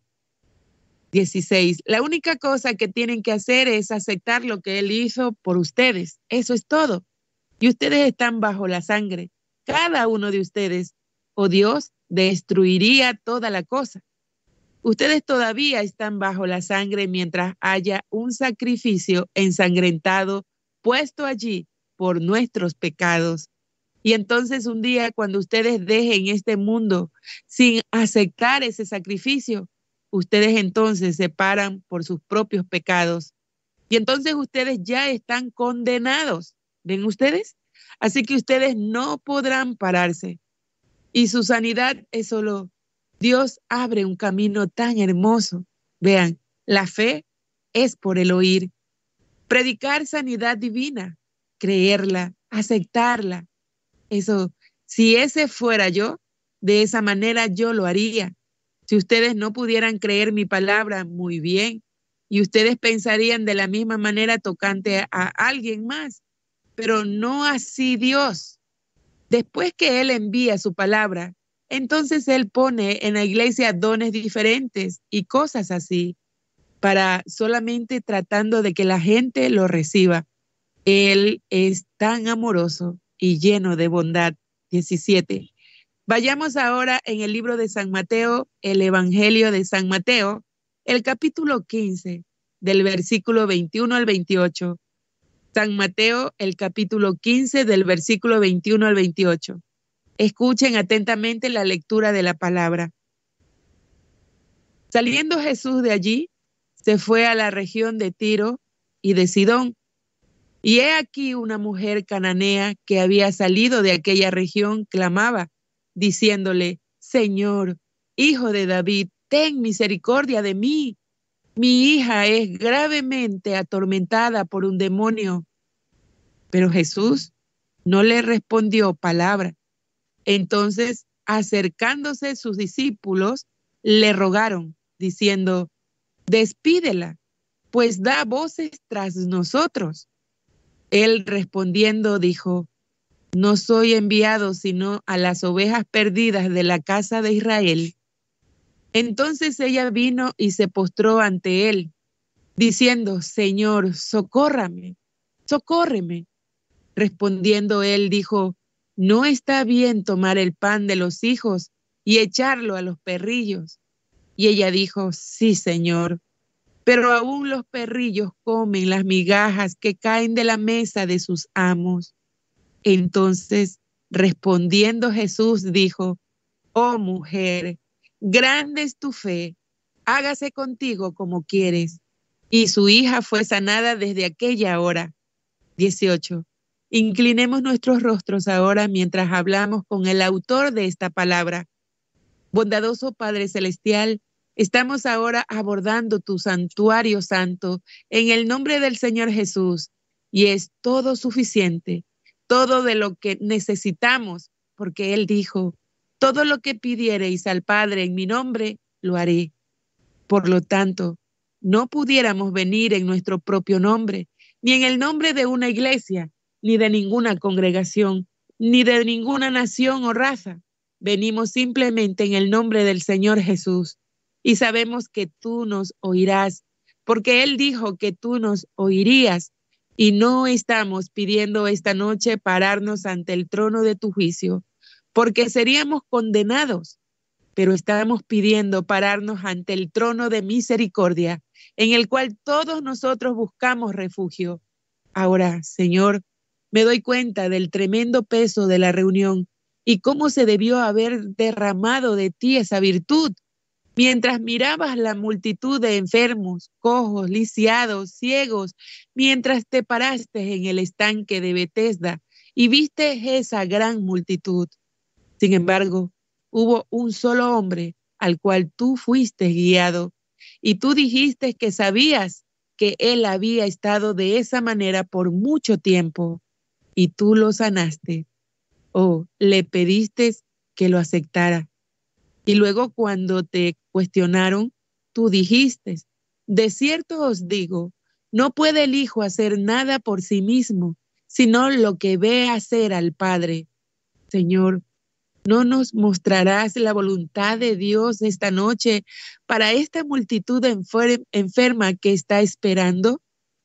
dieciséis. La única cosa que tienen que hacer es aceptar lo que Él hizo por ustedes. Eso es todo. Y ustedes están bajo la sangre. Cada uno de ustedes, o Dios destruiría toda la cosa. Ustedes todavía están bajo la sangre mientras haya un sacrificio ensangrentado puesto allí por nuestros pecados. Y entonces un día cuando ustedes dejen este mundo sin aceptar ese sacrificio, ustedes entonces se paran por sus propios pecados. Y entonces ustedes ya están condenados. ¿Ven ustedes? Así que ustedes no podrán pararse. Y su sanidad es solo... Dios abre un camino tan hermoso. Vean, la fe es por el oír. Predicar sanidad divina, creerla, aceptarla. Eso, si ese fuera yo, de esa manera yo lo haría. Si ustedes no pudieran creer mi palabra, muy bien. Y ustedes pensarían de la misma manera tocante a alguien más. Pero no así Dios. Después que Él envía su palabra, entonces Él pone en la iglesia dones diferentes y cosas así, para solamente tratando de que la gente lo reciba. Él es tan amoroso y lleno de bondad. diecisiete. Vayamos ahora en el libro de San Mateo, el Evangelio de San Mateo, el capítulo quince, del versículo veintiuno al veintiocho. San Mateo, el capítulo quince, del versículo veintiuno al veintiocho. Escuchen atentamente la lectura de la palabra. Saliendo Jesús de allí, se fue a la región de Tiro y de Sidón. Y he aquí una mujer cananea que había salido de aquella región clamaba, diciéndole: Señor, Hijo de David, ten misericordia de mí. Mi hija es gravemente atormentada por un demonio. Pero Jesús no le respondió palabra. Entonces, acercándose sus discípulos, le rogaron, diciendo, despídela, pues da voces tras nosotros. Él respondiendo dijo, no soy enviado sino a las ovejas perdidas de la casa de Israel. Entonces ella vino y se postró ante él, diciendo, Señor, socórrame, socórreme. Respondiendo él dijo, no está bien tomar el pan de los hijos y echarlo a los perrillos. Y ella dijo, sí, Señor, pero aún los perrillos comen las migajas que caen de la mesa de sus amos. Entonces, respondiendo Jesús, dijo, oh mujer, grande es tu fe, hágase contigo como quieres. Y su hija fue sanada desde aquella hora. dieciocho. Inclinemos nuestros rostros ahora mientras hablamos con el autor de esta palabra. Bondadoso Padre Celestial, estamos ahora abordando tu santuario santo en el nombre del Señor Jesús, y es todo suficiente, todo de lo que necesitamos, porque Él dijo, todo lo que pidiereis al Padre en mi nombre, lo haré. Por lo tanto, no pudiéramos venir en nuestro propio nombre, ni en el nombre de una iglesia, ni de ninguna congregación, ni de ninguna nación o raza. Venimos simplemente en el nombre del Señor Jesús y sabemos que tú nos oirás, porque Él dijo que tú nos oirías y no estamos pidiendo esta noche pararnos ante el trono de tu juicio, porque seríamos condenados, pero estamos pidiendo pararnos ante el trono de misericordia, en el cual todos nosotros buscamos refugio. Ahora, Señor, me doy cuenta del tremendo peso de la reunión y cómo se debió haber derramado de ti esa virtud. Mientras mirabas la multitud de enfermos, cojos, lisiados, ciegos, mientras te paraste en el estanque de Betesda y viste esa gran multitud. Sin embargo, hubo un solo hombre al cual tú fuiste guiado y tú dijiste que sabías que él había estado de esa manera por mucho tiempo y tú lo sanaste. O le pediste que lo aceptara. Y luego cuando te cuestionaron, tú dijiste, de cierto os digo, no puede el Hijo hacer nada por sí mismo, sino lo que ve hacer al Padre. Señor, ¿no nos mostrarás la voluntad de Dios esta noche para esta multitud enfer- enferma que está esperando?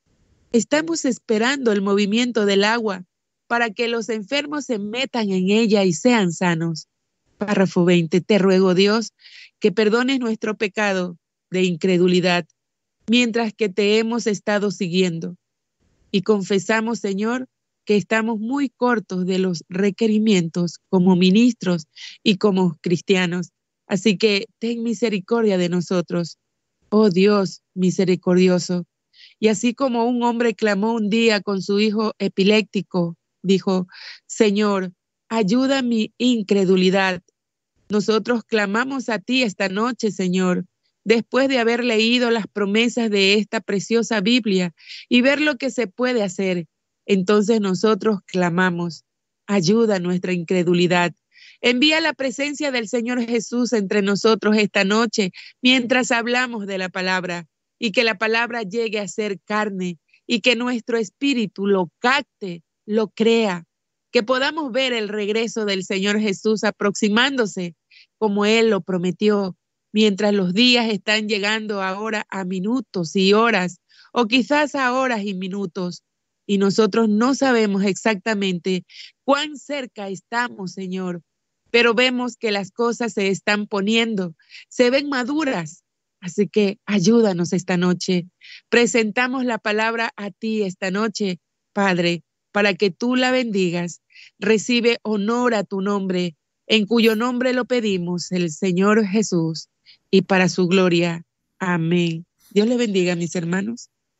Estamos esperando el movimiento del agua para que los enfermos se metan en ella y sean sanos. Párrafo veinte. Te ruego, Dios, que perdones nuestro pecado de incredulidad mientras que te hemos estado siguiendo. Y confesamos, Señor, que estamos muy cortos de los requerimientos como ministros y como cristianos. Así que ten misericordia de nosotros, oh Dios misericordioso. Y así como un hombre clamó un día con su hijo epiléptico, dijo, Señor, ayuda mi incredulidad. Nosotros clamamos a ti esta noche, Señor, después de haber leído las promesas de esta preciosa Biblia y ver lo que se puede hacer. Entonces nosotros clamamos, ayuda nuestra incredulidad. Envía la presencia del Señor Jesús entre nosotros esta noche mientras hablamos de la palabra y que la palabra llegue a ser carne y que nuestro espíritu lo capte, lo crea, que podamos ver el regreso del Señor Jesús aproximándose como Él lo prometió, mientras los días están llegando ahora a minutos y horas, o quizás a horas y minutos, y nosotros no sabemos exactamente cuán cerca estamos, Señor, pero vemos que las cosas se están poniendo, se ven maduras, así que ayúdanos esta noche. Presentamos la palabra a ti esta noche, Padre, para que tú la bendigas. Recibe honor a tu nombre, en cuyo nombre lo pedimos, el Señor Jesús, y para su gloria. Amén. Dios le bendiga, mis hermanos.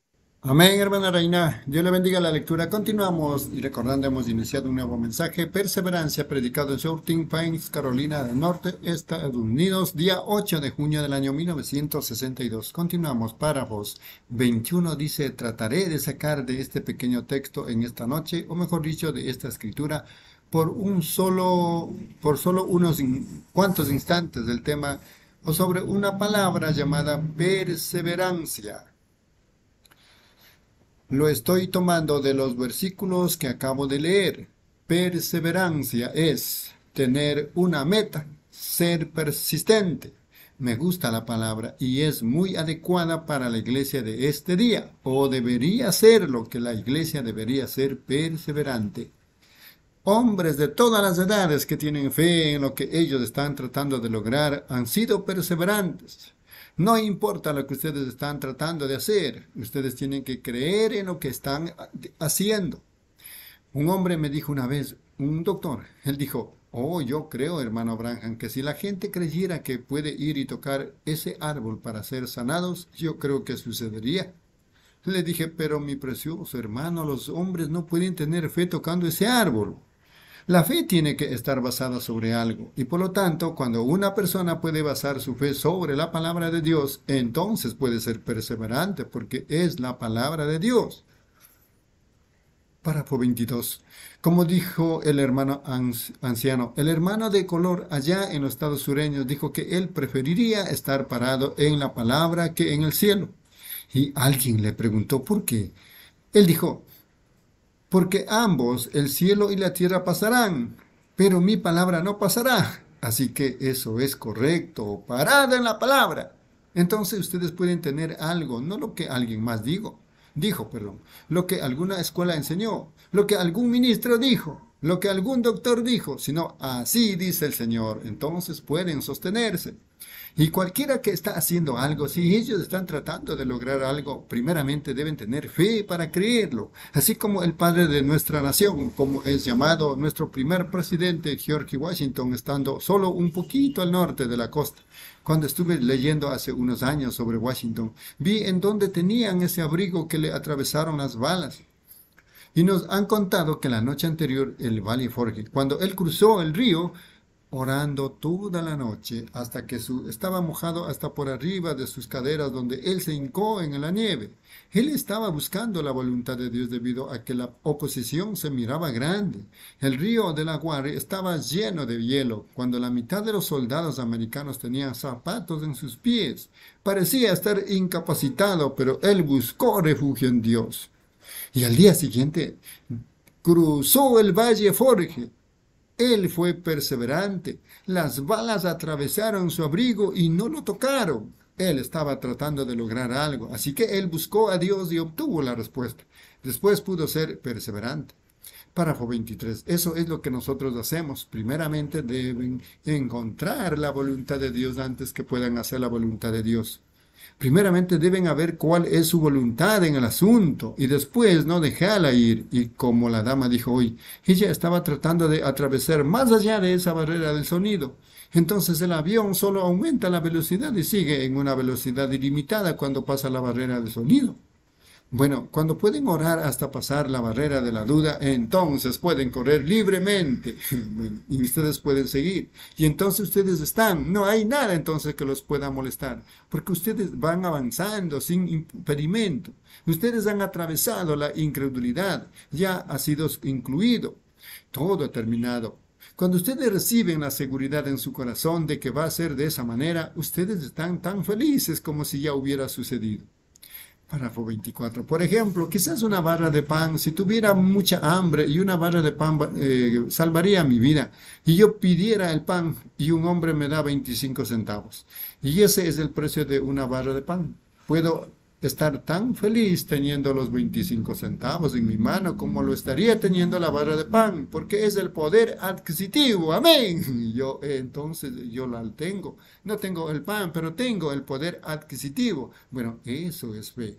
Amén, hermana Reina. Dios le bendiga la lectura. Continuamos y recordando, hemos iniciado un nuevo mensaje. Perseverancia, predicado en Shooting Pines, Carolina del Norte, Estados Unidos, día ocho de junio del año mil novecientos sesenta y dos. Continuamos, párrafos veintiuno dice, trataré de sacar de este pequeño texto en esta noche, o mejor dicho, de esta escritura, por un solo, por solo unos in, cuantos instantes del tema, o sobre una palabra llamada perseverancia. Lo estoy tomando de los versículos que acabo de leer. Perseverancia es tener una meta, ser persistente. Me gusta la palabra y es muy adecuada para la iglesia de este día, o debería ser lo que la iglesia debería ser, perseverante. Hombres de todas las edades que tienen fe en lo que ellos están tratando de lograr han sido perseverantes. No importa lo que ustedes están tratando de hacer, ustedes tienen que creer en lo que están haciendo. Un hombre me dijo una vez, un doctor, él dijo, oh, yo creo, hermano Branham, que si la gente creyera que puede ir y tocar ese árbol para ser sanados, yo creo que sucedería. Le dije, pero mi precioso hermano, los hombres no pueden tener fe tocando ese árbol. La fe tiene que estar basada sobre algo, y por lo tanto, cuando una persona puede basar su fe sobre la palabra de Dios, entonces puede ser perseverante, porque es la palabra de Dios. Párrafo veintidós. Como dijo el hermano anciano, el hermano de color allá en los estados sureños dijo que él preferiría estar parado en la palabra que en el cielo. Y alguien le preguntó por qué. Él dijo, porque ambos, el cielo y la tierra pasarán, pero mi palabra no pasará. Así que eso es correcto, parada en la palabra. Entonces ustedes pueden tener algo, no lo que alguien más dijo, dijo, perdón, lo que alguna escuela enseñó, lo que algún ministro dijo, lo que algún doctor dijo, sino así dice el Señor. Entonces pueden sostenerse. Y cualquiera que está haciendo algo, si ellos están tratando de lograr algo, primeramente deben tener fe para creerlo. Así como el padre de nuestra nación, como es llamado nuestro primer presidente, George Washington, estando solo un poquito al norte de la costa. Cuando estuve leyendo hace unos años sobre Washington, vi en dónde tenían ese abrigo que le atravesaron las balas. Y nos han contado que la noche anterior, el Valley Forge, cuando él cruzó el río, orando toda la noche, hasta que su, estaba mojado hasta por arriba de sus caderas, donde él se hincó en la nieve. Él estaba buscando la voluntad de Dios debido a que la oposición se miraba grande. El río de la Guardia estaba lleno de hielo, cuando la mitad de los soldados americanos tenían zapatos en sus pies. Parecía estar incapacitado, pero él buscó refugio en Dios. Y al día siguiente cruzó el Valle Forge. Él fue perseverante. Las balas atravesaron su abrigo y no lo tocaron. Él estaba tratando de lograr algo, así que él buscó a Dios y obtuvo la respuesta. Después pudo ser perseverante. Párrafo veintitrés. Eso es lo que nosotros hacemos. Primeramente deben encontrar la voluntad de Dios antes que puedan hacer la voluntad de Dios. Primeramente deben ver cuál es su voluntad en el asunto y después no dejarla ir. Y como la dama dijo hoy, ella estaba tratando de atravesar más allá de esa barrera del sonido. Entonces el avión solo aumenta la velocidad y sigue en una velocidad ilimitada cuando pasa la barrera del sonido. Bueno, cuando pueden orar hasta pasar la barrera de la duda, entonces pueden correr libremente y ustedes pueden seguir. Y entonces ustedes están, no hay nada entonces que los pueda molestar, porque ustedes van avanzando sin impedimento. Ustedes han atravesado la incredulidad, ya ha sido incluido, todo ha terminado. Cuando ustedes reciben la seguridad en su corazón de que va a ser de esa manera, ustedes están tan felices como si ya hubiera sucedido. Párrafo veinticuatro. Por ejemplo, quizás una barra de pan, si tuviera mucha hambre y una barra de pan eh, salvaría mi vida, y yo pidiera el pan y un hombre me da veinticinco centavos, y ese es el precio de una barra de pan. Puedo estar tan feliz teniendo los veinticinco centavos en mi mano como lo estaría teniendo la barra de pan, porque es el poder adquisitivo. Amén. Y yo eh, entonces yo la tengo. No tengo el pan, pero tengo el poder adquisitivo. Bueno, eso es fe.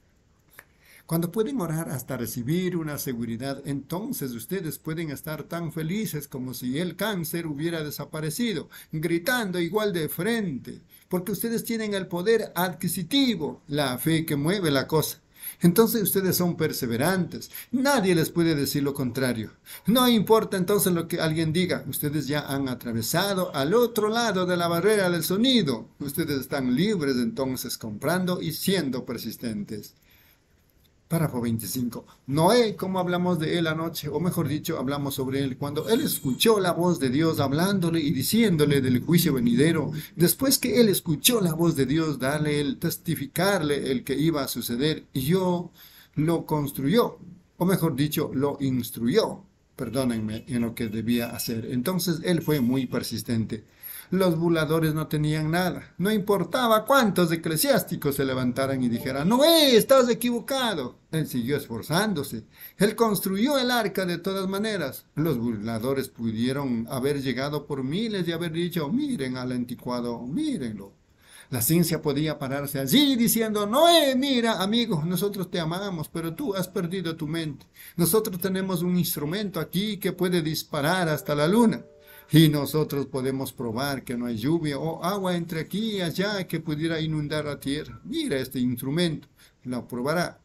Cuando pueden orar hasta recibir una seguridad, entonces ustedes pueden estar tan felices como si el cáncer hubiera desaparecido, gritando igual de frente, porque ustedes tienen el poder adquisitivo, la fe que mueve la cosa. Entonces ustedes son perseverantes. Nadie les puede decir lo contrario. No importa entonces lo que alguien diga. Ustedes ya han atravesado al otro lado de la barrera del sonido. Ustedes están libres entonces comprando y siendo persistentes. Párrafo veinticinco. Noé, como hablamos de él anoche, o mejor dicho, hablamos sobre él, cuando él escuchó la voz de Dios hablándole y diciéndole del juicio venidero, después que él escuchó la voz de Dios darle el testificarle el que iba a suceder, y yo lo construyó, o mejor dicho, lo instruyó, perdónenme, en lo que debía hacer. Entonces él fue muy persistente. Los burladores no tenían nada. No importaba cuántos eclesiásticos se levantaran y dijeran, Noé, estás equivocado. Él siguió esforzándose. Él construyó el arca de todas maneras. Los burladores pudieron haber llegado por miles y haber dicho, miren al anticuado, mírenlo. La ciencia podía pararse allí diciendo, Noé, mira, amigo, nosotros te amamos, pero tú has perdido tu mente. Nosotros tenemos un instrumento aquí que puede disparar hasta la luna. Y nosotros podemos probar que no hay lluvia o agua entre aquí y allá que pudiera inundar la tierra. Mira este instrumento, lo probará.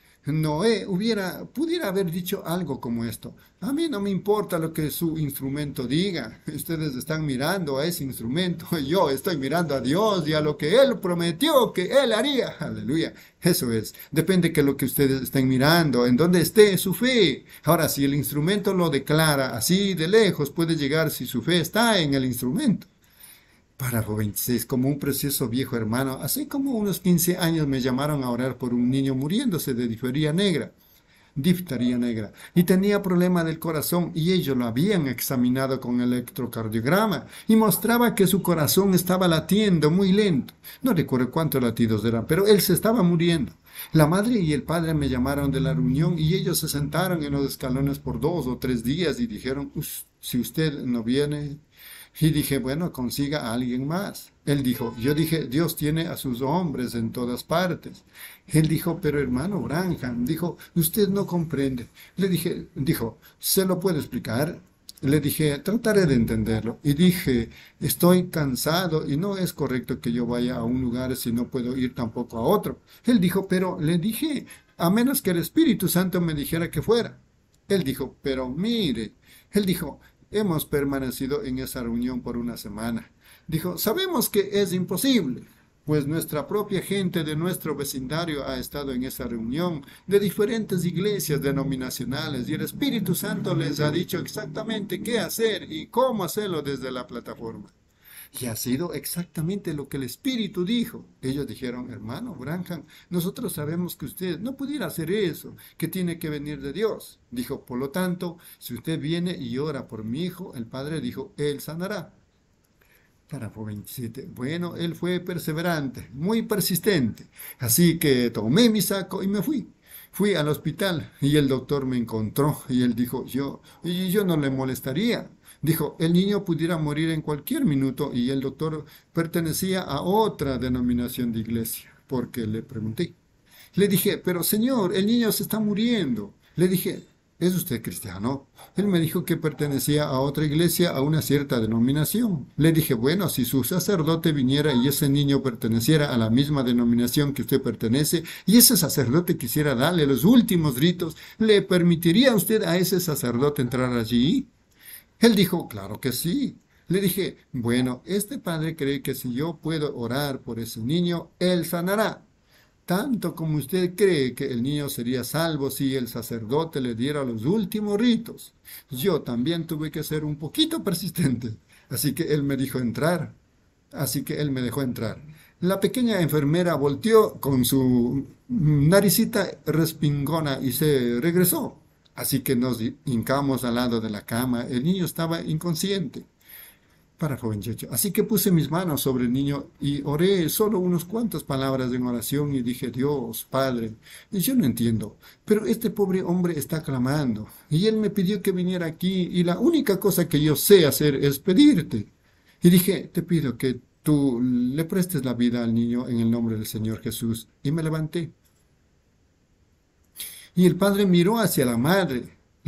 Noé hubiera, pudiera haber dicho algo como esto. A mí no me importa lo que su instrumento diga. Ustedes están mirando a ese instrumento. Yo estoy mirando a Dios y a lo que Él prometió que Él haría. Aleluya. Eso es. Depende de lo que ustedes estén mirando, en dónde esté su fe. Ahora, si el instrumento lo declara así de lejos, puede llegar si su fe está en el instrumento. Párrafo veintiséis. Como un precioso viejo hermano, hace como unos quince años me llamaron a orar por un niño muriéndose de difteria negra, difteria negra, y tenía problema del corazón, y ellos lo habían examinado con electrocardiograma, y mostraba que su corazón estaba latiendo muy lento. No recuerdo cuántos latidos eran, pero él se estaba muriendo. La madre y el padre me llamaron de la reunión, y ellos se sentaron en los escalones por dos o tres días, y dijeron, si usted no viene... Y dije, bueno, consiga a alguien más. Él dijo, yo dije, Dios tiene a sus hombres en todas partes. Él dijo, pero hermano Branham, dijo, usted no comprende. Le dije, dijo, ¿se lo puedo explicar? Le dije, trataré de entenderlo. Y dije, estoy cansado y no es correcto que yo vaya a un lugar si no puedo ir tampoco a otro. Él dijo, pero le dije, a menos que el Espíritu Santo me dijera que fuera. Él dijo, pero mire, él dijo, hemos permanecido en esa reunión por una semana. Dijo, sabemos que es imposible, pues nuestra propia gente de nuestro vecindario ha estado en esa reunión de diferentes iglesias denominacionales y el Espíritu Santo les ha dicho exactamente qué hacer y cómo hacerlo desde la plataforma. Y ha sido exactamente lo que el Espíritu dijo. Ellos dijeron, hermano Branham, nosotros sabemos que usted no pudiera hacer eso, que tiene que venir de Dios. Dijo, por lo tanto, si usted viene y ora por mi hijo, el padre dijo, él sanará. Párrafo veintisiete. Bueno, él fue perseverante, muy persistente. Así que tomé mi saco y me fui. Fui al hospital y el doctor me encontró y él dijo, yo, y yo no le molestaría. Dijo, el niño pudiera morir en cualquier minuto y el doctor pertenecía a otra denominación de iglesia, porque le pregunté. Le dije, pero señor, el niño se está muriendo. Le dije, ¿es usted cristiano? Él me dijo que pertenecía a otra iglesia, a una cierta denominación. Le dije, bueno, si su sacerdote viniera y ese niño perteneciera a la misma denominación que usted pertenece, y ese sacerdote quisiera darle los últimos ritos, ¿le permitiría usted a ese sacerdote entrar allí? Él dijo, claro que sí. Le dije, bueno, este padre cree que si yo puedo orar por ese niño, él sanará. Tanto como usted cree que el niño sería salvo si el sacerdote le diera los últimos ritos. Yo también tuve que ser un poquito persistente. Así que él me dijo entrar. Así que él me dejó entrar. La pequeña enfermera volteó con su naricita respingona y se regresó. Así que nos hincamos al lado de la cama. El niño estaba inconsciente. Párrafo veintiocho. Así que puse mis manos sobre el niño y oré solo unas cuantas palabras en oración y dije, Dios, Padre, yo no entiendo, pero este pobre hombre está clamando y él me pidió que viniera aquí y la única cosa que yo sé hacer es pedirte. Y dije, te pido que tú le prestes la vida al niño en el nombre del Señor Jesús. Y me levanté. Y el padre miró hacia la madre.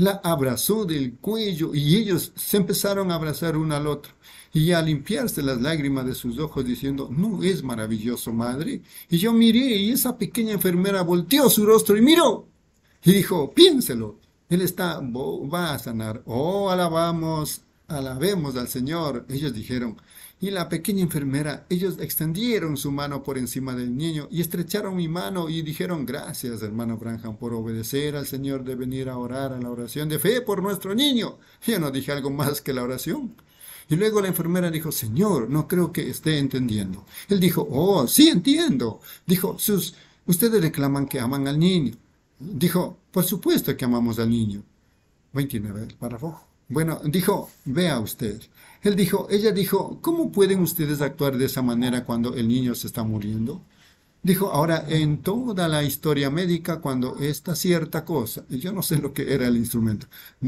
La abrazó del cuello y ellos se empezaron a abrazar uno al otro. Y a limpiarse las lágrimas de sus ojos diciendo, ¿no es maravilloso, madre? Y yo miré y esa pequeña enfermera volteó su rostro y miró. Y dijo, piénselo, él está, va a sanar. Oh, alabamos, alabemos al Señor. Ellos dijeron. Y la pequeña enfermera, ellos extendieron su mano por encima del niño y estrecharon mi mano y dijeron, gracias, hermano Branham, por obedecer al Señor de venir a orar a la oración de fe por nuestro niño. Yo no dije algo más que la oración. Y luego la enfermera dijo, Señor, no creo que esté entendiendo. Él dijo, oh, sí entiendo. Dijo, sus, ustedes reclaman que aman al niño. Dijo, por supuesto que amamos al niño. veintinueve, el párrafo. Bueno, dijo, vea usted. Él dijo, ella dijo, ¿cómo pueden ustedes actuar de esa manera cuando el niño se está muriendo? Dijo, ahora, en toda la historia médica, cuando esta cierta cosa, y yo no sé lo que era el instrumento,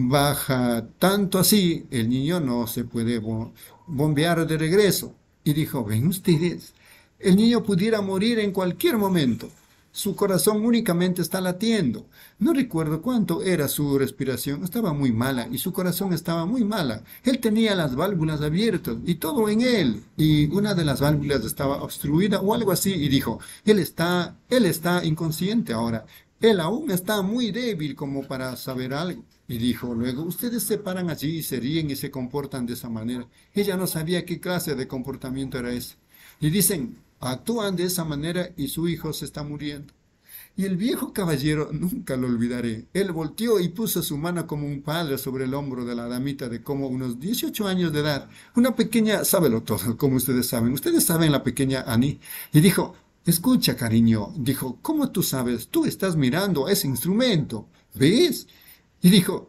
baja tanto así, el niño no se puede bombear de regreso. Y dijo, ven ustedes, el niño pudiera morir en cualquier momento. Su corazón únicamente está latiendo. No recuerdo cuánto era su respiración. Estaba muy mala y su corazón estaba muy mala. Él tenía las válvulas abiertas y todo en él. Y una de las válvulas estaba obstruida o algo así. Y dijo, él está, él está inconsciente ahora. Él aún está muy débil como para saber algo. Y dijo luego, ustedes se paran allí y se ríen y se comportan de esa manera. Ella no sabía qué clase de comportamiento era ese. Y dicen, actúan de esa manera y su hijo se está muriendo. Y el viejo caballero, nunca lo olvidaré, él volteó y puso su mano como un padre sobre el hombro de la damita de como unos dieciocho años de edad, una pequeña, sábelo todo, como ustedes saben, ustedes saben la pequeña Annie, y dijo, escucha cariño, dijo, ¿cómo tú sabes? Tú estás mirando ese instrumento, ¿ves? Y dijo,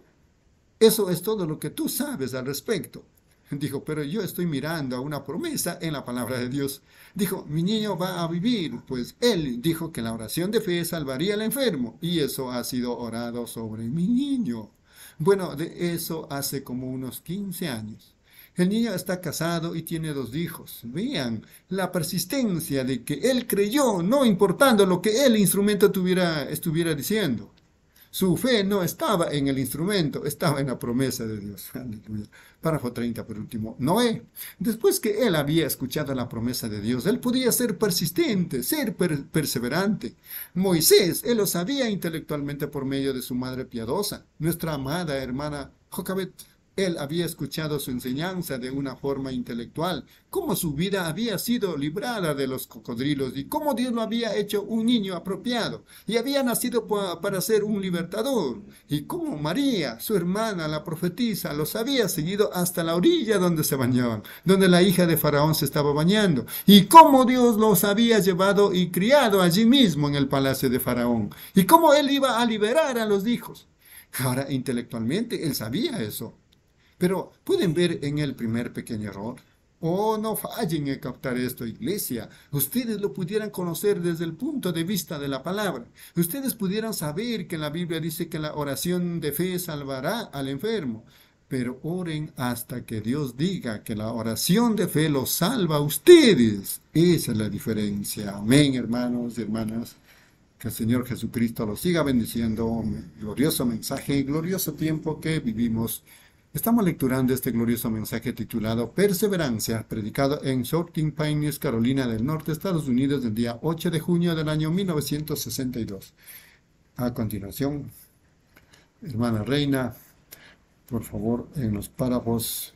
eso es todo lo que tú sabes al respecto. Dijo, pero yo estoy mirando a una promesa en la palabra de Dios. Dijo, mi niño va a vivir, pues él dijo que la oración de fe salvaría al enfermo, y eso ha sido orado sobre mi niño. Bueno, de eso hace como unos quince años. El niño está casado y tiene dos hijos. Vean la persistencia de que él creyó, no importando lo que el instrumento tuviera, estuviera diciendo. Su fe no estaba en el instrumento, estaba en la promesa de Dios. Aleluya. Párrafo treinta, por último. Noé, después que él había escuchado la promesa de Dios, él podía ser persistente, ser per perseverante. Moisés, él lo sabía intelectualmente por medio de su madre piadosa, nuestra amada hermana Jocabet. Él había escuchado su enseñanza de una forma intelectual, cómo su vida había sido librada de los cocodrilos y cómo Dios lo había hecho un niño apropiado y había nacido para ser un libertador, y cómo María, su hermana, la profetisa, los había seguido hasta la orilla donde se bañaban, donde la hija de Faraón se estaba bañando, y cómo Dios los había llevado y criado allí mismo en el palacio de Faraón, y cómo él iba a liberar a los hijos. Ahora, intelectualmente, él sabía eso. Pero pueden ver en el primer pequeño error. Oh, no fallen en captar esto, iglesia. Ustedes lo pudieran conocer desde el punto de vista de la palabra. Ustedes pudieran saber que la Biblia dice que la oración de fe salvará al enfermo. Pero oren hasta que Dios diga que la oración de fe los salva a ustedes. Esa es la diferencia. Amén, hermanos y hermanas. Que el Señor Jesucristo los siga bendiciendo. Glorioso mensaje, glorioso tiempo que vivimos. Estamos lecturando este glorioso mensaje titulado Perseverancia, predicado en Shorting Pines, Carolina del Norte, Estados Unidos, el día ocho de junio del año mil novecientos sesenta y dos. A continuación, hermana Reina, por favor, en los párrafos.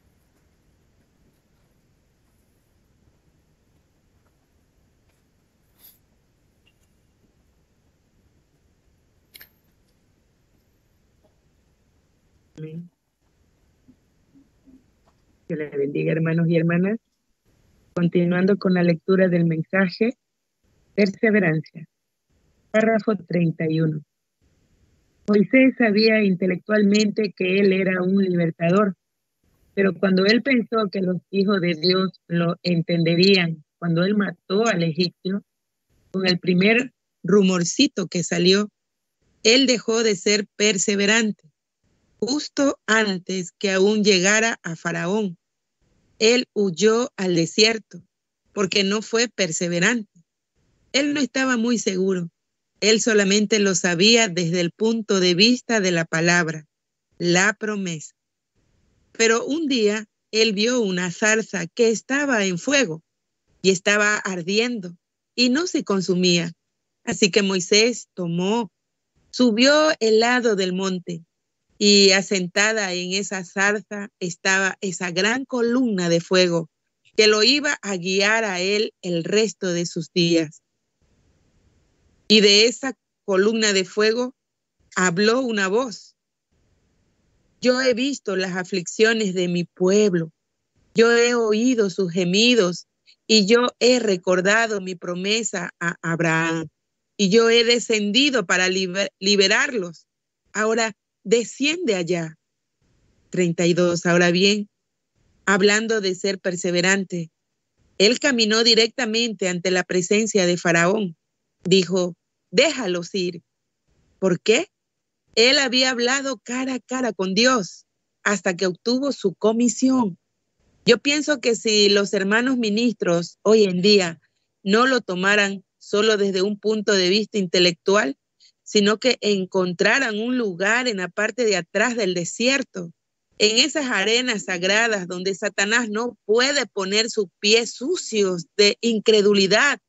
Amén. Que le bendiga, hermanos y hermanas. Continuando con la lectura del mensaje, perseverancia. Párrafo treinta y uno. Moisés sabía intelectualmente que él era un libertador, pero cuando él pensó que los hijos de Dios lo entenderían, cuando él mató al egipcio, con el primer rumorcito que salió, él dejó de ser perseverante. Justo antes que aún llegara a Faraón, él huyó al desierto porque no fue perseverante. Él no estaba muy seguro. Él solamente lo sabía desde el punto de vista de la palabra. la promesa. Pero un día él vio una zarza que estaba en fuego y estaba ardiendo y no se consumía. Así que Moisés tomó, subió el lado del monte y asentada en esa zarza estaba esa gran columna de fuego que lo iba a guiar a él el resto de sus días. Y de esa columna de fuego habló una voz. Yo he visto las aflicciones de mi pueblo, yo he oído sus gemidos y yo he recordado mi promesa a Abraham y yo he descendido para liber- liberarlos. Ahora desciende allá. treinta y dos. Ahora bien, hablando de ser perseverante, él caminó directamente ante la presencia de Faraón. Dijo, déjalos ir. ¿Por qué? Él había hablado cara a cara con Dios hasta que obtuvo su comisión. Yo pienso que si los hermanos ministros hoy en día no lo tomaran solo desde un punto de vista intelectual, sino que encontraran un lugar en la parte de atrás del desierto, en esas arenas sagradas donde Satanás no puede poner sus pies sucios de incredulidad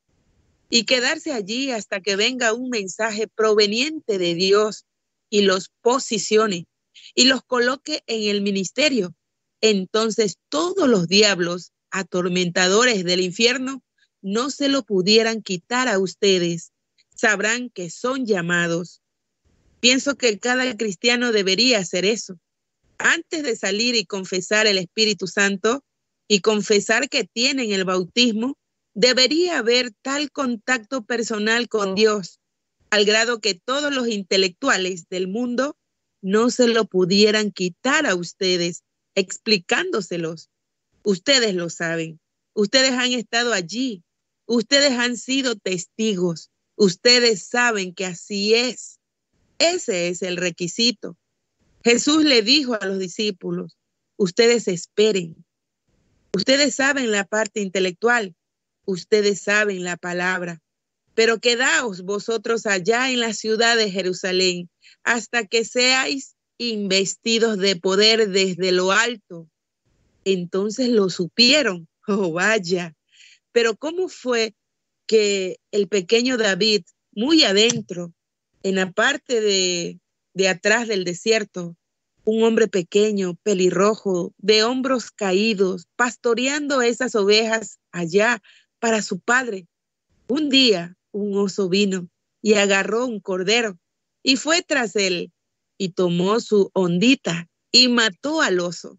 y quedarse allí hasta que venga un mensaje proveniente de Dios y los posicione y los coloque en el ministerio. Entonces todos los diablos atormentadores del infierno no se lo pudieran quitar a ustedes. Sabrán que son llamados. Pienso que cada cristiano debería hacer eso. Antes de salir y confesar el Espíritu Santo y confesar que tienen el bautismo, debería haber tal contacto personal con Dios, al grado que todos los intelectuales del mundo no se lo pudieran quitar a ustedes, explicándoselos. Ustedes lo saben. Ustedes han estado allí. Ustedes han sido testigos. Ustedes saben que así es. Ese es el requisito. Jesús le dijo a los discípulos, ustedes esperen. Ustedes saben la parte intelectual. Ustedes saben la palabra. Pero quedaos vosotros allá en la ciudad de Jerusalén hasta que seáis investidos de poder desde lo alto. Entonces lo supieron. Oh, vaya. Pero ¿cómo fue que el pequeño David, muy adentro, en la parte de, de atrás del desierto, un hombre pequeño, pelirrojo, de hombros caídos, pastoreando esas ovejas allá para su padre? Un día un oso vino y agarró un cordero y fue tras él y tomó su ondita y mató al oso.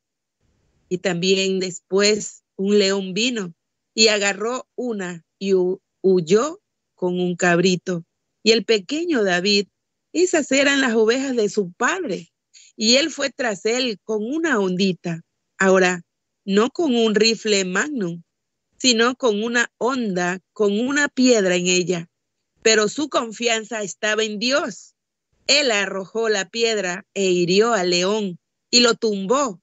Y también después un león vino y agarró una y huyó con un cabrito. Y el pequeño David, esas eran las ovejas de su padre. Y él fue tras él con una ondita. Ahora, no con un rifle Magnum, sino con una honda, con una piedra en ella. Pero su confianza estaba en Dios. Él arrojó la piedra e hirió al león y lo tumbó.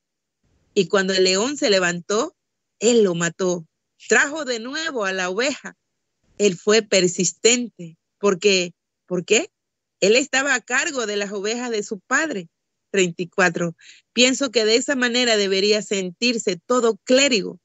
Y cuando el león se levantó, él lo mató. Trajo de nuevo a la oveja. Él fue persistente. Porque, ¿por qué? Él estaba a cargo de las ovejas de su padre. treinta y cuatro. Pienso que de esa manera debería sentirse todo clérigo.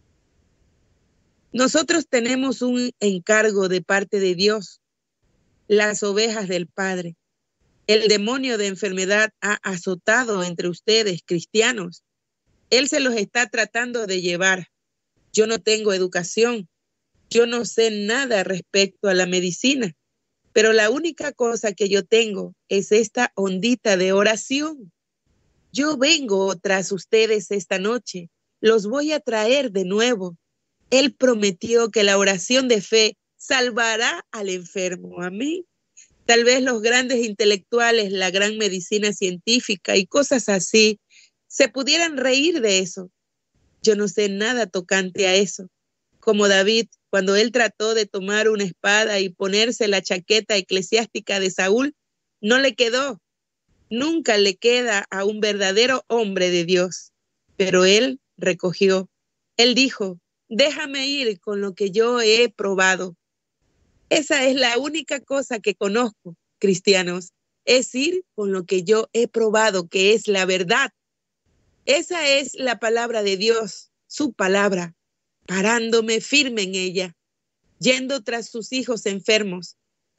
Nosotros tenemos un encargo de parte de Dios, las ovejas del Padre. El demonio de enfermedad ha azotado entre ustedes, cristianos. Él se los está tratando de llevar. Yo no tengo educación. Yo no sé nada respecto a la medicina. Pero la única cosa que yo tengo es esta ondita de oración. Yo vengo tras ustedes esta noche. Los voy a traer de nuevo. Él prometió que la oración de fe salvará al enfermo. Amén. Tal vez los grandes intelectuales, la gran medicina científica y cosas así, se pudieran reír de eso. Yo no sé nada tocante a eso. Como David, cuando él trató de tomar una espada y ponerse la chaqueta eclesiástica de Saúl, no le quedó. Nunca le queda a un verdadero hombre de Dios. Pero él recogió. Él dijo, déjame ir con lo que yo he probado. Esa es la única cosa que conozco, cristianos. es ir con lo que yo he probado, que es la verdad. Esa es la palabra de Dios, su palabra, parándome firme en ella, yendo tras sus hijos enfermos.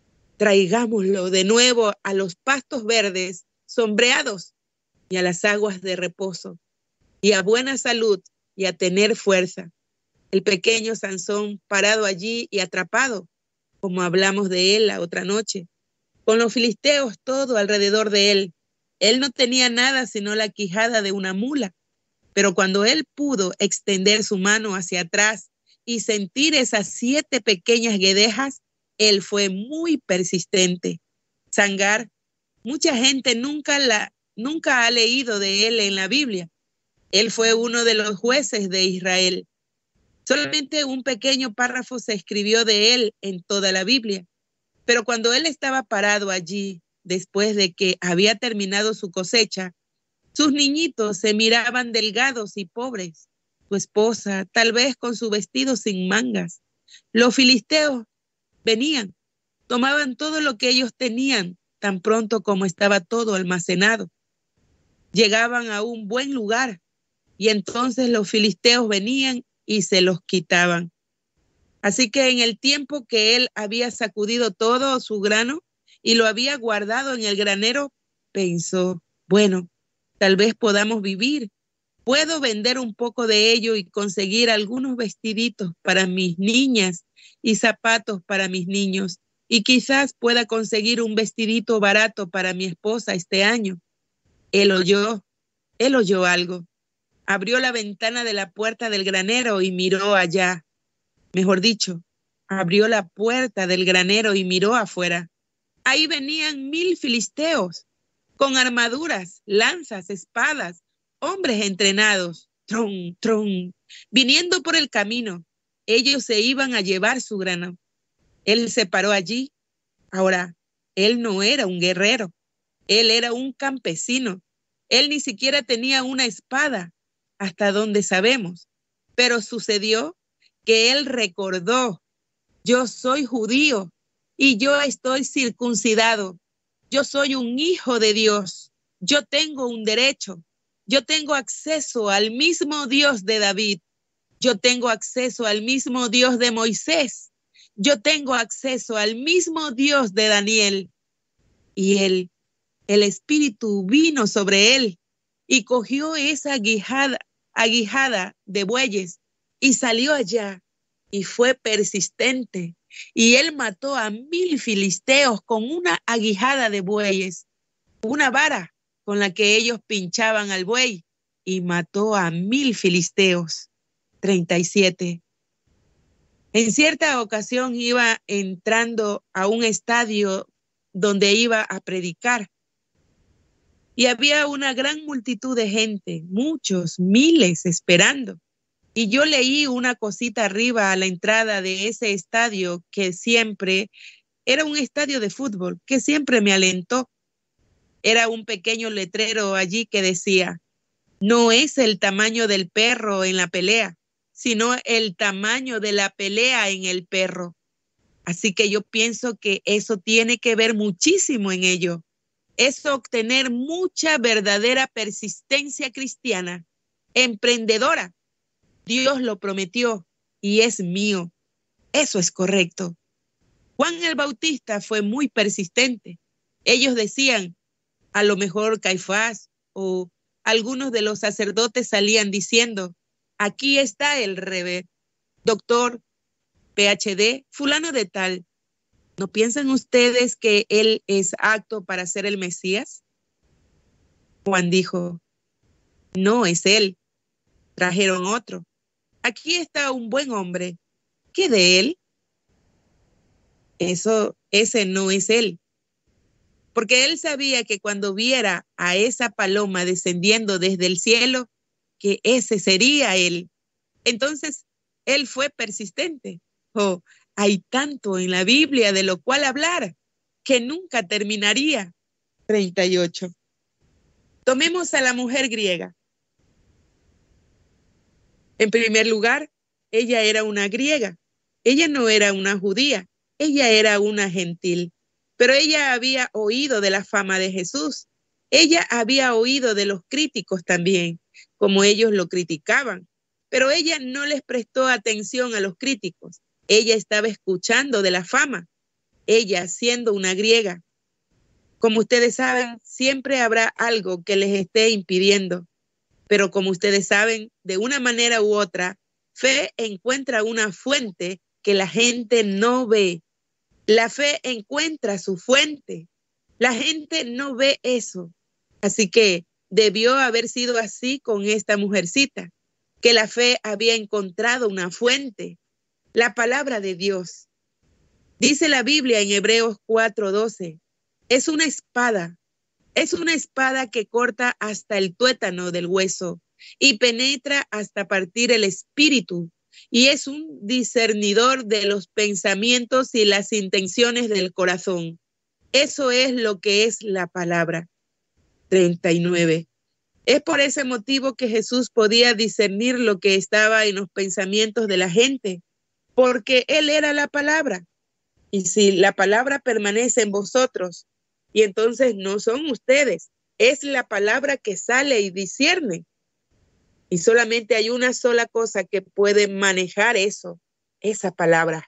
Traigámoslo de nuevo a los pastos verdes, sombreados, y a las aguas de reposo, y a buena salud, y a tener fuerza. El pequeño Sansón parado allí y atrapado, como hablamos de él la otra noche, con los filisteos todo alrededor de él. Él no tenía nada sino la quijada de una mula, pero cuando él pudo extender su mano hacia atrás y sentir esas siete pequeñas guedejas, él fue muy persistente. Sangar, mucha gente nunca, la, nunca ha leído de él en la Biblia. Él fue uno de los jueces de Israel. Solamente un pequeño párrafo se escribió de él en toda la Biblia. Pero cuando él estaba parado allí, después de que había terminado su cosecha, sus niñitos se miraban delgados y pobres. Su esposa, tal vez con su vestido sin mangas. Los filisteos venían, tomaban todo lo que ellos tenían, tan pronto como estaba todo almacenado. Llegaban a un buen lugar y entonces los filisteos venían y se los quitaban. Así que en el tiempo que él había sacudido todo su grano y lo había guardado en el granero, pensó, bueno, tal vez podamos vivir. Puedo vender un poco de ello y conseguir algunos vestiditos para mis niñas y zapatos para mis niños. Y quizás pueda conseguir un vestidito barato para mi esposa este año. Él oyó, él oyó algo. Abrió la ventana de la puerta del granero y miró allá. Mejor dicho, abrió la puerta del granero y miró afuera. Ahí venían mil filisteos, con armaduras, lanzas, espadas, hombres entrenados, tron, tron, viniendo por el camino. Ellos se iban a llevar su grano. Él se paró allí. Ahora, él no era un guerrero, él era un campesino. Él ni siquiera tenía una espada, hasta donde sabemos. Pero sucedió que él recordó, yo soy judío y yo estoy circuncidado. Yo soy un hijo de Dios. Yo tengo un derecho. Yo tengo acceso al mismo Dios de David. Yo tengo acceso al mismo Dios de Moisés. Yo tengo acceso al mismo Dios de Daniel. Y él, el Espíritu vino sobre él y cogió esa aguijada, aguijada de bueyes y salió allá y fue persistente. Y él mató a mil filisteos con una aguijada de bueyes, una vara con la que ellos pinchaban al buey, y mató a mil filisteos. treinta y siete. En cierta ocasión iba entrando a un estadio donde iba a predicar y había una gran multitud de gente, muchos, miles esperando. Y yo leí una cosita arriba a la entrada de ese estadio que siempre era un estadio de fútbol, que siempre me alentó. Era un pequeño letrero allí que decía, no es el tamaño del perro en la pelea, sino el tamaño de la pelea en el perro. Así que yo pienso que eso tiene que ver muchísimo en ello. Es obtener mucha verdadera persistencia cristiana, emprendedora. Dios lo prometió y es mío. Eso es correcto. Juan el Bautista fue muy persistente. Ellos decían, a lo mejor Caifás o algunos de los sacerdotes salían diciendo, aquí está el rebe, doctor, P H D, fulano de tal. ¿No piensan ustedes que él es apto para ser el Mesías? Juan dijo, no es él. Trajeron otro. Aquí está un buen hombre. ¿Qué de él? Eso, ese no es él. Porque él sabía que cuando viera a esa paloma descendiendo desde el cielo, que ese sería él. Entonces, él fue persistente. Oh, hay tanto en la Biblia de lo cual hablar que nunca terminaría. treinta y ocho. Tomemos a la mujer griega. En primer lugar, ella era una griega. Ella no era una judía. Ella era una gentil. pero ella había oído de la fama de Jesús. Ella había oído de los críticos también, como ellos lo criticaban, pero ella no les prestó atención a los críticos. Ella estaba escuchando de la fama, ella siendo una griega. Como ustedes saben, siempre habrá algo que les esté impidiendo, pero como ustedes saben, de una manera u otra, fe encuentra una fuente que la gente no ve. La fe encuentra su fuente. La gente no ve eso. Así que debió haber sido así con esta mujercita, que la fe había encontrado una fuente, la palabra de Dios. Dice la Biblia en Hebreos cuatro doce, es una espada, es una espada que corta hasta el tuétano del hueso y penetra hasta partir el espíritu, y es un discernidor de los pensamientos y las intenciones del corazón. Eso es lo que es la palabra. treinta y nueve. Es por ese motivo que Jesús podía discernir lo que estaba en los pensamientos de la gente, porque Él era la palabra. Y si la palabra permanece en vosotros, y entonces no son ustedes, es la palabra que sale y discierne. Y solamente hay una sola cosa que puede manejar eso, esa palabra.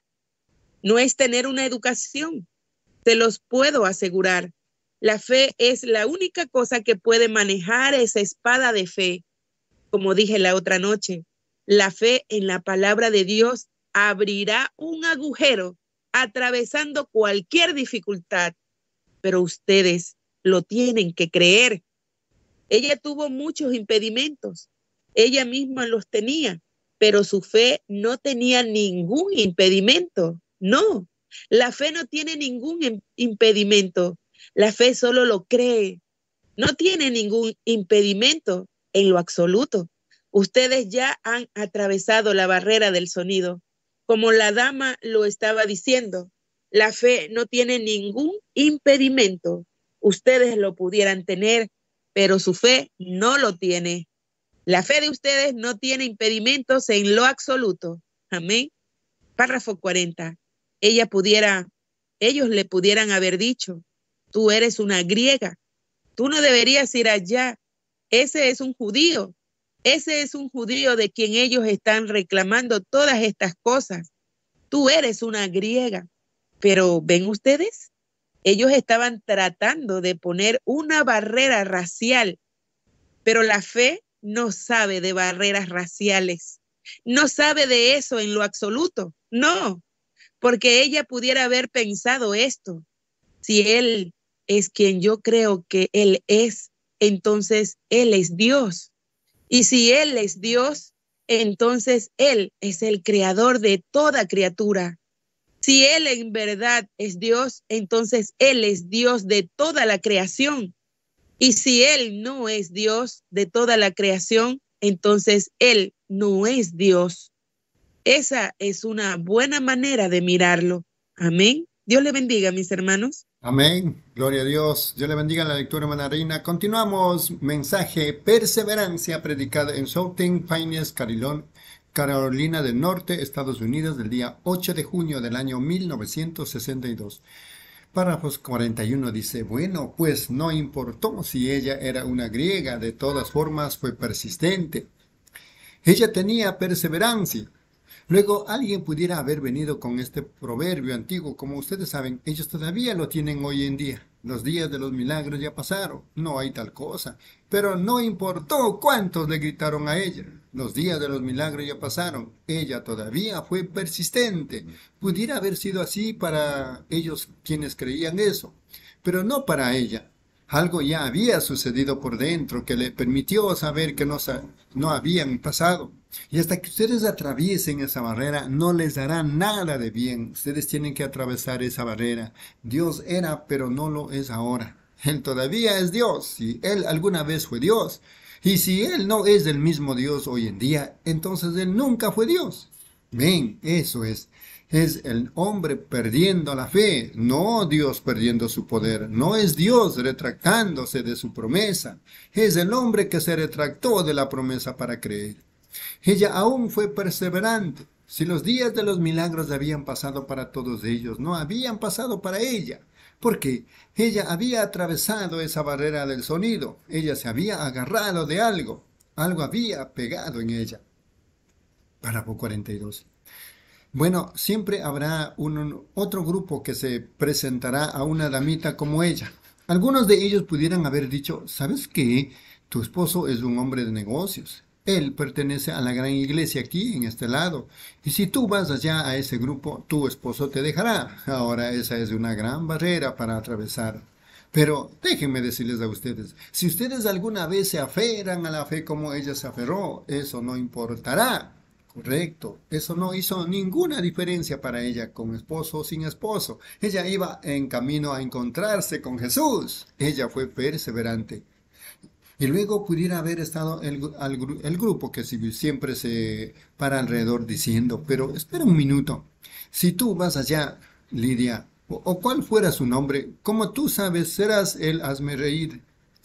No es tener una educación, te los puedo asegurar. La fe es la única cosa que puede manejar esa espada de fe. Como dije la otra noche, la fe en la palabra de Dios abrirá un agujero atravesando cualquier dificultad, pero ustedes lo tienen que creer. Ella tuvo muchos impedimentos, ella misma los tenía, pero su fe no tenía ningún impedimento. No, la fe no tiene ningún impedimento. La fe solo lo cree. No tiene ningún impedimento en lo absoluto. Ustedes ya han atravesado la barrera del sonido. Como la dama lo estaba diciendo, la fe no tiene ningún impedimento. Ustedes lo pudieran tener, pero su fe no lo tiene. La fe de ustedes no tiene impedimentos en lo absoluto. Amén. Párrafo cuarenta. Ella pudiera, ellos le pudieran haber dicho, tú eres una griega, tú no deberías ir allá, ese es un judío, ese es un judío de quien ellos están reclamando todas estas cosas, tú eres una griega. Pero ¿ven ustedes? Ellos estaban tratando de poner una barrera racial, pero la fe no sabe de barreras raciales, no sabe de eso en lo absoluto, no, porque ella pudiera haber pensado esto, si él es quien yo creo que él es, entonces él es Dios. Y si él es Dios, entonces él es el creador de toda criatura. Si él en verdad es Dios, entonces él es Dios de toda la creación. Y si él no es Dios de toda la creación, entonces él no es Dios. Esa es una buena manera de mirarlo. Amén. Dios le bendiga, mis hermanos. Amén. Gloria a Dios. Dios le bendiga la lectura, hermana Reina. Continuamos. Mensaje Perseverancia, predicado en Southern Pines, Carolina del Norte, Estados Unidos, del día ocho de junio del año mil novecientos sesenta y dos. Párrafos cuarenta y uno dice, bueno, pues no importó si ella era una griega, de todas formas fue persistente. Ella tenía perseverancia. Luego alguien pudiera haber venido con este proverbio antiguo, como ustedes saben, ellos todavía lo tienen hoy en día. Los días de los milagros ya pasaron, no hay tal cosa. Pero no importó cuántos le gritaron a ella. Los días de los milagros ya pasaron, ella todavía fue persistente. Pudiera haber sido así para ellos quienes creían eso, pero no para ella. Algo ya había sucedido por dentro que le permitió saber que no, no habían pasado. Y hasta que ustedes atraviesen esa barrera, no les dará nada de bien. Ustedes tienen que atravesar esa barrera. Dios era, pero no lo es ahora. Él todavía es Dios, y Él alguna vez fue Dios. Y si Él no es el mismo Dios hoy en día, entonces Él nunca fue Dios. Ven, eso es. Es el hombre perdiendo la fe, no Dios perdiendo su poder. No es Dios retractándose de su promesa. Es el hombre que se retractó de la promesa para creer. Ella aún fue perseverante. Si los días de los milagros habían pasado para todos ellos, no habían pasado para ella. Porque ella había atravesado esa barrera del sonido. Ella se había agarrado de algo. Algo había pegado en ella. Párrafo cuarenta y dos. Bueno, siempre habrá un, otro grupo que se presentará a una damita como ella. Algunos de ellos pudieran haber dicho, ¿sabes qué? Tu esposo es un hombre de negocios. Él pertenece a la gran iglesia aquí, en este lado. Y si tú vas allá a ese grupo, tu esposo te dejará. Ahora esa es una gran barrera para atravesar. Pero déjenme decirles a ustedes, si ustedes alguna vez se aferran a la fe como ella se aferró, eso no importará. Correcto, eso no hizo ninguna diferencia para ella, con esposo o sin esposo. Ella iba en camino a encontrarse con Jesús. Ella fue perseverante. Y luego pudiera haber estado el, el, el grupo que siempre se para alrededor diciendo, pero espera un minuto, si tú vas allá, Lidia, o, o cuál fuera su nombre, como tú sabes, serás el hazme reír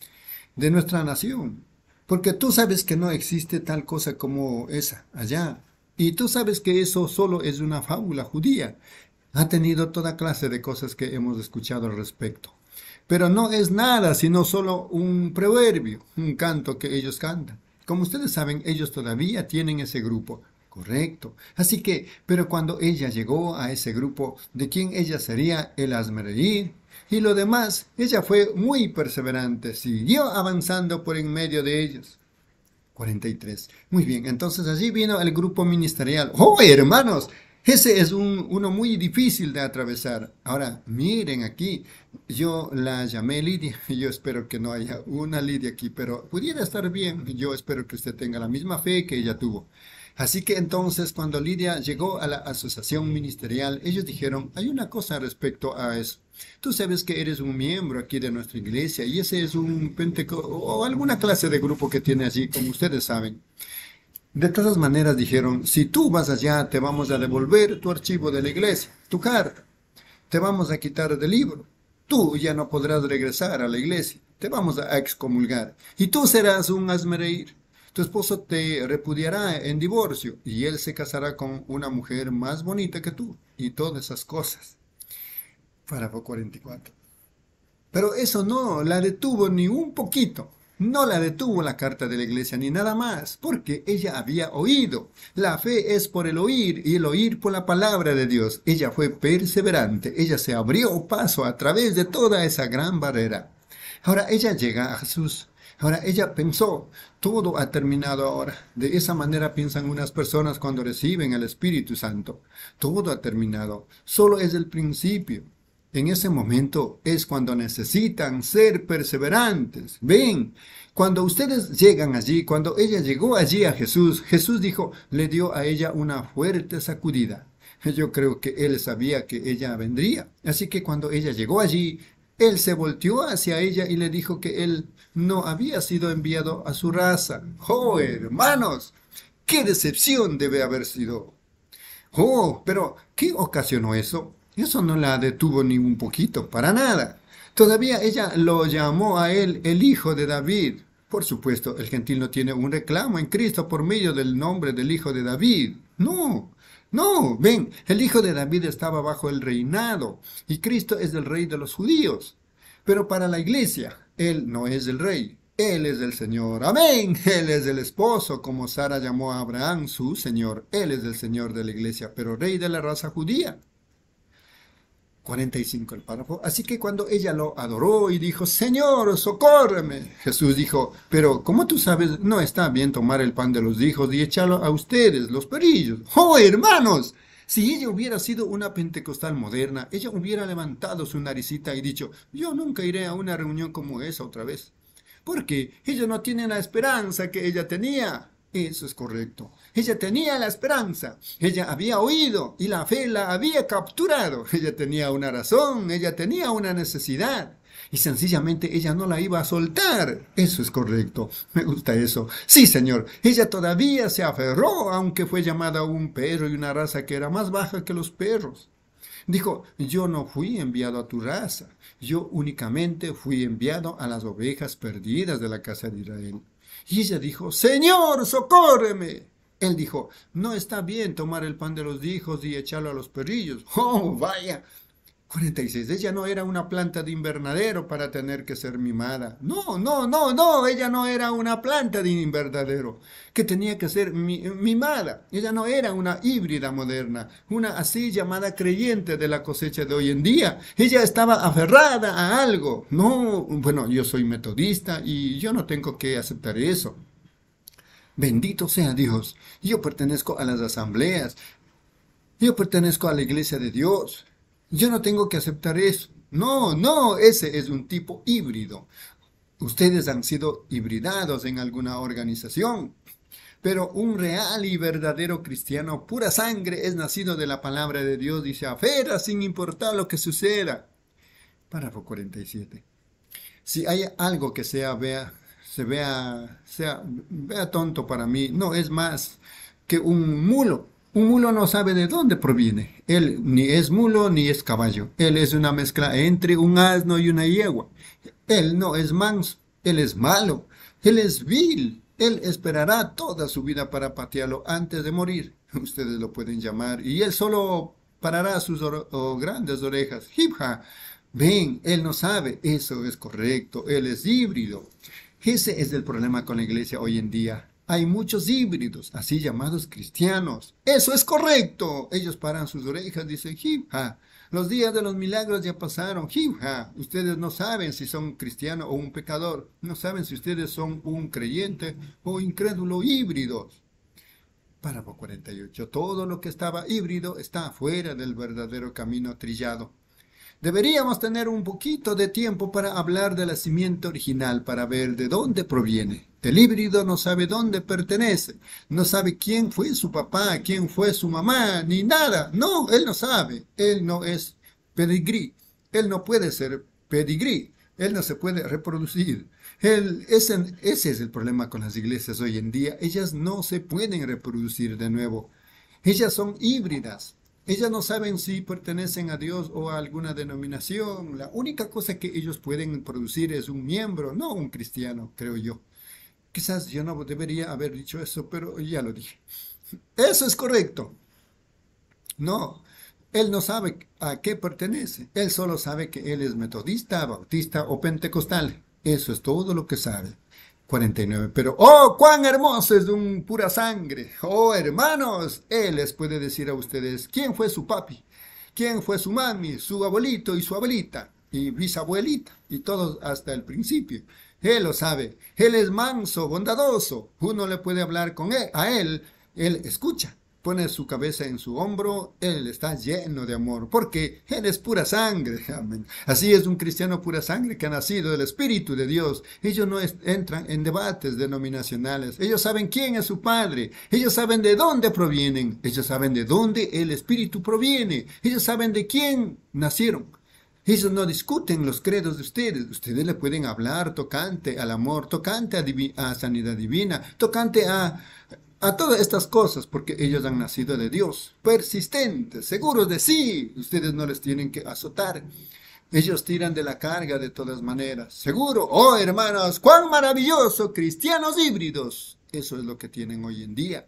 de nuestra nación. Porque tú sabes que no existe tal cosa como esa allá. Y tú sabes que eso solo es una fábula judía. Ha tenido toda clase de cosas que hemos escuchado al respecto. Pero no es nada, sino solo un proverbio, un canto que ellos cantan. Como ustedes saben, ellos todavía tienen ese grupo. Correcto. Así que, pero cuando ella llegó a ese grupo, ¿de quién ella sería el hazme reír? Y lo demás, ella fue muy perseverante, siguió avanzando por en medio de ellos. cuarenta y tres. Muy bien, entonces allí vino el grupo ministerial. ¡Oh, hermanos! Ese es un, uno muy difícil de atravesar. Ahora, miren aquí, yo la llamé Lidia, yo espero que no haya una Lidia aquí, pero pudiera estar bien, yo espero que usted tenga la misma fe que ella tuvo. Así que entonces cuando Lidia llegó a la asociación ministerial, ellos dijeron, hay una cosa respecto a eso. Tú sabes que eres un miembro aquí de nuestra iglesia y ese es un penteco o alguna clase de grupo que tiene allí, como ustedes saben. De todas maneras dijeron, si tú vas allá te vamos a devolver tu archivo de la iglesia, tu carta, te vamos a quitar del libro, tú ya no podrás regresar a la iglesia, te vamos a excomulgar y tú serás un hazme reír. Tu esposo te repudiará en divorcio y él se casará con una mujer más bonita que tú y todas esas cosas. Párrafo cuarenta y cuatro. Pero eso no la detuvo ni un poquito. No la detuvo la carta de la iglesia ni nada más, porque ella había oído. La fe es por el oír y el oír por la palabra de Dios. Ella fue perseverante, ella se abrió paso a través de toda esa gran barrera. Ahora ella llega a Jesús. Ahora ella pensó, todo ha terminado ahora. De esa manera piensan unas personas cuando reciben el Espíritu Santo. Todo ha terminado, solo es el principio. En ese momento es cuando necesitan ser perseverantes. Ven, cuando ustedes llegan allí, cuando ella llegó allí a Jesús, Jesús dijo, le dio a ella una fuerte sacudida. Yo creo que él sabía que ella vendría. Así que cuando ella llegó allí, él se volteó hacia ella y le dijo que él no había sido enviado a su raza. ¡Oh, hermanos! ¡Qué decepción debe haber sido! ¡Oh, pero qué ocasionó eso! Eso no la detuvo ni un poquito, para nada. Todavía ella lo llamó a él el hijo de David. Por supuesto, el gentil no tiene un reclamo en Cristo por medio del nombre del hijo de David. No, no, ven, el hijo de David estaba bajo el reinado y Cristo es el rey de los judíos. Pero para la iglesia, él no es el rey, él es el Señor. Amén, él es el esposo, como Sara llamó a Abraham su Señor. Él es el Señor de la iglesia, pero rey de la raza judía. cuarenta y cinco el párrafo. Así que cuando ella lo adoró y dijo, Señor, socórreme, Jesús dijo, pero como tú sabes, no está bien tomar el pan de los hijos y echarlo a ustedes, los perillos. ¡Oh, hermanos! Si ella hubiera sido una pentecostal moderna, ella hubiera levantado su naricita y dicho, yo nunca iré a una reunión como esa otra vez. Porque ella no tiene la esperanza que ella tenía. Eso es correcto. Ella tenía la esperanza, ella había oído y la fe la había capturado. Ella tenía una razón, ella tenía una necesidad y sencillamente ella no la iba a soltar. Eso es correcto, me gusta eso. Sí, Señor, ella todavía se aferró, aunque fue llamada un perro y una raza que era más baja que los perros. Dijo, yo no fui enviado a tu raza, yo únicamente fui enviado a las ovejas perdidas de la casa de Israel. Y ella dijo, Señor, socórreme. Él dijo, no está bien tomar el pan de los hijos y echarlo a los perrillos. Oh, vaya. cuarenta y seis. Ella no era una planta de invernadero para tener que ser mimada. No, no, no, no. Ella no era una planta de invernadero que tenía que ser mi, mimada. Ella no era una híbrida moderna, una así llamada creyente de la cosecha de hoy en día. Ella estaba aferrada a algo. No, bueno, yo soy metodista y yo no tengo que aceptar eso. Bendito sea Dios. Yo pertenezco a las asambleas. Yo pertenezco a la iglesia de Dios. Yo no tengo que aceptar eso. No, no, ese es un tipo híbrido. Ustedes han sido hibridados en alguna organización. Pero un real y verdadero cristiano, pura sangre, es nacido de la palabra de Dios y se aferra sin importar lo que suceda. Párrafo cuarenta y siete. Si hay algo que sea, vea, se vea, sea, vea tonto para mí, no es más que un mulo. Un mulo no sabe de dónde proviene. Él ni es mulo ni es caballo. Él es una mezcla entre un asno y una yegua. Él no es manso. Él es malo. Él es vil. Él esperará toda su vida para patearlo antes de morir. Ustedes lo pueden llamar. Y él solo parará sus or oh, grandes orejas. Hipja. Ven, él no sabe. Eso es correcto. Él es híbrido. Ese es el problema con la iglesia hoy en día. Hay muchos híbridos, así llamados cristianos. Eso es correcto. Ellos paran sus orejas, dicen, hip-ha. Los días de los milagros ya pasaron, hip-ha. Ustedes no saben si son cristianos o un pecador. No saben si ustedes son un creyente o incrédulo híbridos. Párrafo cuarenta y ocho. Todo lo que estaba híbrido está fuera del verdadero camino trillado. Deberíamos tener un poquito de tiempo para hablar de la simiente original, para ver de dónde proviene. El híbrido no sabe dónde pertenece, no sabe quién fue su papá, quién fue su mamá, ni nada. No, él no sabe, él no es pedigrí, él no puede ser pedigrí, él no se puede reproducir. Él, ese, ese es el problema con las iglesias hoy en día, ellas no se pueden reproducir de nuevo, ellas son híbridas. Ellas no saben si pertenecen a Dios o a alguna denominación. La única cosa que ellos pueden producir es un miembro, no un cristiano, creo yo. Quizás yo no debería haber dicho eso, pero ya lo dije. Eso es correcto. No, él no sabe a qué pertenece. Él solo sabe que él es metodista, bautista o pentecostal. Eso es todo lo que sabe. cuarenta y nueve. Pero, ¡oh, cuán hermoso es un pura sangre! ¡Oh, hermanos! Él les puede decir a ustedes quién fue su papi, quién fue su mami, su abuelito y su abuelita, y bisabuelita, y todos hasta el principio. Él lo sabe. Él es manso, bondadoso. Uno le puede hablar con él, a él, él escucha. Pone su cabeza en su hombro, él está lleno de amor, porque él es pura sangre. Amén. Así es un cristiano pura sangre que ha nacido del Espíritu de Dios. Ellos no es, entran en debates denominacionales. Ellos saben quién es su Padre. Ellos saben de dónde provienen. Ellos saben de dónde el Espíritu proviene. Ellos saben de quién nacieron. Ellos no discuten los credos de ustedes. Ustedes le pueden hablar tocante al amor, tocante a, a sanidad divina, tocante a... a todas estas cosas, porque ellos han nacido de Dios, persistentes, seguros de sí. Ustedes no les tienen que azotar. Ellos tiran de la carga de todas maneras. Seguro, oh hermanos, cuán maravilloso, cristianos híbridos. Eso es lo que tienen hoy en día.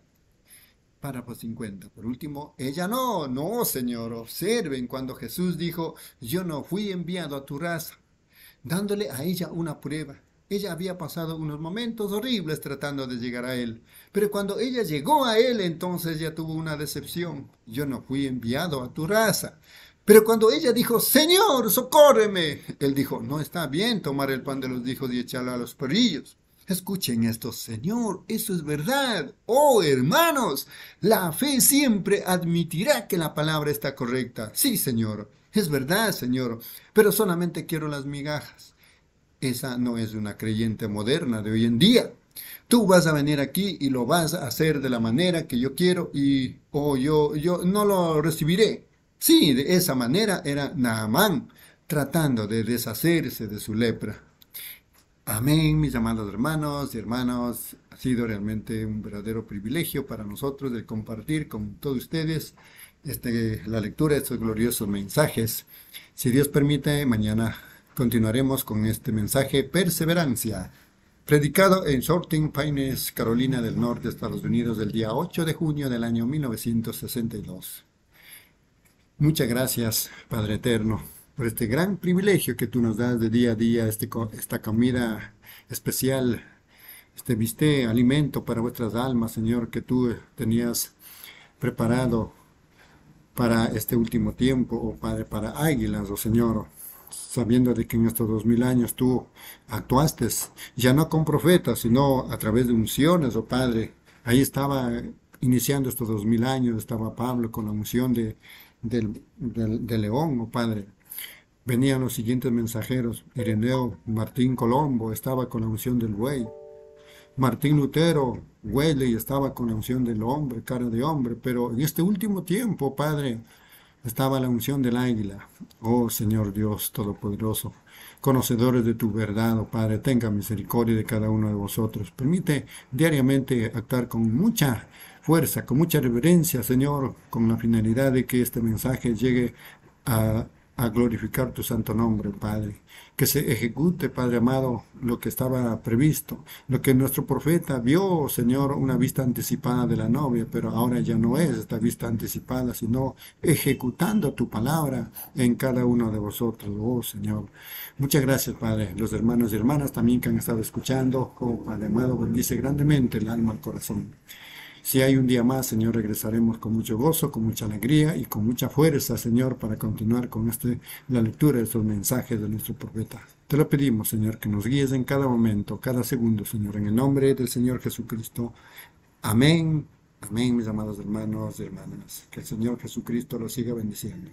Párrafo cincuenta. Por último, ella no, no, Señor. Observen cuando Jesús dijo, yo no fui enviado a tu raza, dándole a ella una prueba. Ella había pasado unos momentos horribles tratando de llegar a él. Pero cuando ella llegó a él, entonces ya tuvo una decepción. Yo no fui enviado a tu raza. Pero cuando ella dijo, Señor, socórreme, él dijo, no está bien tomar el pan de los hijos y echarlo a los perrillos. Escuchen esto, Señor, eso es verdad. Oh, hermanos, la fe siempre admitirá que la palabra está correcta. Sí, Señor, es verdad, Señor, pero solamente quiero las migajas. Esa no es una creyente moderna de hoy en día. Tú vas a venir aquí y lo vas a hacer de la manera que yo quiero y oh, yo, yo no lo recibiré. Sí, de esa manera era Naamán tratando de deshacerse de su lepra. Amén, mis amados hermanos y hermanas. Ha sido realmente un verdadero privilegio para nosotros de compartir con todos ustedes este, la lectura de estos gloriosos mensajes. Si Dios permite, mañana continuaremos con este mensaje, perseverancia, predicado en Shorting Pines, Carolina del Norte, Estados Unidos, el día ocho de junio del año mil novecientos sesenta y dos. Muchas gracias, Padre Eterno, por este gran privilegio que tú nos das de día a día, este, esta comida especial, este viste alimento para vuestras almas, Señor, que tú tenías preparado para este último tiempo, oh Padre, para águilas, oh Señor, sabiendo de que en estos dos mil años tú actuaste, ya no con profetas, sino a través de unciones, oh Padre. Ahí estaba iniciando estos dos mil años, estaba Pablo con la unción de, del, del, de León, oh Padre. Venían los siguientes mensajeros, Ireneo, Martín Colombo, estaba con la unción del buey. Martín Lutero, Wesley, estaba con la unción del hombre, cara de hombre, pero en este último tiempo, Padre, estaba la unción del águila. Oh Señor Dios Todopoderoso, conocedores de tu verdad, oh Padre, tenga misericordia de cada uno de vosotros. Permite diariamente actuar con mucha fuerza, con mucha reverencia, Señor, con la finalidad de que este mensaje llegue a, a glorificar tu santo nombre, Padre. Que se ejecute, Padre amado, lo que estaba previsto, lo que nuestro profeta vio, Señor, una vista anticipada de la novia, pero ahora ya no es esta vista anticipada, sino ejecutando tu palabra en cada uno de vosotros, oh Señor. Muchas gracias, Padre. Los hermanos y hermanas también que han estado escuchando, oh Padre amado, bendice grandemente el alma al corazón. Si hay un día más, Señor, regresaremos con mucho gozo, con mucha alegría y con mucha fuerza, Señor, para continuar con este, la lectura de estos mensajes de nuestro profeta. Te lo pedimos, Señor, que nos guíes en cada momento, cada segundo, Señor, en el nombre del Señor Jesucristo. Amén. Amén, mis amados hermanos y hermanas. Que el Señor Jesucristo los siga bendiciendo.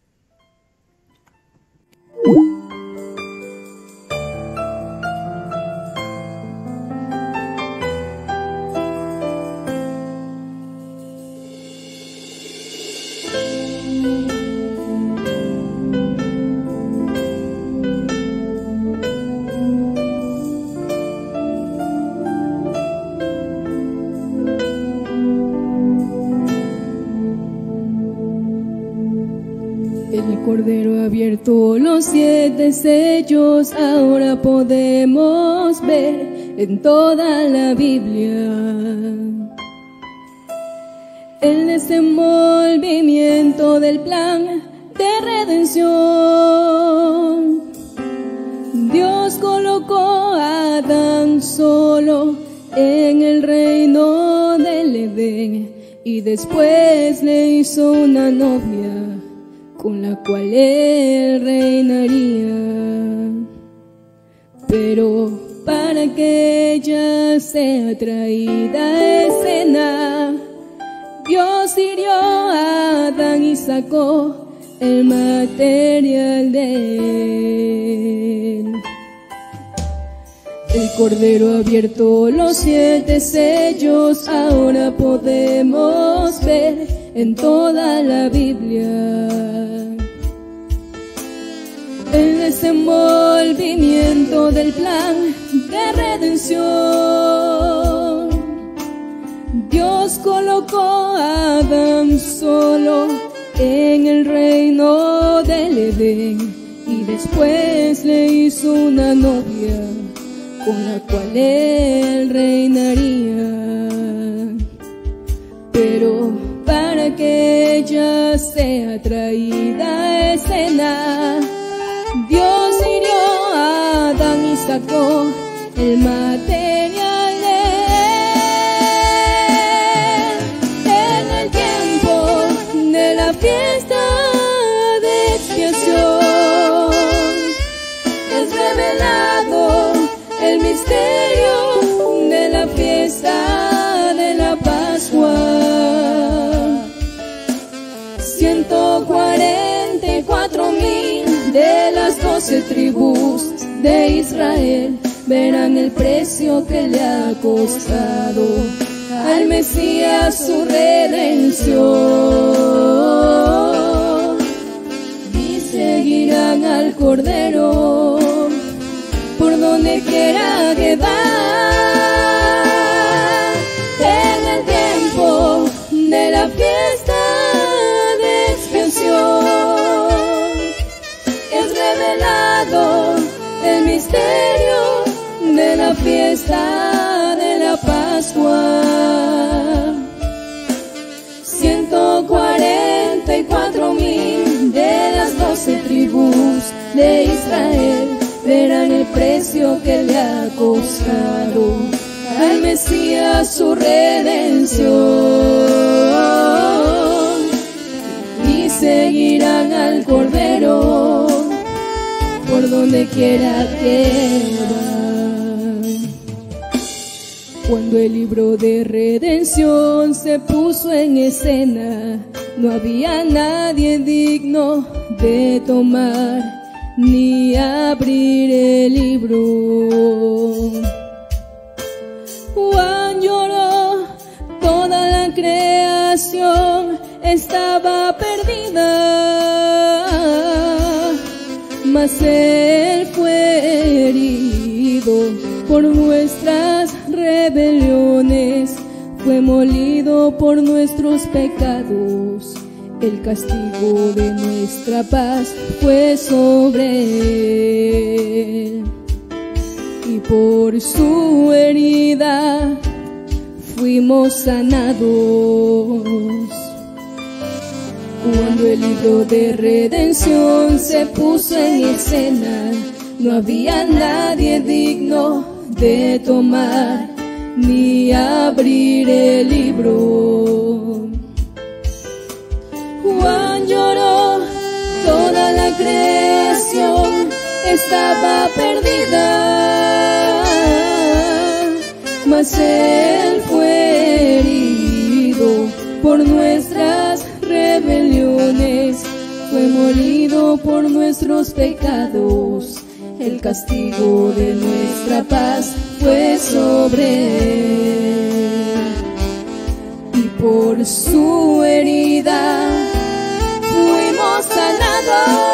Cordero ha abierto los siete sellos, ahora podemos ver en toda la Biblia el desenvolvimiento del plan de redención. Dios colocó a Adán solo en el reino del Edén y después le hizo una novia con la cual él reinaría. Pero para que ella sea traída a escena, Dios hirió a Adán y sacó el material de él. El Cordero ha abierto los siete sellos, ahora podemos ver en toda la Biblia el desenvolvimiento del plan de redención. Dios colocó a Adán solo en el reino del Edén y después le hizo una novia con la cual él reinaría. Pero para que ella sea traída a escena, Dios hirió a Adán y sacó el material de él. En el tiempo de la fiesta de expiación es revelado el misterio de la fiesta de la Pascua. Ciento cuarenta y cuatro mil de las doce tribus de Israel verán el precio que le ha costado al Mesías su redención, y seguirán al Cordero por donde quiera que va. En el tiempo de la fiesta de expiación es revelado el misterio de la fiesta de la Pascua. Ciento cuarenta y cuatro mil de Israel verán el precio que le ha costado al Mesías su redención, y seguirán al Cordero por donde quiera que van. Cuando el libro de redención se puso en escena, no había nadie digno de tomar ni abrir el libro. Juan lloró, toda la creación estaba perdida, mas él fue herido por nuestras rebeliones, fue molido por nuestros pecados. El castigo de nuestra paz fue sobre él, y por su herida fuimos sanados. Cuando el libro de redención se puso en escena, no había nadie digno de tomar ni abrir el libro. Juan lloró, toda la creación estaba perdida, mas él fue herido por nuestras rebeliones, fue molido por nuestros pecados. El castigo de nuestra paz fue sobre él, y por su herida fuimos sanados.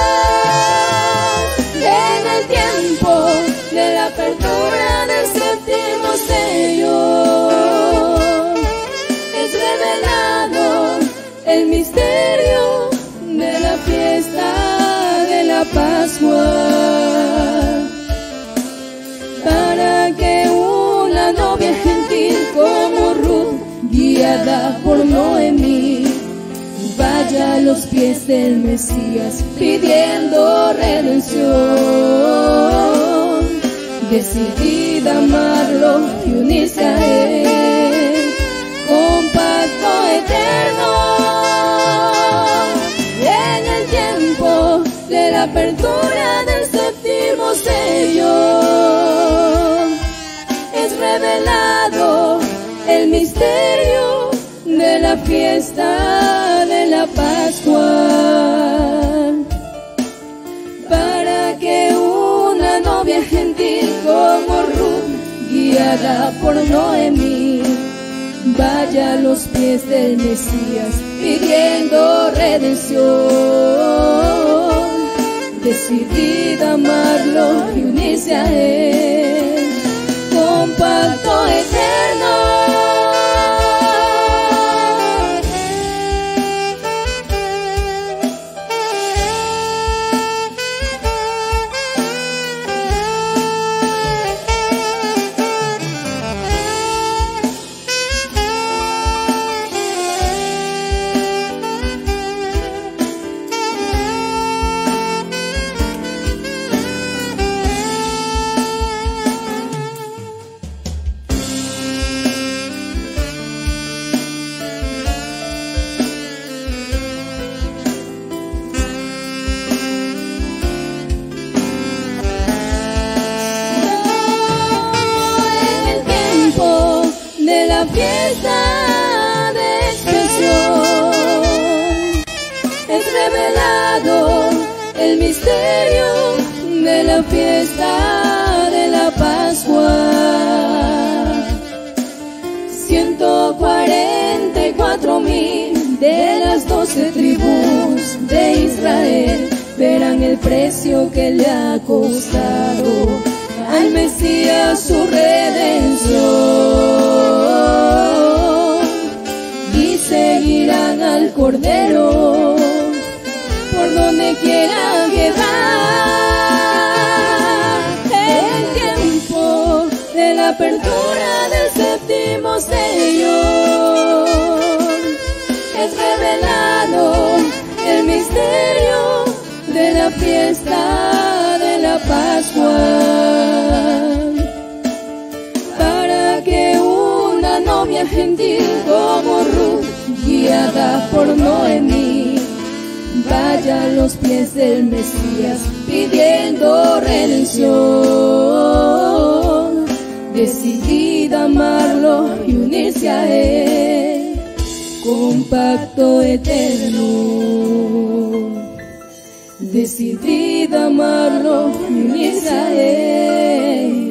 En el tiempo de la apertura del séptimo sello es revelado el misterio de la fiesta de la Pascua, para que una novia gentil como Ruth, guiada por Noemí, vaya a los pies del Mesías pidiendo redención, decidida a amarlo y unirse a él con pacto eterno. En el tiempo de la apertura del séptimo sello es revelado el misterio de la fiesta de la Pascua, para que una novia gentil como Ruth, guiada por Noemí, vaya a los pies del Mesías pidiendo redención, decidida a amarlo y unirse a él con pacto eterno. La fiesta de expiación es revelado el misterio de la fiesta de la Pascua. Ciento cuarenta y cuatro mil de las doce tribus de Israel verán el precio que le ha costado al Mesías su redención, y seguirán al Cordero por donde quiera que va. El tiempo de la apertura del séptimo sello es revelado el misterio vive la fiesta de la Pascua, para que una novia gentil como Ruth, guiada por Noemí, vaya a los pies del Mesías pidiendo redención, decidida a amarlo y unirse a él con pacto eterno, decidida a amarlo y unirse a él